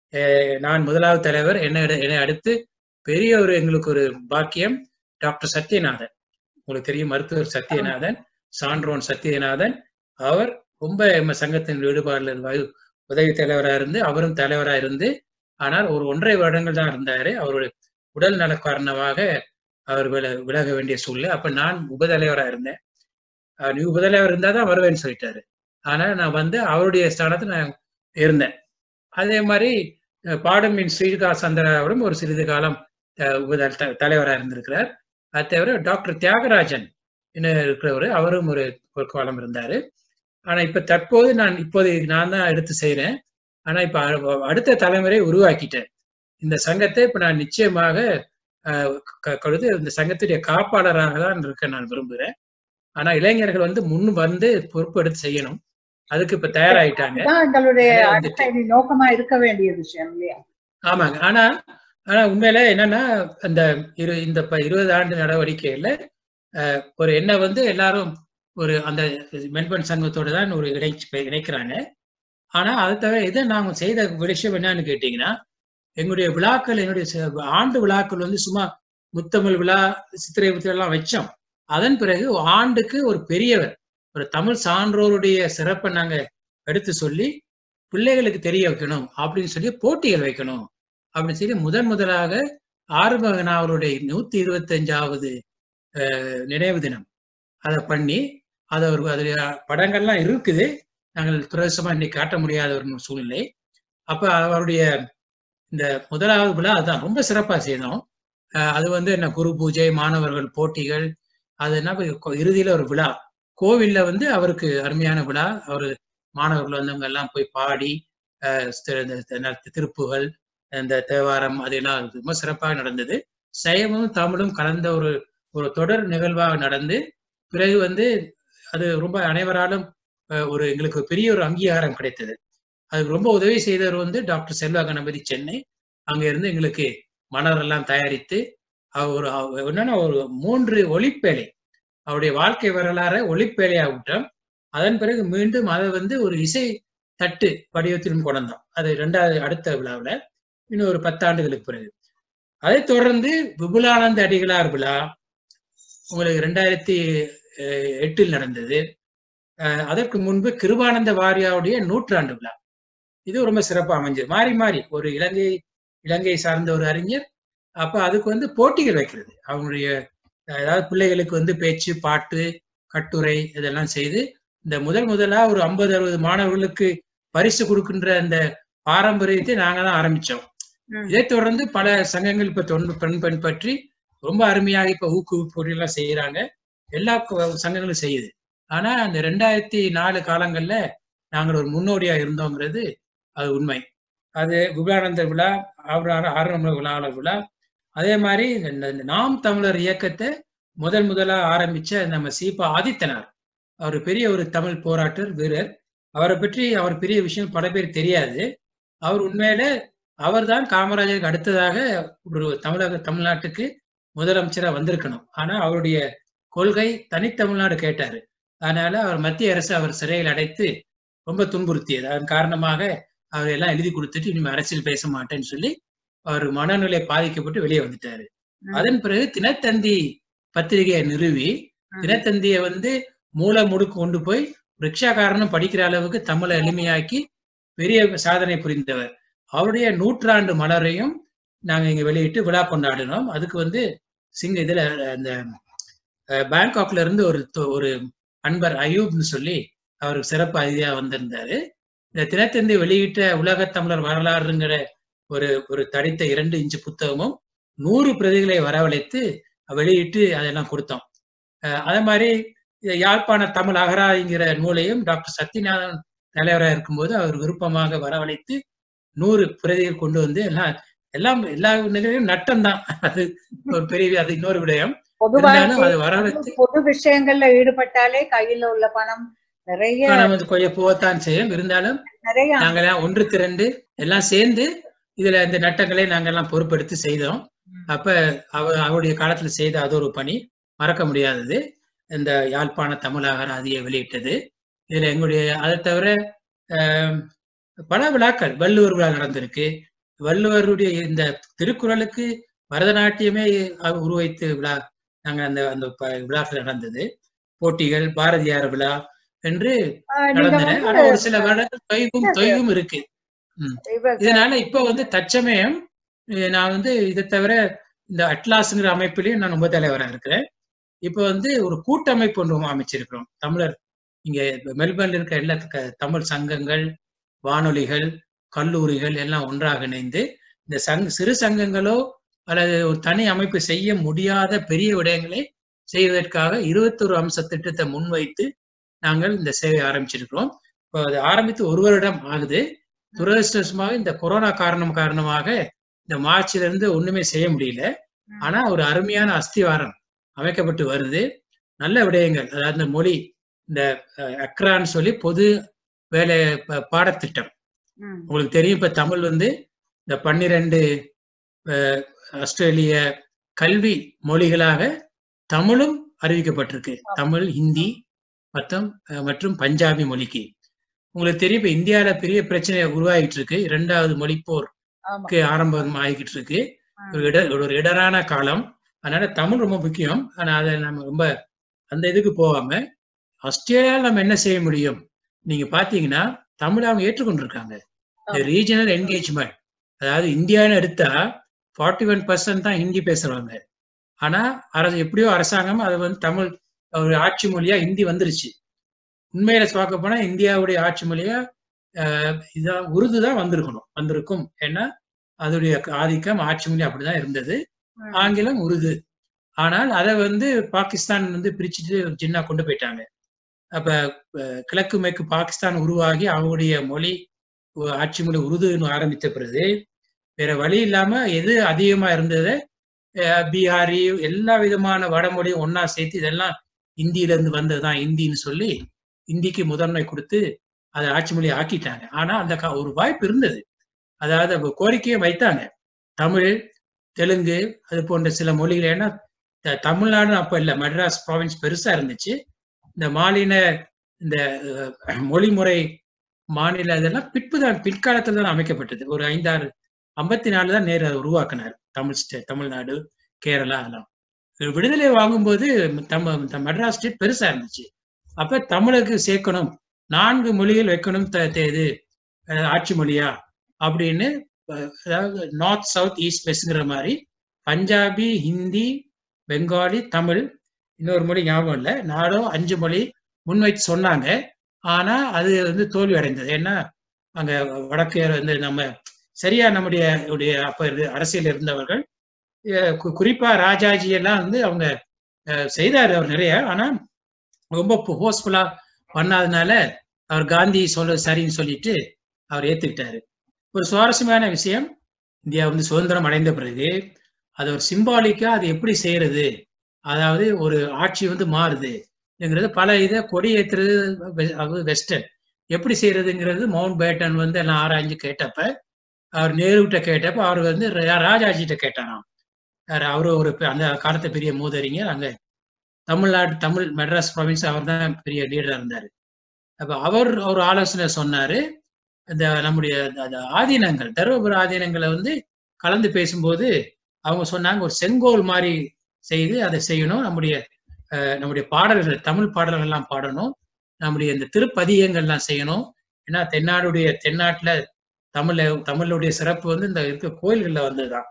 நான் முதலாவது தலைவர், என்ன என்னை அடுத்து பெரிய ஒரு எங்களுக்கு ஒரு பாக்கியம் டாக்டர் சத்யநாதன், உங்களுக்கு தெரியும், மருத்துவர் சத்யநாதன், சான்றோன் சத்யநாதன். அவர் ரொம்ப சங்கத்தின் ஈடுபாடுல உதவி தலைவராக இருந்து அவரும் தலைவராக இருந்து ஆனால் ஒரு ஒன்றரை வருடங்கள் தான் இருந்தாரு. அவருடைய உடல் நல காரணமாக அவர் வில விலக வேண்டிய சூழ்நிலை. அப்ப நான் உபதலைவரா இருந்தேன். நீ உபதலைவர் இருந்தா தான் வருவேன்னு சொல்லிட்டாரு. ஆனா நான் வந்து அவருடைய ஸ்தானத்துல நான் இருந்தேன். அதே மாதிரி பாடமின் ஸ்ரீகா சந்திராவிடம் ஒரு சிறிது காலம் உபதல தலைவராக இருந்திருக்கிறார். அது தவிர டாக்டர் தியாகராஜன் என்ன இருக்கிறவரு, அவரும் ஒரு ஒரு காலம் இருந்தாரு. ஆனா இப்ப தற்போது நான் இப்போது நான் தான் எடுத்து செய்யறேன். ஆனா இப்ப அடுத்த தலைமுறை உருவாக்கிட்டேன். இந்த சங்கத்தை இப்ப நான் நிச்சயமாக கருது இந்த சங்கத்துடைய காப்பாளராக தான் இருக்க நான் விரும்புகிறேன். ஆனா இளைஞர்கள் வந்து முன் வந்து பொறுப்பு எடுத்து செய்யணும். அதுக்கு இப்ப தயாராயிட்டாங்க. நோக்கமா இருக்க வேண்டிய விஷயம் இல்லையா? ஆமாங்க. ஆனா ஆனா உண்மையில என்னன்னா அந்த இரு இந்த இருபது ஆண்டு நடவடிக்கையில ஒரு என்ன வந்து எல்லாரும் ஒரு அந்த மெல்பர்ன் சங்கத்தோட தான் ஒரு இணைச்சு இணைக்கிறாங்க. ஆனா அது தவிர இதை நாங்க செய்த விஷயம் என்னன்னு கேட்டீங்கன்னா, எங்களுடைய விழாக்கள் என்னுடைய ஆண்டு விழாக்கள் வந்து சும்மா முத்தமிழ் விழா, சித்திரை விழா எல்லாம் வச்சோம். அதன் பிறகு ஆண்டுக்கு ஒரு பெரியவர், ஒரு தமிழ் சான்றோருடைய சிறப்பை நாங்க எடுத்து சொல்லி பிள்ளைகளுக்கு தெரிய வைக்கணும் அப்படின்னு சொல்லி போட்டிகள் வைக்கணும் அப்படின்னு சொல்லி முதன் முதலாக ஆறுமுகன் அவருடைய நூத்தி இருபத்தி அஞ்சாவது நினைவு தினம் அதை பண்ணி அதை ஒரு அதுல படங்கள்லாம் இருக்குது. நாங்கள் துரதிர்ஷ்டமா இன்னைக்கு காட்ட முடியாத ஒரு சூழ்நிலை. அப்ப அவருடைய இந்த முதலாவது விழா அதான் ரொம்ப சிறப்பா செய்தோம். அது வந்து என்ன குரு பூஜை, மாணவர்கள் போட்டிகள், அது என்ன இறுதியில ஒரு விழா கோவில்ல வந்து அவருக்கு அருமையான விழா. அவரு மாணவர்கள் வந்தவங்க எல்லாம் போய் பாடி திருப்புகள், இந்த தேவாரம் அதெல்லாம் ரொம்ப சிறப்பாக நடந்தது. சைவமும் தமிழும் கலந்த ஒரு ஒரு தொடர் நிகழ்வாக நடந்து பிறகு வந்து அது ரொம்ப அனைவராலும் ஒரு எங்களுக்கு பெரிய ஒரு அங்கீகாரம் கிடைத்தது. அதுக்கு ரொம்ப உதவி செய்தவர் வந்து டாக்டர் செல்வா கணபதி சென்னை. அங்க இருந்து எங்களுக்கு மலர் எல்லாம் தயாரித்து அவர் என்னன்னா ஒரு மூன்று ஒளிப்பேழை அவருடைய வாழ்க்கை வரலாற ஒளிப்பேழையா விட்டோம். அதன் பிறகு மீண்டும் அதை வந்து ஒரு இசை தட்டு வடிவத்திலும் கொண்டோம். அது இரண்டாவது அடுத்த விழாவில் இன்னும் ஒரு பத்தாண்டுகளுக்கு பிறகு. அதை தொடர்ந்து விபுலானந்த அடிகளார் விழா உங்களுக்கு ரெண்டாயிரத்தி எட்டில் நடந்தது. அதற்கு முன்பு கிருபானந்த வாரியாவுடைய நூற்றாண்டு விழா, இது ரொம்ப சிறப்பாக அமைஞ்சது. மாறி மாறி ஒரு இலங்கை இலங்கை சார்ந்த ஒரு அறிஞர், அப்ப அதுக்கு வந்து போட்டிகள் வைக்கிறது. அவங்களுடைய அதாவது பிள்ளைகளுக்கு வந்து பேச்சு, பாட்டு, கட்டுரை இதெல்லாம் செய்து இந்த முதல் முதலா ஒரு ஐம்பது அறுபது மாணவர்களுக்கு பரிசு கொடுக்கின்ற அந்த பாரம்பரியத்தை நாங்க தான் ஆரம்பிச்சோம். இதை தொடர்ந்து பல சங்கங்கள் இப்ப தொண்டு பெண் பெண் பற்றி ரொம்ப அருமையாக இப்ப ஊக்குவிப்பு போட்டியெல்லாம் செய்யறாங்க. எல்லா சங்கங்களும் செய்யுது. ஆனா அந்த ரெண்டாயிரத்தி நாலு காலங்கள்ல நாங்கள் ஒரு முன்னோடியா இருந்தோங்கிறது அது உண்மை. அது விபுலானந்தர் விழா, ஆறுமுக விழாளர் விழா, அதே மாதிரி நாம் தமிழர் இயக்கத்தை முதல் முதலா ஆரம்பிச்ச நம்ம சீபா ஆதித்தனார், அவர் பெரிய ஒரு தமிழ் போராட்டர் வீரர். அவரை பற்றி அவர் பெரிய விஷயம் பல பேர் தெரியாது. அவர் உண்மையில அவர் தான் காமராஜருக்கு அடுத்ததாக ஒரு தமிழக தமிழ்நாட்டுக்கு முதலமைச்சரா வந்திருக்கணும். ஆனா அவருடைய கொள்கை தனித்தமிழ்நாடு கேட்டாரு. அதனால அவர் மத்திய அரசு அவர் சிறையில் அடைத்து ரொம்ப துன்புறுத்தியது. அதன் காரணமாக அவர் எல்லாம் எழுதி கொடுத்துட்டு இனிமே அரசியல் பேச மாட்டேன்னு சொல்லி அவர் மனநிலை பாதிக்கப்பட்டு வெளியே வந்துட்டாரு. அதன் பிறகு தினத்தந்தி பத்திரிகையை நிறுவி தினத்தந்தியை வந்து மூல முடுக்கு கொண்டு போய் ரிக்ஷாக்காரனும் படிக்கிற அளவுக்கு தமிழை எளிமையாக்கி பெரிய சாதனை புரிந்தவர். அவருடைய நூற்றாண்டு மலரையும் நாங்க இங்க வெளியிட்டு விழா கொண்டாடினோம். அதுக்கு வந்து சிங்க இதுல அந்த பேங்காக்ல இருந்து ஒரு ஒரு அன்பர் அயூப்னு சொல்லி அவருக்கு சிறப்பு அதிதியா வந்திருந்தாரு. இந்த தினத்தந்தி வெளியிட்ட உலக தமிழர் வரலாறுங்கிற ஒரு ஒரு தடித்த இரண்டு இன்ச்சு புத்தகமும் நூறு பிரதிகளை வரவழைத்து வெளியிட்டு அதெல்லாம் கொடுத்தோம். அதே மாதிரி யாழ்ப்பாண தமிழ் அகராதிங்கிற நூலையும் டாக்டர் சத்யநாதன் தலைவராக இருக்கும்போது அவர் விருப்பமாக வரவழைத்து நூறு பிரதிகள் கொண்டு வந்து எல்லாம் எல்லாம் எல்லா நிலையிலும் நட்டம் தான். அது ஒரு பெரிய அது இன்னொரு விடயம். பொது விஷயங்கள்ல ஈடுபட்டாலே கையில உள்ள பணம் நிறைய கொஞ்சம் போகத்தான் செய்யும். இருந்தாலும் நாங்கெல்லாம் ஒன்று திரண்டு எல்லாம் சேர்ந்து இதுல இந்த நட்டங்களை நாங்கெல்லாம் பொறுப்பெடுத்து செய்தோம். அப்ப அவ அவருடைய காலத்துல செய்த அது ஒரு பணி மறக்க முடியாதது. இந்த யாழ்ப்பாண தமிழ் அகராதியை வெளியிட்டது. இதுல எங்களுடைய அதை தவிர பல விழாக்கள், வள்ளுவர் விழா நடந்திருக்கு. வள்ளுவருடைய இந்த திருக்குறளுக்கு பரதநாட்டியமே உருவைத்து விழா நாங்க அந்த அந்த விழாக்கள் நடந்தது. போட்டிகள், பாரதியார் விழா என்று நடந்தன. ஆனா ஒரு சில வருடங்கள் தொய்வும் தொய்வும் இருக்கு. இதனால இப்ப வந்து தற்சமயம் நான் வந்து இதை தவிர இந்த அட்லாஸ்ங்கிற அமைப்பிலையும் நான் உப தலைவரா இருக்கிறேன். இப்ப வந்து ஒரு கூட்டமைப்பு ஒன்று அமைச்சிருக்கிறோம். தமிழர் இங்க மெல்பர்ன்ல இருக்க எல்லா தமிழ் சங்கங்கள், வானொலிகள், கல்லூரிகள் எல்லாம் ஒன்றாக இணைந்து இந்த சங் சிறு சங்கங்களோ அல்லது ஒரு தனி அமைப்பு செய்ய முடியாத பெரிய விடயங்களை செய்வதற்காக இருபத்தொரு அம்ச திட்டத்தை முன்வைத்து நாங்கள் இந்த சேவை ஆரம்பிச்சிருக்கிறோம். இப்போ அது ஆரம்பித்து ஒரு வருடம் ஆகுது. துரதிருஷ்டவசமாக இந்த கொரோனா காரணம் காரணமாக இந்த மார்ச்ல இருந்து ஒண்ணுமே செய்ய முடியல. ஆனா ஒரு அருமையான அஸ்திவாரம் அமைக்கப்பட்டு வருது. நல்ல விடயங்கள், அதாவது இந்த மொழி, இந்த அக்ரான்னு சொல்லி பொது வேலை பாடத்திட்டம். உங்களுக்கு தெரியும், இப்ப தமிழ் வந்து இந்த பன்னிரண்டு ஆஸ்திரேலிய கல்வி மொழிகளாக தமிழும் அறிவிக்கப்பட்டிருக்கு. தமிழ், ஹிந்தி மற்றும் மற்றும் பஞ்சாபி மொழிக்கு. உங்களுக்கு தெரியும், இப்ப இந்தியாவில பெரிய பிரச்சனை உருவாகிட்டு இருக்கு. இரண்டாவது மொழிப்போருக்கு ஆரம்பம் ஆகிக்கிட்டு இருக்கு. ஒரு இட ஒரு இடரான காலம். அதனால தமிழ் ரொம்ப முக்கியம். ஆனா அதை நம்ம ரொம்ப அந்த இதுக்கு போகாம ஆஸ்திரேலியாவில் நம்ம என்ன செய்ய முடியும்? நீங்க பாத்தீங்கன்னா தமிழ் அவங்க ஏற்றுக்கொண்டிருக்காங்க. ரீஜனல் என்கேஜ்மெண்ட், அதாவது இந்தியான்னு எடுத்தா ஃபார்ட்டி ஒன் பர்சன்ட் தான் ஹிந்தி பேசுறவங்க. ஆனா அரசு எப்படியோ அரசாங்கம் அதை வந்து தமிழ் ஒரு ஆட்சி மொழியா ஹிந்தி வந்துருச்சு. உண்மையில பார்க்க போனா இந்தியாவுடைய ஆட்சி மொழியா அஹ் இதான் உருது தான் வந்திருக்கணும் வந்திருக்கும். ஏன்னா அதோடைய ஆதிக்கம் ஆட்சி மொழி அப்படிதான் இருந்தது. ஆங்கிலம், உருது. ஆனால் அதை வந்து பாகிஸ்தான் வந்து பிரிச்சுட்டு ஜின்னா கொண்டு போயிட்டாங்க. அப்ப கிழக்கு மேற்கு பாகிஸ்தான் உருவாகி அவங்களுடைய மொழி ஆட்சி மொழி உருதுன்னு ஆரம்பித்த பிறகு வேற வழி இல்லாம எது அதிகமா இருந்தது, பீகாரி எல்லா விதமான வடமொழியும் ஒன்னா சேர்த்து இதெல்லாம் இந்தியில இருந்து வந்ததுதான் இந்தின்னு சொல்லி இந்திக்கு முதன்மை கொடுத்து அதை ஆட்சி மொழியை ஆக்கிட்டாங்க. ஆனா அந்த ஒரு வாய்ப்பு இருந்தது. அதாவது கோரிக்கையை வைத்தாங்க, தமிழ், தெலுங்கு அது போன்ற சில மொழிகள். ஏன்னா தமிழ்நாடு அப்ப இல்ல, மெட்ராஸ் ப்ராவின்ஸ் பெருசா இருந்துச்சு. இந்த மாநில இந்த மொழிமுறை மாநில இதெல்லாம் பிற்புதான் பிற்காலத்துல தான் அமைக்கப்பட்டது. ஒரு ஐந்தாறு ஐம்பத்தி நாலு தான் நேரு அதை உருவாக்குனார். தமிழ் ஸ்டேட், தமிழ்நாடு, கேரளா எல்லாம் விடுதலை வாங்கும்போது தமிழ் மெட்ராஸ் ஸ்டேட் பெருசா இருந்துச்சு. அப்ப தமிழுக்கு சேர்க்கணும், நான்கு மொழிகள் வைக்கணும் இது ஆட்சி மொழியா அப்படின்னு, அதாவது நார்த் சவுத் ஈஸ்ட் வெஸ்ட்ங்கிற மாதிரி பஞ்சாபி, ஹிந்தி, பெங்காலி, தமிழ், இன்னொரு மொழி ஞாபகம் இல்லை, நாலும் அஞ்சு மொழி முன்வைத்து சொன்னாங்க. ஆனா அது வந்து தோல்வி அடைந்தது. ஏன்னா அங்க வடக்கு வந்து நம்ம சரியா நம்முடைய உடைய அப்ப அரசியல் இருந்தவர்கள், குறிப்பா ராஜாஜி எல்லாம் வந்து அவங்க செய்தாரு அவர் நிறைய. ஆனா ரொம்ப ஃபோர்ஸ்ஃபுல்லா பண்ணாதனால அவர் காந்தி சொல்ல சரின்னு சொல்லிட்டு அவர் ஏத்துக்கிட்டாரு. ஒரு சுவாரஸ்யமான விஷயம், இந்தியா வந்து சுதந்திரம் அடைந்த பிறகு அது ஒரு சிம்பாலிக்கா அது எப்படி செய்யறது, அதாவது ஒரு ஆட்சி வந்து மாறுதுங்கிறது பல இதை கொடியேற்றுறது வெஸ்டர்ன் எப்படி செய்யறதுங்கிறது மவுண்ட் பேட்டன் வந்து எல்லாம் ஆராய்ஞ்சு கேட்டப்ப, அவர் நேருகிட்ட கேட்டப்ப அவர் வந்து ராஜாஜிட்ட கேட்டாராம். அவரு ஒரு அந்த காலத்தை பெரிய மூதறிஞர், அங்க தமிழ்நாடு தமிழ் மெட்ராஸ் ப்ராவின்ஸ் அவர் தான் பெரிய லீடரா இருந்தாரு. அப்ப அவர் ஒரு ஆலோசனை சொன்னாரு, இந்த நம்முடைய ஆதீனங்கள், தருமபுர ஆதீனங்களை வந்து கலந்து பேசும்போது அவங்க சொன்னாங்க, ஒரு செங்கோல் மாதிரி செய்து அதை செய்யணும், நம்முடைய நம்முடைய பாடல்கள், தமிழ் பாடல்கள் எல்லாம் பாடணும், நம்முடைய இந்த திருப்பதிகங்கள்லாம் செய்யணும். ஏன்னா தென்னாடுடைய தென்னாட்டுல தமிழ தமிழுடைய சிறப்பு வந்து இந்த இருக்க கோயில்கள்ல வந்ததுதான்.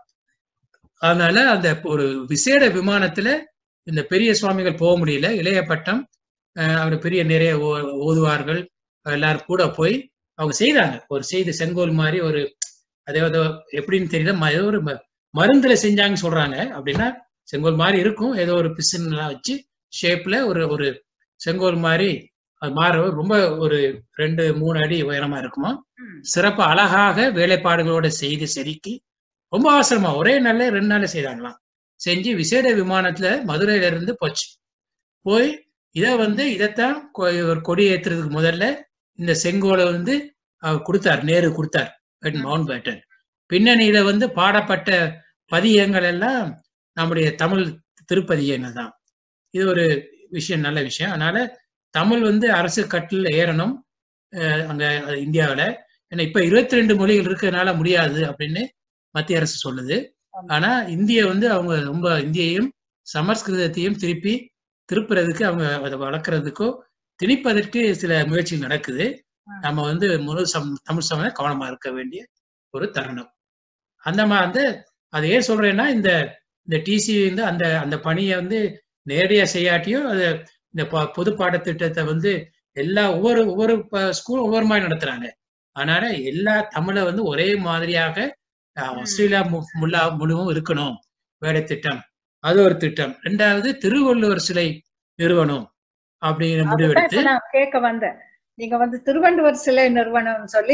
அதனால அந்த ஒரு விசேட விமானத்துல இந்த பெரிய சுவாமிகள் போக முடியல, இளைய பட்டம் அவர் பெரிய நிறைய ஓதுவார்கள் எல்லாரும் கூட போய் அவங்க செய்தாங்க. ஒரு செய்தி செங்கோல் மாதிரி ஒரு அதே எப்படின்னு தெரியல, ஏதோ ஒரு மருந்துல செஞ்சாங்கன்னு சொல்றாங்க. அப்படின்னா செங்கோல் மாதிரி இருக்கும், ஏதோ ஒரு பிசின் வச்சு ஷேப்ல ஒரு ஒரு செங்கோல் மாதிரி அது மாற ரொம்ப ஒரு ரெண்டு மூணு அடி உயரமா இருக்குமா. சிறப்பு அழகாக வேலைப்பாடுகளோட செய்து செதுக்கி ரொம்ப அவசரமா ஒரே நாள்ல ரெண்டு நாள்ல செய்தாங்களாம். செஞ்சு விசேட விமானத்துல மதுரையில இருந்து போச்சு. போய் இதை வந்து இதைத்தான் கொடி ஏற்றுறதுக்கு முதல்ல இந்த செங்கோலை வந்து அவர் கொடுத்தார், நேரு கொடுத்தார் மவுண்ட் பேட்டன். பின்னணியில வந்து பாடப்பட்ட பதியங்கள் எல்லாம் நம்முடைய தமிழ் திருப்பதியங்கள் தான். இது ஒரு விஷயம், நல்ல விஷயம். அதனால தமிழ் வந்து அரசு கட்டில் ஏறணும் அங்க இந்தியாவில. ஏன்னா இப்ப இருபத்தி ரெண்டு மொழிகள் இருக்கிறதுனால முடியாது அப்படின்னு மத்திய அரசு சொல்லுது. ஆனா இந்திய வந்து அவங்க ரொம்ப இந்தியையும் சமஸ்கிருதத்தையும் திருப்பி திருப்புறதுக்கு அவங்க அதை வளர்க்கறதுக்கோ திணிப்பதற்கு சில முயற்சிகள் நடக்குது. நம்ம வந்து முழு சம் தமிழ் சமயம் கவனமா இருக்க வேண்டிய ஒரு தருணம். அந்த மாதிரி வந்து அது ஏன் சொல்றேன்னா இந்த இந்த டிசி வந்து அந்த அந்த பணியை வந்து நேரடியா செய்யாட்டியும் அது இந்த பொது பாடத்திட்டத்தை வந்து எல்லா ஒவ்வொரு ஒவ்வொரு ஸ்கூல் ஒவ்வொரு மாதிரி நடத்துறாங்க. அதனால எல்லா தமிழை வந்து ஒரே மாதிரியாக ஆஸ்திரேலியா முல்லா முழுவதும் இருக்கணும் வேலை திட்டம். அது ஒரு திட்டம். ரெண்டாவது திருவள்ளுவர் சிலை நிறுவனம் அப்படிங்கிற முடிவெடுத்து கேட்க வந்தேன். நீங்க வந்து திருவள்ளுவர் சிலை நிறுவனம் சொல்லி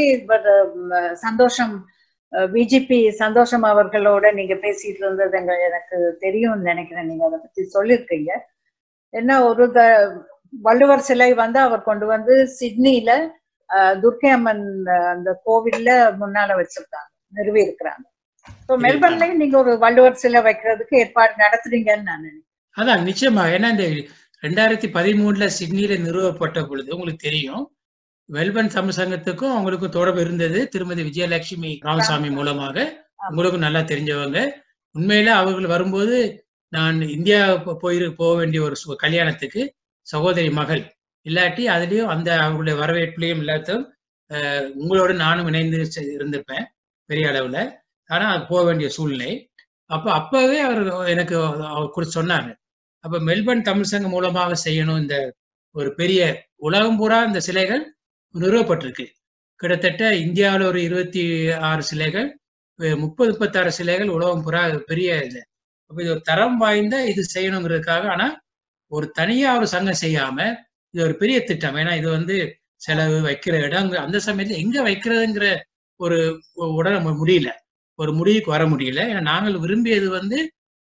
சந்தோஷம் பிஜேபி சந்தோஷம் அவர்களோட நீங்க பேசிட்டு இருந்தது எனக்கு தெரியும்னு நினைக்கிறேன். நீங்க அதை பத்தி சொல்லிருக்கீங்க. என்ன ஒரு வள்ளுவர் சிலை வந்து அவர் கொண்டு வந்து சிட்னில துர்க்கை அம்மன் அந்த கோவில்ல முன்னால வச்சிருக்காங்க, நிறுவி இருக்கிறாங்க. மெல்பர்ன்லயும் நீங்க ஒரு வள்ளுவர் சிலை வைக்கிறதுக்கு ஏற்பாடு நடத்துறீங்கன்னு நான் நினைக்கிறேன். அதான் நிச்சயமா. ஏன்னா இந்த ரெண்டாயிரத்தி பதிமூணுல சிட்னில நிறுவப்பட்ட பொழுது உங்களுக்கு தெரியும், மெல்பர்ன் தமிழ் சங்கத்துக்கும் அவங்களுக்கும் தொடர்பு இருந்தது. திருமதி விஜயலட்சுமி ராமசாமி மூலமாக. உங்களுக்கும் நல்லா தெரிஞ்சவங்க. உண்மையில அவர்கள் வரும்போது நான் இந்தியா போய் போக வேண்டிய ஒரு கல்யாணத்துக்கு சகோதரி மகள் இல்லாட்டி அதுலயும் அந்த அவங்களுடைய வரவேற்புலையும் இல்லாத உங்களோட நானும் இணைந்து இருந்திருப்பேன் பெரிய அளவுல. ஆனா அது போக வேண்டிய சூழ்நிலை. அப்ப அப்பவே அவர் எனக்கு அவர் சொன்னாங்க, அப்ப மெல்பர்ன் தமிழ் சங்கம் மூலமாக செய்யணும். இந்த ஒரு பெரிய உலகம் பூரா இந்த சிலைகள் நிறுவப்பட்டிருக்கு. கிட்டத்தட்ட இந்தியாவில் ஒரு இருபத்தி ஆறு சிலைகள், முப்பது முப்பத்தி ஆறு சிலைகள் உலகம் பூரா பெரிய இது. அப்ப இது ஒரு தரம் வாய்ந்த இது செய்யணுங்கிறதுக்காக. ஆனா ஒரு தனியா ஒரு சங்கம் செய்யாம இது ஒரு பெரிய திட்டம். ஏன்னா இது வந்து செலவு, வைக்கிற இடம், அந்த சமயத்துல எங்க வைக்கிறதுங்கிற ஒரு உடனே முடியல, ஒரு முடிவுக்கு வர முடியல. ஏன்னா நாங்கள் விரும்பியது வந்து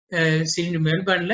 மெல்பர்ன்ல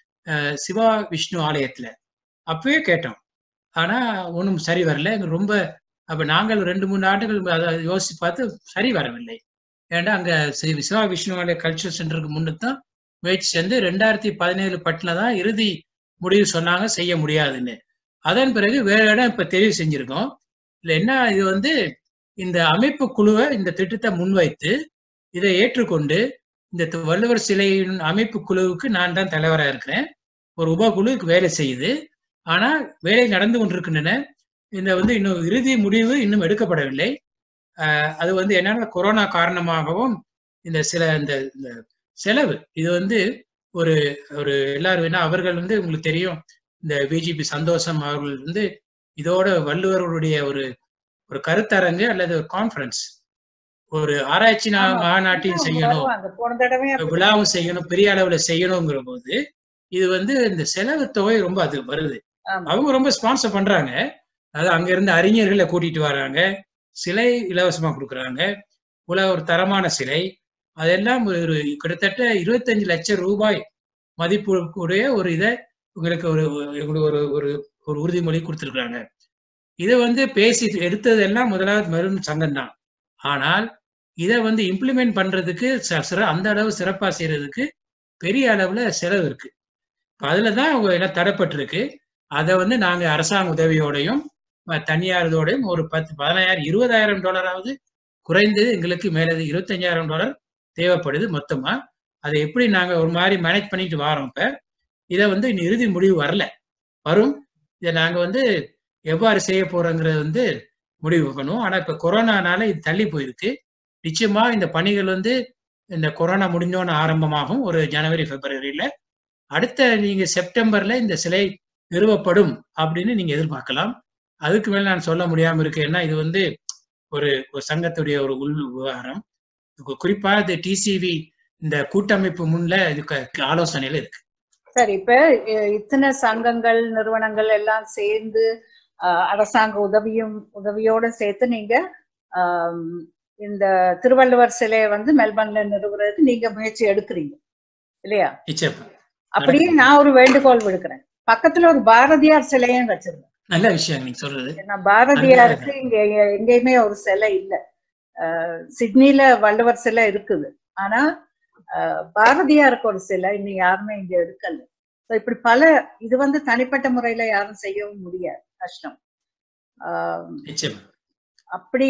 சிவா விஷ்ணு ஆலயத்துல அப்பவே கேட்டோம். ஆனா ஒன்றும் சரி வரல. ரொம்ப அப்ப நாங்கள் ரெண்டு மூணு ஆண்டுகள் அதை யோசிச்சு பார்த்து சரி வரவில்லை. ஏன்னா அங்க சிவா விஷ்ணு ஆலய கல்ச்சரல் சென்டருக்கு முன்னுதான் முயற்சி செஞ்சு ரெண்டாயிரத்தி பதினேழு பட்டில தான் இறுதி முடிவு சொன்னாங்க செய்ய முடியாதுன்னு. அதன் பிறகு வேற இடம் இப்ப தெரிவு செஞ்சிருக்கோம். இல்ல என்ன, இது வந்து இந்த அமைப்பு குழுவை இந்த திட்டத்தை முன்வைத்து இதை ஏற்றுக்கொண்டு இந்த வள்ளுவர் சிலையின் அமைப்பு குழுவுக்கு நான் தான் தலைவராக இருக்கிறேன். ஒரு உபகுழுவுக்கு வேலை செய்யுது. ஆனா வேலை நடந்து கொண்டிருக்கின்றன. இந்த வந்து இன்னும் இறுதி முடிவு இன்னும் எடுக்கப்படவில்லை. அஹ் அது வந்து என்னன்னா கொரோனா காரணமாகவும் இந்த சில இந்த செலவு இது வந்து ஒரு ஒரு எல்லாரும் என்ன அவர்கள் வந்து உங்களுக்கு தெரியும், இந்த பிஜேபி சந்தோஷம் அவர்கள் வந்து இதோட வள்ளுவர்களுடைய ஒரு ஒரு கருத்தரங்கு அல்லது ஒரு கான்ஃபரன்ஸ், ஒரு ஆராய்ச்சி மாநாட்டையும் செய்யணும், விழாவும் செய்யணும், பெரிய அளவுல செய்யணுங்கிற போது இது வந்து இந்த செலவு தொகை ரொம்ப அது வருது. அவங்க ரொம்ப ஸ்பான்சர் பண்றாங்க. அதாவது அங்க இருந்து அறிஞர்களை கூட்டிட்டு வராங்க, சிலை இலவசமா கொடுக்குறாங்க, உலக ஒரு தரமான சிலை, அதெல்லாம் ஒரு கிட்டத்தட்ட இருபத்தஞ்சு லட்சம் ரூபாய் மதிப்புடைய ஒரு இதை உங்களுக்கு ஒரு ஒரு ஒரு ஒரு உறுதிமொழி கொடுத்துருக்குறாங்க. இதை வந்து பேசி எடுத்ததெல்லாம் முதலாவது மெல்பர்ன் சங்கம் தான். ஆனால் இதை வந்து இம்ப்ளிமெண்ட் பண்றதுக்கு அந்த அளவு சிறப்பா செய்யறதுக்கு பெரிய அளவுல செலவு இருக்கு. அதுலதான் அவங்க எல்லாம் தரப்பட்டிருக்கு. அதை வந்து நாங்க அரசாங்க உதவியோடையும் தனியார் இதோடையும் ஒரு பத்து பதினாயிரம் இருபதாயிரம் டாலராவது குறைந்தது எங்களுக்கு மேலது இருபத்தஞ்சாயிரம் டாலர் தேவைப்படுது மொத்தமா. அதை எப்படி நாங்க ஒரு மாதிரி மேனேஜ் பண்ணிட்டு வரோம். இப்ப இதை வந்து இன்னும் இறுதி முடிவு வரல, வரும். இதை நாங்க வந்து எவ்வாறு செய்ய போறோங்கிறது வந்து முடிவு பண்ணுவோம். ஆனா இப்ப கொரோனானால இது தள்ளி போயிருக்கு. நிச்சயமா இந்த பணிகள் வந்து இந்த கொரோனா முடிஞ்சோன்னு ஆரம்பமாகும். ஒரு ஜனவரி பிப்ரவரியில அடுத்த நீங்க செப்டம்பர்ல இந்த சிலை நிறுவப்படும் அப்படின்னு நீங்க எதிர்பார்க்கலாம். அதுக்கு மேல நான் சொல்ல முடியாம இருக்கு. ஏன்னா இது வந்து ஒரு ஒரு சங்கத்துடைய ஒரு உள் விவகாரம். குறிப்பா இந்த டிசிவி இந்த கூட்டமைப்பு முன்ல இதுக்கு ஆலோசனையில இருக்கு. சரி, இப்ப இத்தனை சங்கங்கள் நிறுவனங்கள் எல்லாம் சேர்ந்து அரசாங்க உதவியும் உதவியோட சேர்த்து நீங்க இந்த திருவள்ளுவர் சிலையை வந்து மெல்பர்ன்ல நிறுவுறதுக்கு நீங்க முயற்சி எடுக்கிறீங்க இல்லையா? அப்படியே நான் ஒரு வேண்டுகோள் விடுக்கிறேன், பக்கத்துல ஒரு பாரதியார் சிலையும் வச்சிருக்கேன். நல்ல விஷயம் நீங்க சொல்றது. ஏன்னா பாரதியாருக்கு இங்க எங்கேயுமே ஒரு சிலை இல்லை. அஹ் சிட்னில வள்ளுவர் சிலை இருக்குது, ஆனா அஹ் பாரதியாருக்கு ஒரு சிலை இன்னும் யாருமே இங்க எடுக்கல. இப்படி பல இது வந்து தனிப்பட்ட முறையில யாரும் செய்யவும் முடியாது, கஷ்டம். ஆஹ் அப்படி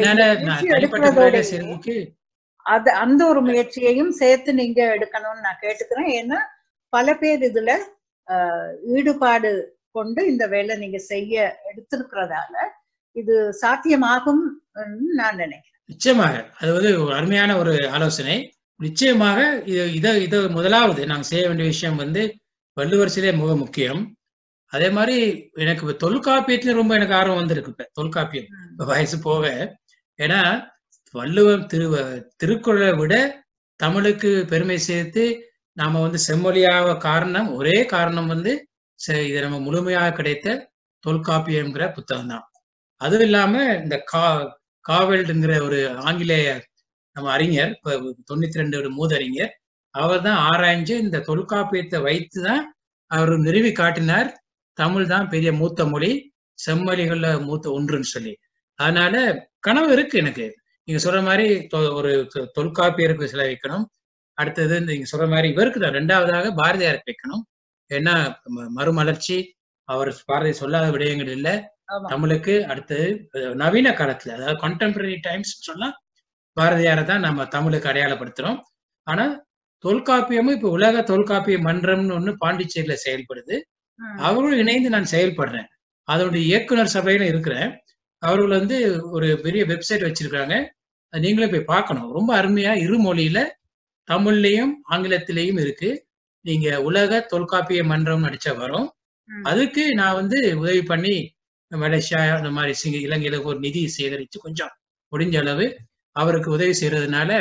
அது அந்த ஒரு முயற்சியையும் சேர்த்து நீங்க எடுக்கணும்னு நான் கேட்டுக்கிறேன். ஏன்னா பல பேர் இதுல ஆஹ் ஈடுபாடு கொண்டு இந்த வேலை நீங்க செய்ய எடுத்திருக்கிறதால இது சாத்தியமாகும் நான் நினைக்கிறேன். நிச்சயமாக அது வந்து ஒரு அருமையான ஒரு ஆலோசனை. நிச்சயமாக இது இதை இதை முதலாவது நாங்கள் செய்ய வேண்டிய விஷயம் வந்து வள்ளுவர் சிலை மிக முக்கியம். அதே மாதிரி எனக்கு தொல்காப்பியத்துல ரொம்ப எனக்கு ஆர்வம் வந்திருக்கு. இப்ப தொல்காப்பியம் வயசு போக, ஏன்னா வள்ளுவர் திரு திருக்குறளை விட தமிழுக்கு பெருமை சேர்த்து நாம வந்து செம்மொழியாக காரணம் ஒரே காரணம் வந்து இது நம்ம முழுமையாக கிடைத்த தொல்காப்பியம்ங்கிற புத்தகம் தான். அதுவும் இல்லாம இந்த கா காவல்ங்கிற ஒரு ஆங்கிலேய நம்ம அறிஞர், இப்ப தொண்ணூத்தி ரெண்டு மூதறிஞர், அவர் தான் ஆராய்ஞ்சு இந்த தொல்காப்பியத்தை வைத்துதான் அவர் நிறுவி காட்டினார் தமிழ் தான் பெரிய மூத்த மொழி, செம்மொழிகள்ல மூத்த ஒன்றுன்னு சொல்லி. அதனால கனவு இருக்கு எனக்கு. நீங்க சொல்ற மாதிரி ஒரு தொல்காப்பியருக்கு சில வைக்கணும். அடுத்தது நீங்க சொல்ற மாதிரி இவருக்கு தான் ரெண்டாவதாக பாரதியாருக்கு வைக்கணும். ஏன்னா மறுமலர்ச்சி அவர் பாரதி சொல்லாத விடயங்கள் இல்லை தமிழுக்கு. அடுத்தது நவீன காலத்துல, அதாவது கண்டெம்பரரி டைம்ஸ் சொன்னா பாரதியாரை தான் நம்ம தமிழுக்கு அடையாளப்படுத்துறோம். ஆனா தொல்காப்பியமும் இப்ப உலக தொல்காப்பிய மன்றம்னு ஒண்ணு பாண்டிச்சேரியில செயல்படுது. அவர்களும் இணைந்து நான் செயல்படுறேன். அதனுடைய இயக்குனர் சபையில இருக்கிறேன். அவர்கள் வந்து ஒரு பெரிய வெப்சைட் வச்சிருக்காங்க, நீங்களே போய் பார்க்கணும். ரொம்ப அருமையா இரு மொழியில தமிழ்லயும் ஆங்கிலத்திலையும் இருக்கு. நீங்க உலக தொல்காப்பிய மன்றம் அடிச்சா வரும். அதுக்கு நான் வந்து உதவி பண்ணி மலேசியா அந்த மாதிரி சிங்க இலங்கையில ஒரு நிதி சேகரிச்சு கொஞ்சம் முடிஞ்ச அளவு அவருக்கு உதவி செய்யறதுனால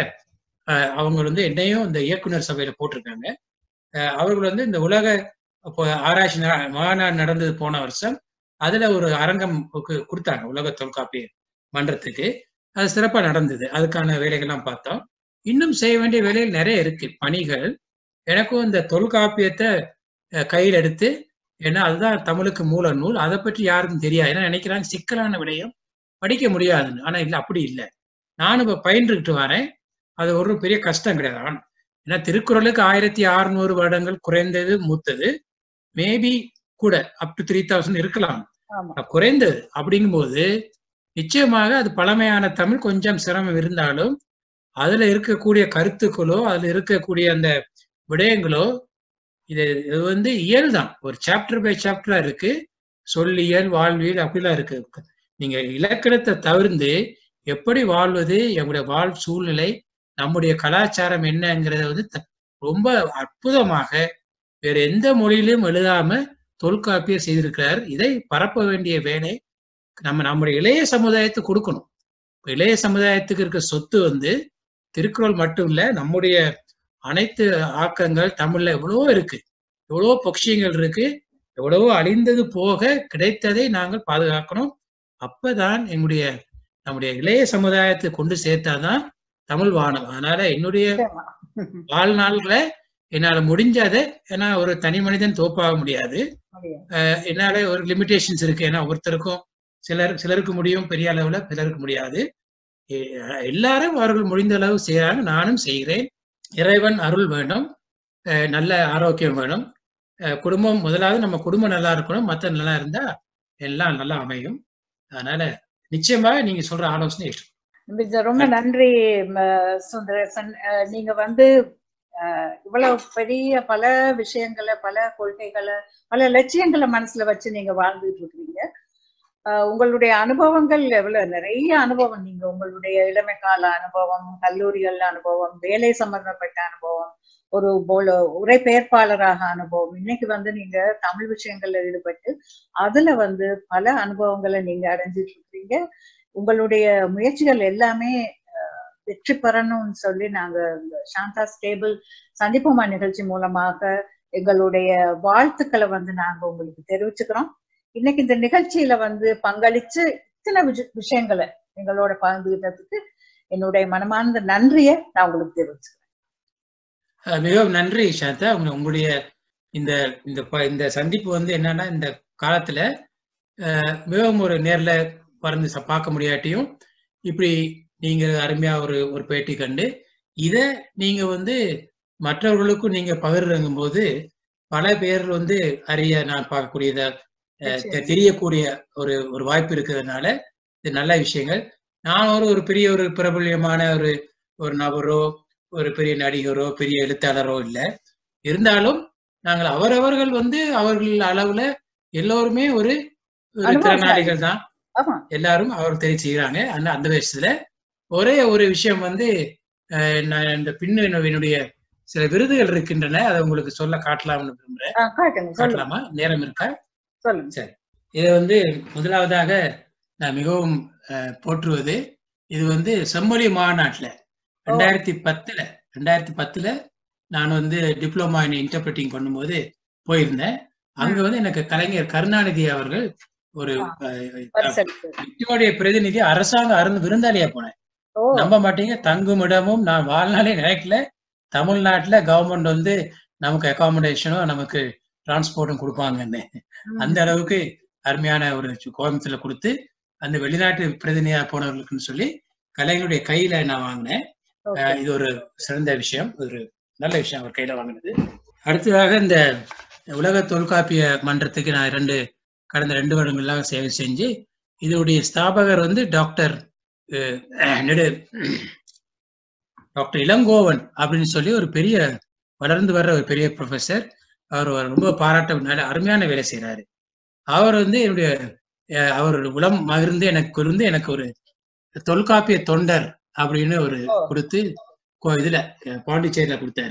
அவங்க வந்து என்னையும் இந்த இயக்குனர் சபையில போட்டிருக்காங்க. அவர்கள் வந்து இந்த உலக ஆராய்ச்சி மாநாடு நடந்தது போன வருஷம், அதுல ஒரு அரங்கம் கொடுத்தாங்க உலக தொல்காப்பிய மன்றத்துக்கு. அது சிறப்பா நடந்தது. அதுக்கான வேலைகள்லாம் பார்த்தோம். இன்னும் செய்ய வேண்டிய வேலைகள் நிறைய இருக்கு, பணிகள். எனக்கும் இந்த தொல்காப்பியத்தை கையில் எடுத்து, ஏன்னா அதுதான் தமிழுக்கு மூல நூல், அதை பற்றி யாருக்கும் தெரியாது. ஏன்னா நினைக்கிறாங்க சிக்கலான விடயம் படிக்க முடியாதுன்னு. ஆனா இல்லை, அப்படி இல்லை. நானும் இப்ப பயின்றுகிட்டு வரேன். அது ஒரு பெரிய கஷ்டம் கிடையாது. ஏன்னா திருக்குறளுக்கு ஆயிரத்தி அறுநூறு வருடங்கள் குறைந்தது மூத்தது, மேபி கூட அப் டு த்ரீ தௌசண்ட் இருக்கலாம் குறைந்தது. அப்படிங்கும் போது நிச்சயமாக அது பழமையான தமிழ். கொஞ்சம் சிரமம் இருந்தாலும் அதுல இருக்கக்கூடிய கருத்துக்களோ அதுல இருக்கக்கூடிய அந்த விடயங்களோ இது இது வந்து இயல் தான். ஒரு சாப்டர் பை சாப்டரா இருக்கு. சொல்லியல், வாழ்வியல் அப்படிலாம் இருக்கு. நீங்க இலக்கணத்தை தவிர்த்து எப்படி வாழ்வது, எங்களுடைய வாழ் சூழ்நிலை, நம்முடைய கலாச்சாரம் என்னங்கிறத வந்து ரொம்ப அற்புதமாக வேற எந்த மொழியிலும் எழுதாம தொல்காப்பியர் செய்திருக்கிறார். இதை பரப்ப வேண்டிய வேலை நம்ம நம்முடைய இளைய சமுதாயத்துக்கு கொடுக்கணும். இளைய சமுதாயத்துக்கு இருக்க சொத்து வந்து திருக்குறள் மட்டும் இல்ல, நம்முடைய அனைத்து ஆக்கங்கள் தமிழ்ல எவ்வளவோ இருக்கு, எவ்வளவோ பொக்கிஷங்கள் இருக்கு, எவ்வளவோ அழிந்தது போக கிடைத்ததை நாங்கள் பாதுகாக்கணும். அப்பதான் எங்களுடைய நம்முடைய இளைய சமுதாயத்தை கொண்டு சேர்த்தாதான் தமிழ் வாழும். அதனால என்னுடைய வாழ்நாள்களை என்னால முடிஞ்சதை, ஏன்னா ஒரு தனி மனிதன் தோப்பாக முடியாது, என்னால ஒரு லிமிடேஷன்ஸ் இருக்கு. ஏன்னா ஒருத்தருக்கும் சிலர் சிலருக்கு முடியும் பெரிய அளவுல, சிலருக்கு முடியாது. எல்லாரும் அவர்கள் முடிந்த அளவு செய்யறாங்க, நானும் செய்கிறேன். இறைவன் அருள் வேணும், நல்ல ஆரோக்கியம் வேணும். குடும்பம் முதலாவது, நம்ம குடும்பம் நல்லா இருக்கணும், மற்ற நல்லா இருந்தா எல்லாம் நல்லா அமையும். அதனால நிச்சயமாக நீங்க சொல்ற ஆலோசனை ரொம்ப நன்றி சுந்தரேசன். நீங்க வந்து இவ்வளவு பெரிய பல விஷயங்களை, பல கொள்கைகளை, பல லட்சியங்களை மனசுல வச்சு நீங்க வாழ்ந்துட்டு இருக்கிறீங்க. உங்களுடைய அனுபவங்கள் எவ்வளவு நிறைய அனுபவம். நீங்க உங்களுடைய இளமை கால அனுபவம், கல்லூரிகள் அனுபவம், வேலை சம்பந்தப்பட்ட அனுபவம், ஒரு போல உரைபெயர்ப்பாளராக அனுபவம், இன்னைக்கு வந்து நீங்க தமிழ் விஷயங்கள்ல ஈடுபட்டு அதுல வந்து பல அனுபவங்களை நீங்க அடைஞ்சிட்டு இருக்கிறீங்க. உங்களுடைய முயற்சிகள் எல்லாமே வெற்றி பெறணும்னு சொல்லி நாங்க இந்த சாந்தா ஸ்டேபிள் சந்திப்போமா நிகழ்ச்சி மூலமாக எங்களுடைய வாழ்த்துக்களை வந்து நாங்க உங்களுக்கு தெரிவிச்சுக்கிறோம். இன்னைக்கு இந்த நிகழ்ச்சியில வந்து பங்களிச்சு இத்தனை விஷயங்களை எங்களோட பகிர்ந்துகிட்டதுக்கு என்னுடைய மனமார்ந்த நன்றியை நான் உங்களுக்கு தெரிவிச்சுக்கிறேன். மிகவும் நன்றி சாந்தா. உங்களுடைய இந்த இந்த சந்திப்பு வந்து என்னன்னா, இந்த காலத்துல மிகவும் ஒரு நேர்ல பறந்து பார்க்க முடியாட்டியும் இப்படி நீங்க அருமையா ஒரு ஒரு பேட்டி கண்டு இதை நீங்க வந்து மற்றவர்களுக்கும் நீங்க பகிர்றங்கும் போது பல பேர் வந்து அறிய நான் பார்க்கக்கூடியத தெரியக்கூடிய ஒரு ஒரு வாய்ப்பு இருக்கிறதுனால இது நல்ல விஷயங்கள். நான் ஒரு ஒரு பெரிய ஒரு பிரபல்யமான ஒரு ஒரு நபரோ ஒரு பெரிய நடிகரோ பெரிய எழுத்தாளரோ இல்லை. இருந்தாலும் நாங்கள் அவரவர்கள் வந்து அவர்கள் அளவுல எல்லோருமே ஒரு திறனாளிகள் தான். எல்லாரும் அவர் தெரிவு செய்யறாங்க. அந்த அந்த விஷயத்துல ஒரே ஒரு விஷயம் வந்து நான் இந்த பின்னனுடைய சில விருதுகள் இருக்கின்றன, அதை உங்களுக்கு சொல்ல காட்டலாம்னு விரும்புறேன். காட்டலாமா? நேரம் இருக்கா? சரி. இதை வந்து முதலாவதாக நான் மிகவும் போற்றுவது, இது வந்து செம்மொழி மாநாட்டுல ரெண்டாயிரத்தி பத்துல ரெண்டாயிரத்தி பத்துல நான் வந்து டிப்ளமா இன் இன்டர்பிரட்டிங் பண்ணும்போது போயிருந்தேன். அங்க வந்து எனக்கு கலைஞர் கருணாநிதி அவர்கள் ஒரு பிரதிநிதி அரசாங்க அருந்து விருந்தாளியா போனேன். நம்ப மாட்டீங்க, தங்கும் இடமும் நான் வாழ்நாளே நினைக்கல. தமிழ்நாட்டுல கவர்மெண்ட் வந்து நமக்கு அகாமடேஷனும் நமக்கு டிரான்ஸ்போர்ட்டும் கொடுப்பாங்கன்னு. அந்த அளவுக்கு அருமையான ஒரு கோயம்புத்தூர்ல கொடுத்து அந்த வெளிநாட்டு பிரதிநிதியா போனவர்களுக்குன்னு சொல்லி கலைஞருடைய கையில நான் வாங்கினேன். இது ஒரு சிறந்த விஷயம், ஒரு நல்ல விஷயம் அவர் கையில வாங்கினது. அடுத்ததாக இந்த உலக தொல்காப்பிய மன்றத்துக்கு நான் ரெண்டு கடந்த ரெண்டு வருடங்களாக சேவை செஞ்சு, இதனுடைய ஸ்தாபகர் வந்து டாக்டர் நெடு டாக்டர் இளங்கோவன் அப்படின்னு சொல்லி ஒரு பெரிய வளர்ந்து வர்ற ஒரு பெரிய ப்ரொஃபஸர். அவர் ரொம்ப பாராட்ட நல்ல அருமையான வேலை செய்யறாரு. அவர் வந்து என்னுடைய அவர் உளம் மகிழ்ந்து எனக்கு இருந்து எனக்கு ஒரு தொல்காப்பிய தொண்டர் அப்படின்னு ஒரு கொடுத்து இதுல பாண்டிச்சேரியில கொடுத்தாரு.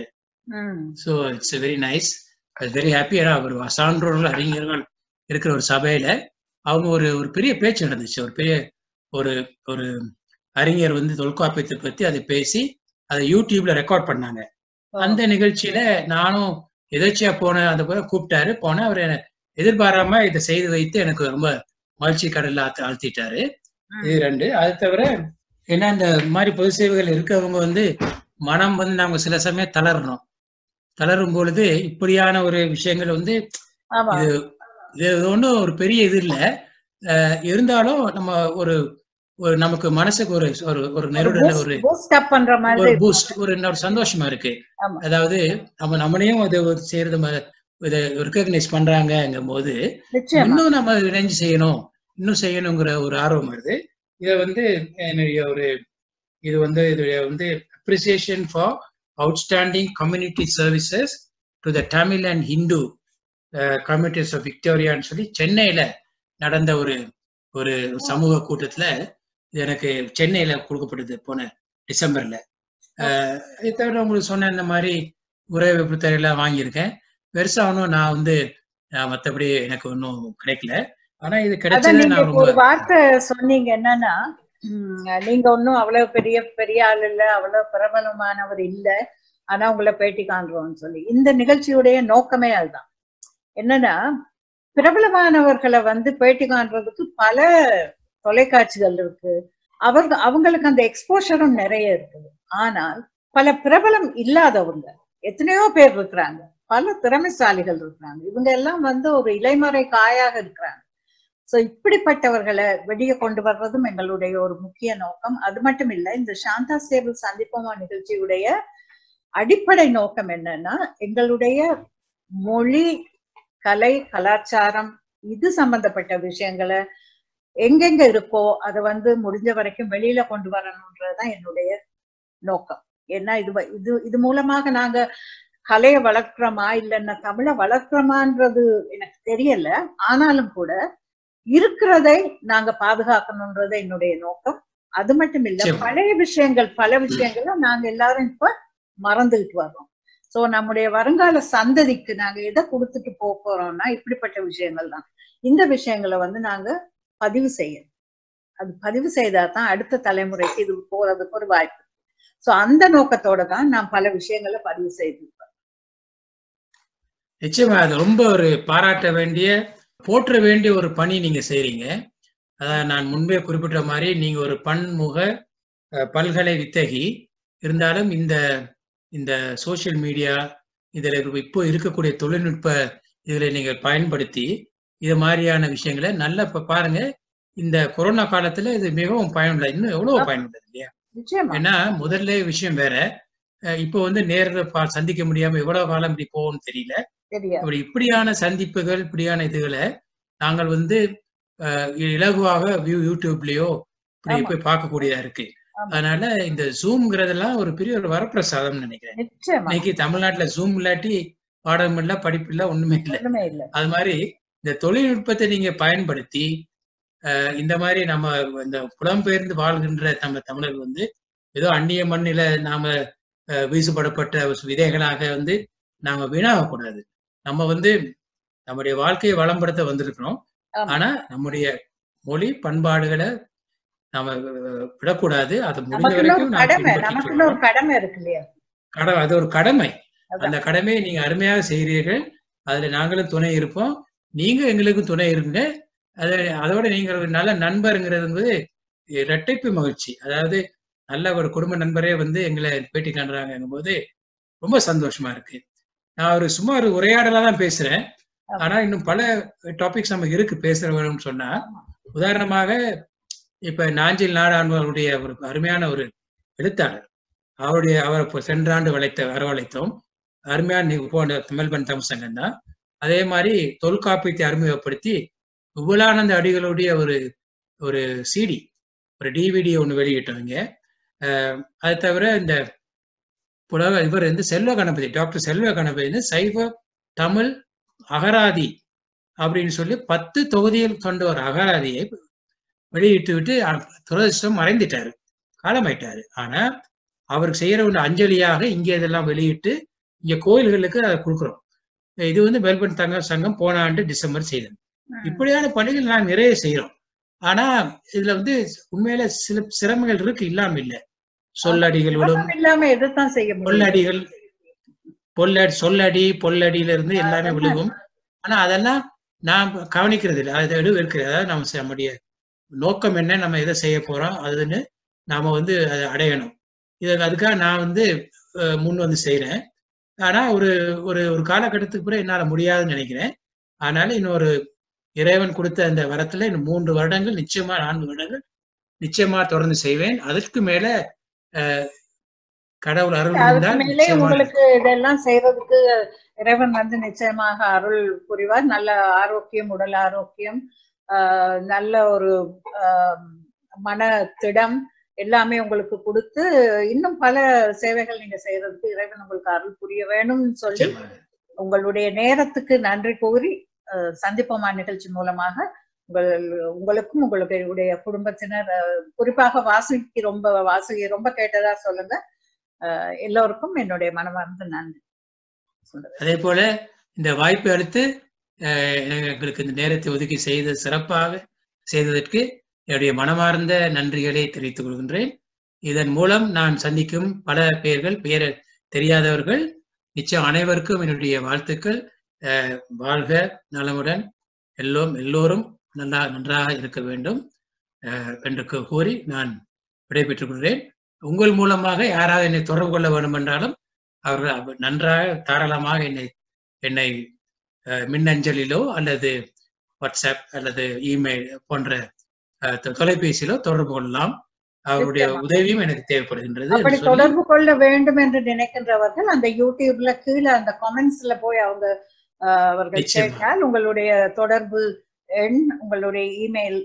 So it's very nice, very happy. ஏன்னா அவர் சான்றோர்கள் அறிஞர்கள் இருக்கிற ஒரு சபையில அவங்க ஒரு ஒரு பெரிய பேச்சு நடந்துச்சு. ஒரு பெரிய ஒரு ஒரு அறிஞர் வந்து தொல்காப்பியத்தை பத்தி அதை பேசி அதை யூடியூப்ல ரெக்கார்ட் பண்ணாங்க. அந்த நிகழ்ச்சியில நானும் எதாச்சியா போனேன். அந்த போல கூப்பிட்டாரு, போனேன். அவர் எதிர்பாராம இதை செய்து வைத்து எனக்கு ரொம்ப மகிழ்ச்சி கடல்ல ஆழ்த்திட்டாரு. இது ரெண்டு. அது தவிர ஏன்னா இந்த மாதிரி பொது சேவைகள் இருக்கிறவங்க வந்து மனம் வந்து நாங்க சில சமயம் தளரணும். தளரும் பொழுது இப்படியான ஒரு விஷயங்கள் வந்து இது இது ஒன்றும் ஒரு பெரிய இது இல்லை. இருந்தாலும் நம்ம ஒரு ஒரு நமக்கு மனசுக்கு ஒரு ஒரு நெருடல ஒரு ஒரு பூஸ்ட், ஒரு சந்தோஷமா இருக்கு. அதாவது நம்ம நம்மளையும் அது செய்யறது இதை ரெகக்னைஸ் பண்றாங்கங்கும் போது இன்னும் நம்ம இணைஞ்சு செய்யணும், இன்னும் செய்யணுங்கிற ஒரு ஆர்வம் வருது. இதை வந்து என்னுடைய ஒரு இது வந்து இதுடைய வந்து appreciation for outstanding community services to the Tamil and Hindu communities of விக்டோரியான்னு சொல்லி சென்னையில நடந்த ஒரு ஒரு சமூக கூட்டத்துல எனக்கு சென்னையில கொடுக்கப்பட்டது போன டிசம்பர்ல. அஹ் இதை தவிர உங்களுக்கு சொன்ன இந்த மாதிரி உரை புத்தகெல்லாம் வாங்கியிருக்கேன். பெருசா ஒன்றும் நான் வந்து மற்றபடி எனக்கு ஒன்றும் கிடைக்கல. ஆனா இது கிடைச்சது நான் ரொம்ப ஒரு வார்த்தை சொன்னீங்க என்னன்னா, நீங்க ஒன்னும் அவ்வளவு பெரிய பெரிய ஆள் இல்ல, அவ்வளவு பிரபலமானவர் இல்ல, ஆனா உங்களை பேட்டி காண்றோம்னு சொல்லி. இந்த நிகழ்ச்சியுடைய நோக்கமே அதுதான். என்னன்னா பிரபலமானவர்களை வந்து பேட்டி காண்றதுக்கு பல தொலைக்காட்சிகள் இருக்கு, அவருக்கு அவங்களுக்கு அந்த எக்ஸ்போஷரும் நிறைய இருக்குது. ஆனால் பல பிரபலம் இல்லாதவங்க எத்தனையோ பேர் இருக்கிறாங்க, பல திறமைசாலிகள் இருக்கிறாங்க. இவங்க எல்லாம் வந்து ஒரு இலைமறை காயாக இருக்கிறாங்க. சோ இப்படிப்பட்டவர்களை வெளியே கொண்டு வர்றதும் எங்களுடைய ஒரு முக்கிய நோக்கம். அது மட்டும் இல்ல, இந்த சாந்தா ஸ்டேபிள் சந்திப்போமா நிகழ்ச்சியுடைய அடிப்படை நோக்கம் என்னன்னா, எங்களுடைய மொழி, கலை, கலாச்சாரம் இது சம்பந்தப்பட்ட விஷயங்களை எங்கெங்க இருக்கோ அதை வந்து முடிஞ்ச வரைக்கும் வெளியில கொண்டு வரணும்ன்றதுதான் என்னுடைய நோக்கம். ஏன்னா இது இது இது மூலமாக நாங்க கலையை வளர்க்கிறோமா இல்லைன்னா தமிழை வளர்க்கிறோமான்றது எனக்கு தெரியல. ஆனாலும் கூட இருக்கிறதை நாங்க பாதுகாக்கணும்ன்றது என்னுடைய நோக்கம். அது மட்டும் இல்ல, பழைய விஷயங்கள் பல விஷயங்களை நாங்க எல்லாரும் இப்ப மறந்துகிட்டு வர்றோம். சோ நம்முடைய வருங்கால சந்ததிக்கு நாங்க எதை கொடுத்துட்டு போக போறோம்னா இப்படிப்பட்ட விஷயங்கள் தான். இந்த விஷயங்களை வந்து நாங்க பதிவு செய்யணும். அது பதிவு செய்தாதான் அடுத்த தலைமுறைக்கு இது போறதுக்கு ஒரு வாய்ப்பு. சோ அந்த நோக்கத்தோட தான் நான் பல விஷயங்களை பதிவு செய்திருப்பேன். நிச்சயமா அது ரொம்ப ஒரு பாராட்ட வேண்டிய, போற்ற வேண்டிய ஒரு பணி நீங்க செய்றீங்க. அதான் நான் முன்பே குறிப்பிட்ட மாதிரி நீங்க ஒரு பன்முக பல்கலை வித்தகி இருந்தாலும் இந்த இந்த சோசியல் மீடியா இதுல இப்போ இருக்கக்கூடிய தொழில்நுட்ப இதுல நீங்க பயன்படுத்தி இது மாதிரியான விஷயங்களை நல்லா இப்ப பாருங்க. இந்த கொரோனா காலத்துல இது மிகவும் பயனுள்ள, இன்னும் எவ்வளவு பயனுள்ளது இல்லையா? ஏன்னா முதல்ல விஷயம் வேற, இப்போ வந்து நேரில் சந்திக்க முடியாம எவ்வளவு காலம் இப்படி போகும்னு தெரியல. இப்படி இப்படியான சந்திப்புகள், இப்படியான இதுகளை நாங்கள் வந்து இலகுவாக யூடியூப்லயோ இப்படி போய் பார்க்கக்கூடியதா இருக்கு. அதனால இந்த ஜூம்ங்கிறதெல்லாம் ஒரு பெரிய ஒரு வரப்பிரசாதம் நினைக்கிறேன். இன்னைக்கு தமிழ்நாட்டுல ஜூம் இல்லாட்டி பாடம் இல்ல, படிப்பு இல்ல, ஒண்ணுமே இல்லை. அது மாதிரி இந்த தொழில்நுட்பத்தை நீங்க பயன்படுத்தி இந்த மாதிரி நம்ம இந்த புலம்பெயர்ந்து வாழ்கின்ற நம்ம தமிழர்கள் வந்து ஏதோ அந்நிய மண்ணில நாம வீசுபடப்பட்ட விதைகளாக வந்து நாம வீணாகக்கூடாது. நம்ம வந்து நம்முடைய வாழ்க்கையை வளம்படுத்த வந்திருக்கிறோம். ஆனா நம்முடைய மொழி பண்பாடுகளை நாம விடக்கூடாது. அது முடிஞ்ச வரைக்கும் நமக்கு கடமை இருக்கு இல்லையா? கடமை, அது ஒரு கடமை. அந்த கடமையை நீங்க அருமையாக செய்கிறீர்கள். அதுல நாங்களும் துணை இருப்போம். நீங்க எங்களுக்கு துணை இருங்க. அது அதோட நீங்க ஒரு நல்ல நண்பருங்கிறது வந்து இரட்டைப்பு மகிழ்ச்சி. அதாவது நல்ல ஒரு குடும்ப நண்பரே வந்து எங்களை பேட்டி காண்றாங்கும் போது ரொம்ப சந்தோஷமா இருக்கு. நான் ஒரு சும்மா ஒரு உரையாடலா தான் பேசுறேன். ஆனா இன்னும் பல டாபிக்ஸ் நமக்கு இருக்கு பேசுற வேணும்னு சொன்னா. உதாரணமாக இப்ப நாஞ்சில் நாடாண்பவருடைய ஒரு அருமையான ஒரு எழுத்தாளர், அவருடைய அவர் சென்ற ஆண்டு வளைத்த வரவழைத்தோம். அருமையான போன மெல்பர்ன் தமிழ் சங்கம் தான். அதே மாதிரி தொல்காப்பியத்தை அறிமுகப்படுத்தி விபுலானந்த அடிகளுடைய ஒரு ஒரு சிடி, ஒரு டிவிடி ஒண்ணு வெளியிட்டவங்க. அஹ் அது தவிர இந்த புலவ இவர் வந்து செல்வ கணபதி, டாக்டர் செல்வ கணபதி வந்து சைவ தமிழ் அகராதி அப்படின்னு சொல்லி பத்து தொகுதியில் கொண்ட ஒரு அகராதியை வெளியிட்டு விட்டு துரதிர்ஷ்டம் மறைந்துட்டாரு, காலமாயிட்டாரு. ஆனா அவருக்கு செய்யற ஒரு அஞ்சலியாக இங்கே இதெல்லாம் வெளியிட்டு இங்க கோயில்களுக்கு அதை கொடுக்குறோம். இது வந்து மெல்பர்ன் தங்க சங்கம் போன ஆண்டு டிசம்பர் செய்தது. இப்படியான பணிகள் நான் நிறைய செய்யறோம். ஆனா இதுல வந்து உண்மையில சில சிரமங்கள் இருக்கு, இல்லாம இல்ல. சொல்லடிகள் விழும், பொல்லடிகள் பொல்லடி சொல்லடி பொல்லடியில இருந்து எல்லாமே விழுகும். ஆனா அதெல்லாம் நான் கவனிக்கிறது இல்லை, அது எடு இருக்கிறது. அதாவது நம்ம நம்முடைய நோக்கம் என்ன, நம்ம எதை செய்ய போறோம் அதுன்னு நாம வந்து அதை அடையணும். இது அதுக்காக நான் வந்து முன் வந்து செய்யறேன். ஆனா ஒரு ஒரு ஒரு காலகட்டத்துக்கு பிறகு என்னால முடியாதுன்னு நினைக்கிறேன். அதனால இன்னொரு இறைவன் கொடுத்த அந்த வரத்துல இன்னும் மூன்று வருடங்கள் நிச்சயமா, நான்கு வருடங்கள் நிச்சயமா தொடர்ந்து செய்வேன். அதற்கு மேல அஹ் கடவுள் அருள் இருந்தால் உங்களுக்கு இதெல்லாம் செய்வதற்கு இறைவன் வந்து நிச்சயமாக அருள் புரிவார். நல்ல ஆரோக்கியம், உடல் ஆரோக்கியம், ஆஹ் நல்ல ஒரு ஆஹ் மன திடம் எல்லாமே உங்களுக்கு கொடுத்து இன்னும் பல சேவைகள் நீங்க செய்யறதுக்கு இறைவன் உங்களுக்கு அருள் புரிய வேணும்னு சொல்லி உங்களுடைய நேரத்துக்கு நன்றி கூறி சந்திப்போமா நிகழ்ச்சி மூலமாக உங்கள் உங்களுக்கும் உங்களுடைய குடும்பத்தினர், குறிப்பாக வாசுகி ரொம்ப வாசுகி ரொம்ப கேட்டதா சொல்லுங்க. அஹ் எல்லோருக்கும் என்னுடைய மனமார்ந்த நன்றி. அதே போல இந்த வாய்ப்பை அடுத்து எங்களுக்கு இந்த நேரத்தை ஒதுக்கி செய்த சிறப்பாக செய்ததற்கு என்னுடைய மனமார்ந்த நன்றிகளை தெரிவித்துக் கொள்கின்றேன். இதன் மூலம் நான் சந்திக்கும் பல பேர்கள், பெயர் தெரியாதவர்கள், நிச்சயம் அனைவருக்கும் என்னுடைய வாழ்த்துக்கள். வாழ்க நலமுடன், எல்லோரும் எல்லோரும் நல்லா நன்றாக இருக்க வேண்டும் என்று கூறி நான் விடைபெற்றுக் கொள்கிறேன். உங்கள் மூலமாக யாராவது என்னை தொடர்பு கொள்ள வேண்டும் என்றாலும் அவர்கள் நன்றாக தாராளமாக என்னை என்னை மின்னஞ்சலிலோ அல்லது வாட்ஸ்அப் அல்லது இமெயில் போன்ற தொலைபேசியிலோ தொடர்பு கொள்ளலாம். அவருடைய உதவியும் எனக்கு தேவைப்படுகின்றது. அப்படி தொடர்பு கொள்ள வேண்டும் என்று நினைக்கின்றவர்கள் அந்த யூடியூப்ல கீழே அந்த கமெண்ட்ஸ்ல போய் அவங்க அவர்கள் கேட்டால் உங்களுடைய தொடர்பு எண், உங்களுடைய இமெயில்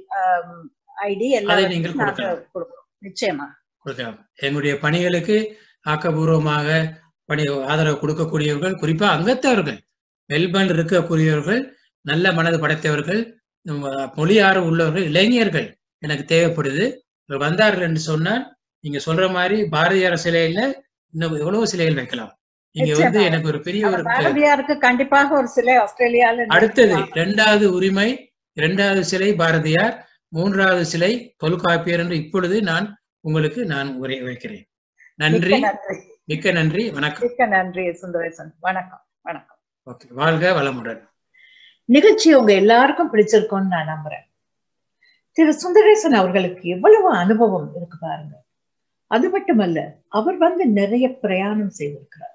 ஐடி எல்லாம் நீங்கள் கொடுக்கலாம். நிச்சயமா கொடுக்கலாம். எங்களுடைய பணிகளுக்கு ஆக்கப்பூர்வமாக பணி ஆதரவு கொடுக்கக்கூடியவர்கள், குறிப்பா அங்கத்தவர்கள், மெல்பர்ன் இருக்கக்கூடியவர்கள், நல்ல மனது படைத்தவர்கள், மொழி ஆர்வம் உள்ளவர்கள், இளைஞர்கள் எனக்கு தேவைப்படுது. வந்தார்கள் என்று சொன்னால் நீங்க சொல்ற மாதிரி பாரதியார் சிலையில இன்னும் எவ்வளவு சிலைகள் வைக்கலாம். இங்க வந்து எனக்கு ஒரு பெரிய ஒரு பாரதியாருக்கு கண்டிப்பாக ஒரு சிலை ஆஸ்திரேலியால. அடுத்தது இரண்டாவது உரிமை, இரண்டாவது சிலை பாரதியார், மூன்றாவது சிலை தொல்காப்பியர் என்று இப்பொழுது நான் உங்களுக்கு நான் உரை வைக்கிறேன். நன்றி, மிக்க நன்றி, வணக்கம். மிக்க நன்றி சுந்தரேசன், வணக்கம். வணக்கம். ஓகே, வாழ்க வளமுடன். நிகழ்ச்சி உங்க எல்லாருக்கும் பிடிச்சிருக்கும்னு நான் நம்புறேன். திரு சுந்தரேசன் அவர்களுக்கு எவ்வளவு அனுபவம் இருக்கு பாருங்க. அது மட்டுமல்ல, அவர் வந்து நிறைய பிரயாணம் செய்திருக்கிறார்.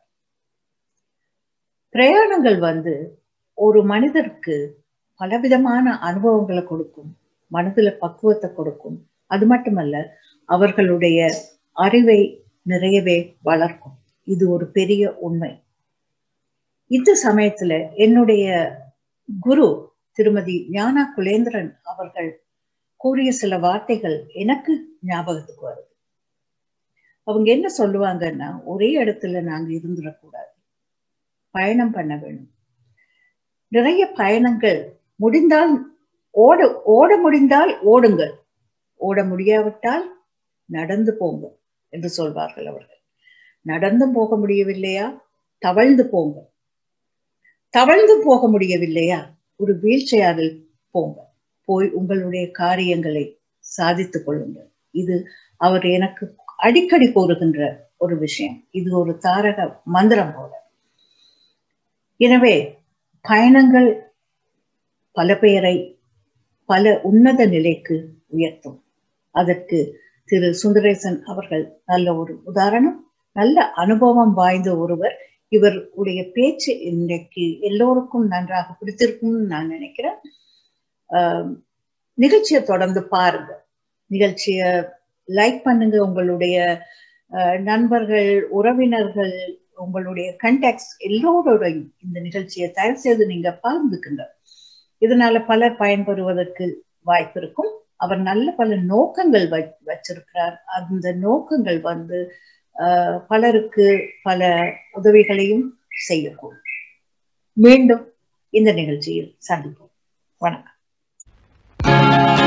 பிரயாணங்கள் வந்து ஒரு மனிதருக்கு பலவிதமான அனுபவங்களை கொடுக்கும், மனதுல பக்குவத்தை கொடுக்கும். அது மட்டுமல்ல, அவர்களுடைய அறிவை நிறையவே வளர்க்கும். இது ஒரு பெரிய உண்மை. இந்த சமயத்துல என்னுடைய குரு திருமதி ஞானா குலேந்திரன் அவர்கள் கூறிய சில வார்த்தைகள் எனக்கு ஞாபகத்துக்கு வருது. அவங்க என்ன சொல்லுவாங்கன்னா, ஒரே இடத்துல நாங்க இருந்துடக்கூடாது, பயணம் பண்ண வேணும். நிறைய பயணங்கள் முடிந்தால் ஓட ஓட முடிந்தால் ஓடுங்கள், ஓட முடியாவிட்டால் நடந்து போங்க என்று சொல்வார்கள் அவர்கள். நடந்தும் போக முடியவில்லையா, தவழ்ந்து போங்க. தவழ்ந்து போக முடியவில்லையா, ஒரு வீல் சேரில் போங்க. போய் உங்களுடைய காரியங்களை சாதித்துக் கொள்ளுங்கள். இது அவர் எனக்கு அடிக்கடி கூறுகின்ற ஒரு விஷயம். இது ஒரு தாரக மந்திரம் போல. எனவே பயணங்கள் பல பேரை பல உன்னத நிலைக்கு உயர்த்தும். அதற்கு திரு சுந்தரேசன் அவர்கள் நல்ல ஒரு உதாரணம், நல்ல அனுபவம் வாய்ந்த ஒருவர். இவருடைய பேச்சு இன்றைக்கு எல்லோருக்கும் நன்றாக பிடித்திருக்கும்னு நான் நினைக்கிறேன். ஆஹ் நிகழ்ச்சியை தொடர்ந்து பாருங்க, நிகழ்ச்சியை லைக் பண்ணுங்க. உங்களுடைய நண்பர்கள், உறவினர்கள், உங்களுடைய கண்டாக்ட்ஸ் எல்லோரோடையும் இந்த நிகழ்ச்சியை தயவு செய்து நீங்க பகிர்ந்துக்குங்க. இதனால பலர் பயன்பெறுவதற்கு வாய்ப்பு இருக்கும். அவர் நல்ல பல நோக்கங்கள் வச்சிருக்கிறார். அந்த நோக்கங்கள் வந்து அஹ் பலருக்கு பல உதவிகளையும் செய்யக்கூடும். மீண்டும் இந்த நிகழ்ச்சியில் சந்திப்போம். வணக்கம்.